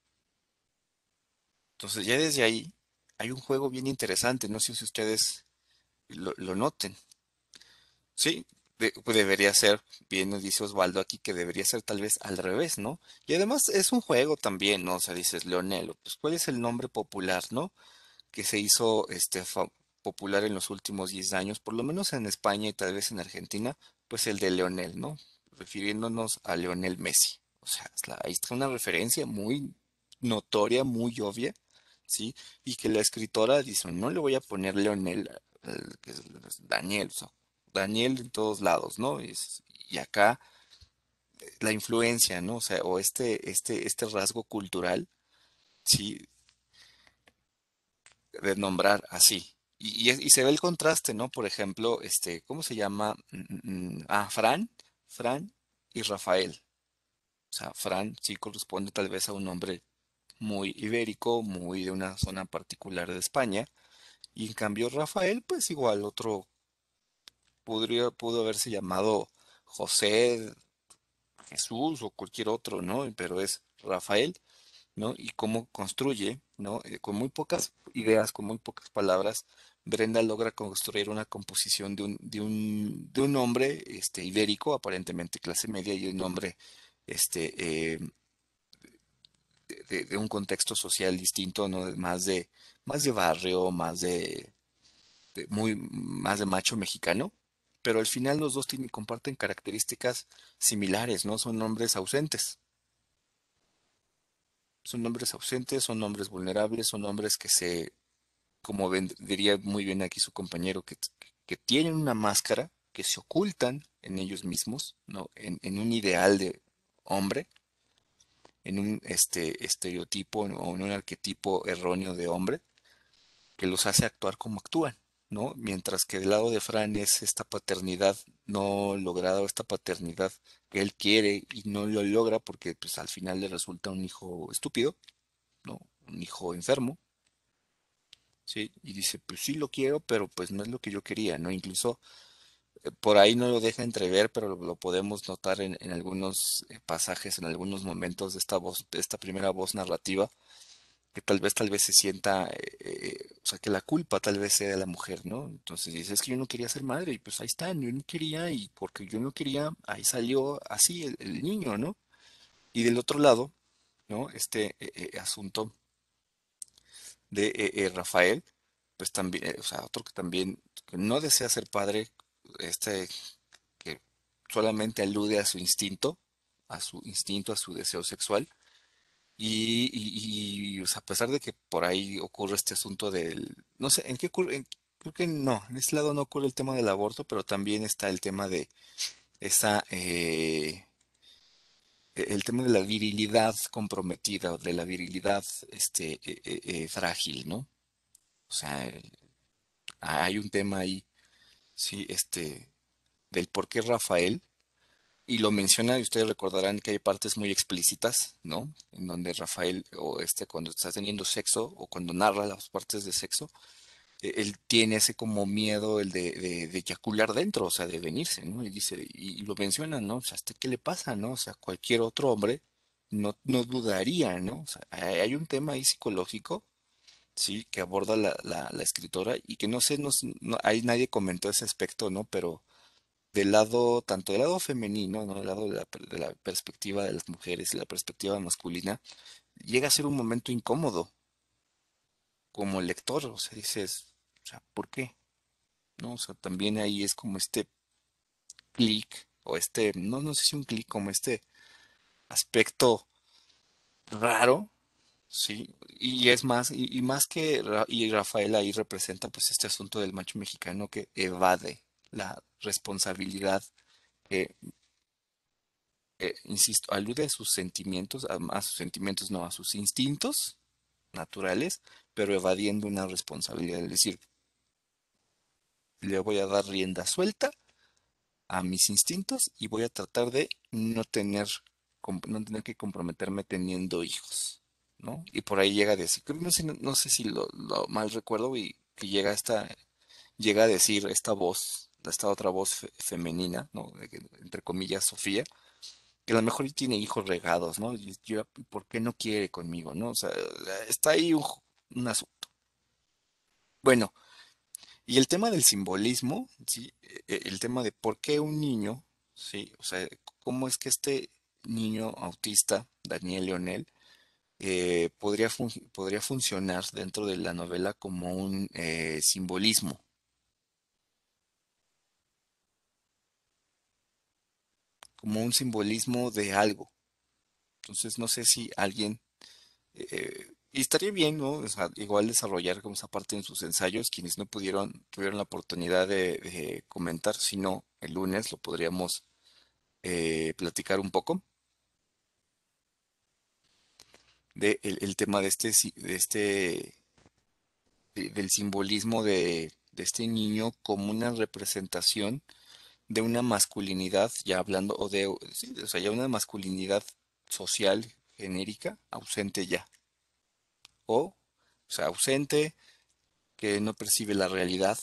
Entonces ya desde ahí hay un juego bien interesante, no sé si ustedes lo, lo noten. Sí, de- pues debería ser, bien nos dice Osvaldo aquí que debería ser tal vez al revés, ¿no? Y además es un juego también, ¿no? O sea, dices Leonel, pues ¿cuál es el nombre popular, ¿no? Que se hizo este fa- popular en los últimos diez años, por lo menos en España y tal vez en Argentina, pues el de Leonel, ¿no? Refiriéndonos a Leonel Messi. O sea, es la- ahí está una referencia muy notoria, muy obvia, ¿sí? Y que la escritora dice, no le voy a poner Leonel, eh, que es es Daniel, o sea, Daniel en todos lados, ¿no? Y, es- y acá eh, la influencia, ¿no? O sea, o este, este, este rasgo cultural, sí, de nombrar así. Y, y es- y se ve el contraste, ¿no? Por ejemplo, este, ¿cómo se llama? Mm, mm, mm, Ah, Fran, Fran y Rafael. O sea, Fran sí corresponde tal vez a un nombre muy ibérico, muy de una zona particular de España, Y en cambio Rafael, pues igual otro, podría, pudo haberse llamado José, Jesús o cualquier otro, ¿no? Pero es Rafael, ¿no? Y cómo construye, ¿no? Eh, con muy pocas ideas, con muy pocas palabras, Brenda logra construir una composición de un, de un, de un hombre, este, ibérico, aparentemente clase media, y un hombre, este, eh, de, de- de un contexto social distinto, ¿no? Más de, más de barrio, más de, de muy, más de macho mexicano. Pero al final los dos tienen, comparten características similares, ¿no? Son hombres ausentes. Son hombres ausentes, son hombres vulnerables, son hombres que se, como ven- diría muy bien aquí su compañero, que, que tienen una máscara, que se ocultan en ellos mismos, ¿no? En, en un ideal de hombre, en un este, estereotipo, ¿no? O en un arquetipo erróneo de hombre, que los hace actuar como actúan, ¿no? Mientras que del lado de Fran es esta paternidad no lograda, o esta paternidad que él quiere y no lo logra porque pues al final le resulta un hijo estúpido, ¿no? Un hijo enfermo. Sí, y dice, pues sí lo quiero, pero pues no es lo que yo quería, ¿no? Incluso eh, por ahí no lo deja entrever, pero lo, lo podemos notar en, en algunos eh, pasajes, en algunos momentos de esta voz, de esta primera voz narrativa, que tal vez, tal vez se sienta, eh, eh, o sea, que la culpa tal vez sea de la mujer, ¿no? Entonces dice, es que yo no quería ser madre, y pues ahí está, yo no quería, y porque yo no quería, ahí salió así el, el niño, ¿no? Y del otro lado, ¿no? Este eh, eh, asunto de eh, eh, Rafael, pues también, eh, o sea, otro que también que no desea ser padre, este que solamente alude a su instinto, a su instinto, a su deseo sexual, y, y- y, o sea, a pesar de que por ahí ocurre este asunto del, no sé, ¿en qué ocurre? En- creo que no, en este lado no ocurre el tema del aborto, pero también está el tema de esa, eh, e- el tema de la virilidad comprometida, o de la virilidad, este, eh, eh, eh, frágil, ¿no? O sea, hay un tema ahí, sí, este, del por qué Rafael, y lo menciona, y ustedes recordarán que hay partes muy explícitas, ¿no? En donde Rafael, o este, cuando está teniendo sexo, o cuando narra las partes de sexo, eh, él tiene ese como miedo, el de, de, de eyacular dentro, o sea, de venirse, ¿no? Y dice, y, y lo menciona, ¿no? O sea, ¿este qué le pasa, no? O sea, cualquier otro hombre no, no dudaría, ¿no? O sea, hay, hay un tema ahí psicológico, sí, que aborda la, la, la escritora, y que no sé, no, s- no- ahí nadie comentó ese aspecto, ¿no? Pero del lado, tanto del lado femenino, ¿no? Del lado de la, per- de la perspectiva de las mujeres y la perspectiva masculina, llega a ser un momento incómodo como lector, o sea, dices, o sea, ¿por qué? ¿No? O sea, también ahí es como este clic, o este, no, no sé si un clic, como este aspecto raro, sí, y es más, y, y más que, Ra- y Rafael ahí representa pues este asunto del macho mexicano que evade la responsabilidad, que, eh, insisto, alude a sus sentimientos, a, a sus sentimientos, no, a sus instintos naturales, pero evadiendo una responsabilidad, es decir, le voy a dar rienda suelta a mis instintos y voy a tratar de no tener, com- no tener que comprometerme teniendo hijos, ¿no? Y por ahí llega a decir, creo- no sé, no, no sé si lo, lo mal recuerdo, y que llega esta, llega a decir esta voz, esta otra voz fe- femenina, ¿no? De que, entre comillas, Sofía, que a lo mejor tiene hijos regados, ¿no? Y yo, ¿por qué no quiere conmigo, no? O sea, está ahí un, ju- un asunto. Bueno, y el tema del simbolismo, ¿sí? E- e- El tema de por qué un niño, ¿sí? O sea, cómo es que este niño autista, Daniel Leonel, eh, podría, fun- podría funcionar dentro de la novela como un eh, simbolismo, como un simbolismo de algo. Entonces, no sé si alguien, eh, y estaría bien, ¿no? O sea, igual desarrollar como esa parte en sus ensayos, quienes no pudieron, tuvieron la oportunidad de, de comentar, si no, el lunes lo podríamos eh, platicar un poco de el, el tema de este, si- de este, de- del simbolismo de, de este niño como una representación de una masculinidad, ya hablando, o de, sí, o sea, ya una masculinidad social, genérica, ausente ya, o, o sea, ausente, que no percibe la realidad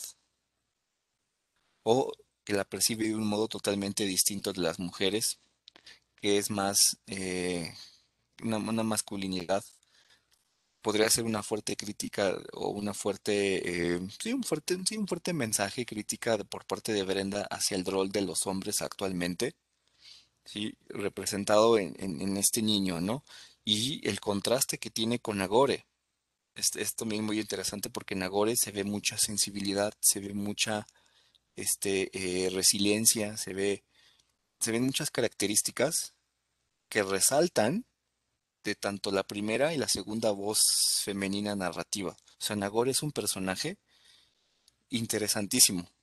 o que la percibe de un modo totalmente distinto de las mujeres, que es más eh, una, una masculinidad. Podría ser una fuerte crítica o una fuerte, eh, sí, un fuerte, sí, un fuerte mensaje crítica de- por parte de Brenda hacia el rol de los hombres actualmente, sí, representado en, en- en este niño, ¿no? Y el contraste que tiene con Nagore. Es, es también muy interesante porque en Nagore se ve mucha sensibilidad, se ve mucha este, eh, resiliencia, se ve, se ven muchas características que resaltan de tanto la primera y la segunda voz femenina narrativa. O sea, Nagore es un personaje interesantísimo.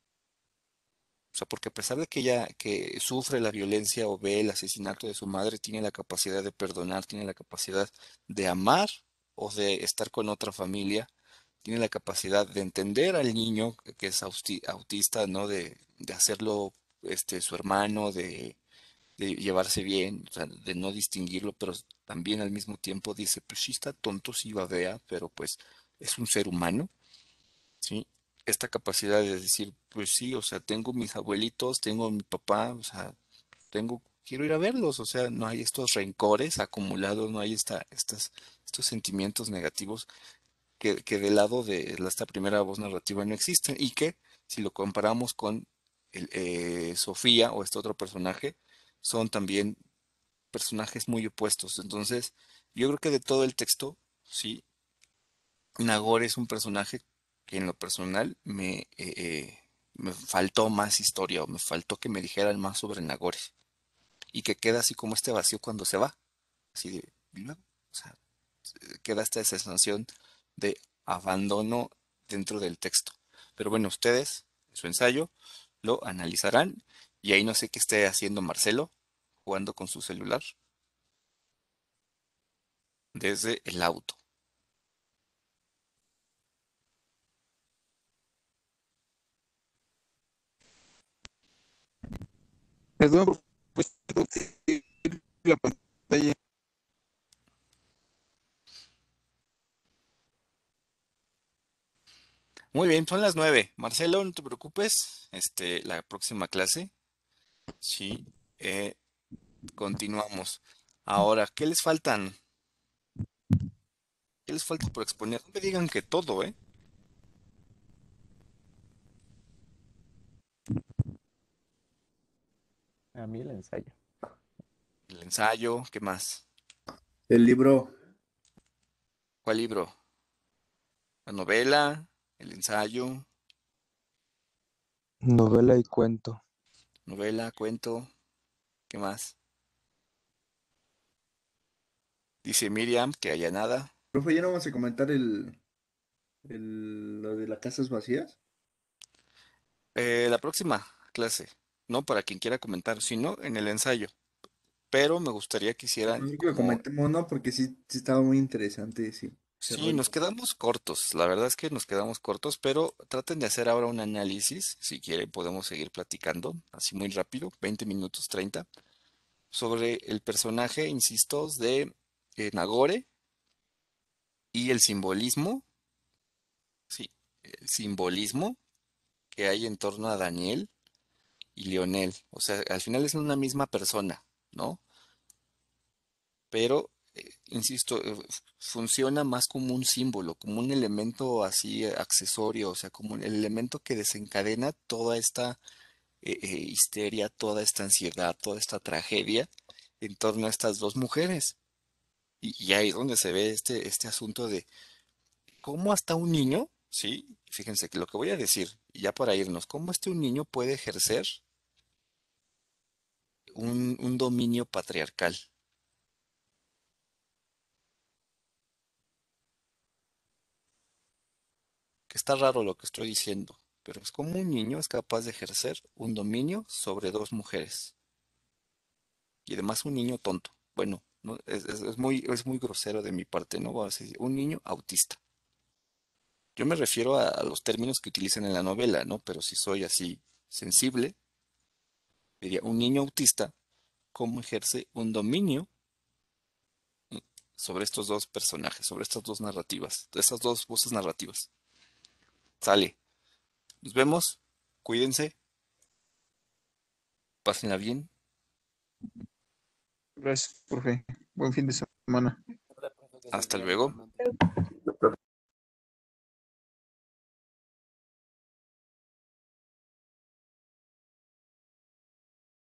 O sea, porque a pesar de que ella que sufre la violencia o ve el asesinato de su madre, tiene la capacidad de perdonar, tiene la capacidad de amar o de estar con otra familia, tiene la capacidad de entender al niño que es austi- autista, ¿no? De, de hacerlo este, su hermano, de, de llevarse bien, o sea, de no distinguirlo, pero también al mismo tiempo dice, pues sí está tonto, sí babea, pero pues es un ser humano, ¿sí? Esta capacidad de decir, pues sí, o sea, tengo mis abuelitos, tengo a mi papá, o sea, tengo, quiero ir a verlos, o sea, no hay estos rencores acumulados, no hay esta, estas, estos sentimientos negativos que, que del lado de la- esta primera voz narrativa no existen y que si lo comparamos con el, eh, Sofía o este otro personaje, son también personajes muy opuestos. Entonces, yo creo que de todo el texto, sí, Nagore es un personaje que en lo personal me, eh, eh, me faltó más historia o me faltó que me dijeran más sobre Nagore y que queda así como este vacío cuando se va, así de, "¿Y luego?". O sea, queda esta sensación de abandono dentro del texto. Pero bueno, ustedes, en su ensayo, lo analizarán y ahí no sé qué esté haciendo Marcelo, jugando con su celular desde el auto. Perdón por pues, compartir la pantalla. Muy bien, son las nueve. Marcelo, no te preocupes. Este, la próxima clase, sí, eh, continuamos. Ahora, ¿qué les faltan? ¿Qué les falta por exponer? No me digan que todo, ¿eh? A mí el ensayo. El ensayo, ¿qué más? El libro, ¿Cuál libro? La novela, el ensayo, Novela y cuento. novela, cuento, ¿qué más? Dice Miriam que haya nada. profe, ¿ya no vamos a comentar el, el- lo de las casas vacías? Eh, la próxima clase, no para quien quiera comentar, sino en el ensayo. Pero me gustaría que hicieran Mejor que lo como comentemos, ¿no? Porque sí, sí estaba muy interesante ese, ese sí, nos rollo. quedamos cortos, la verdad es que nos quedamos cortos, pero traten de hacer ahora un análisis, si quieren podemos seguir platicando, así muy rápido, veinte minutos, treinta, sobre el personaje, insisto, de eh, Nagore y el simbolismo, sí, el simbolismo que hay en torno a Daniel y Lionel. O sea, al final es una misma persona, ¿no? Pero, eh, insisto, eh, f- funciona más como un símbolo, como un elemento así eh, accesorio, o sea, como el elemento que desencadena toda esta eh, eh, histeria, toda esta ansiedad, toda esta tragedia en torno a estas dos mujeres. Y, y ahí es donde se ve este, este asunto de cómo hasta un niño, sí, fíjense que lo que voy a decir, y ya para irnos, cómo este un niño puede ejercer un, un dominio patriarcal. Que está raro lo que estoy diciendo, pero es como un niño es capaz de ejercer un dominio sobre dos mujeres. Y además un niño tonto. Bueno, no, es, es- es muy, es muy grosero de mi parte, ¿no? Vamos a decir, un niño autista. Yo me refiero a, a los términos que utilizan en la novela, ¿no? Pero si soy así sensible, diría un niño autista, ¿cómo ejerce un dominio mm, sobre estos dos personajes, sobre estas dos narrativas, estas dos voces narrativas? Sale. Nos vemos. Cuídense. Pásenla bien. Gracias, profe. Buen fin de semana. Hasta luego.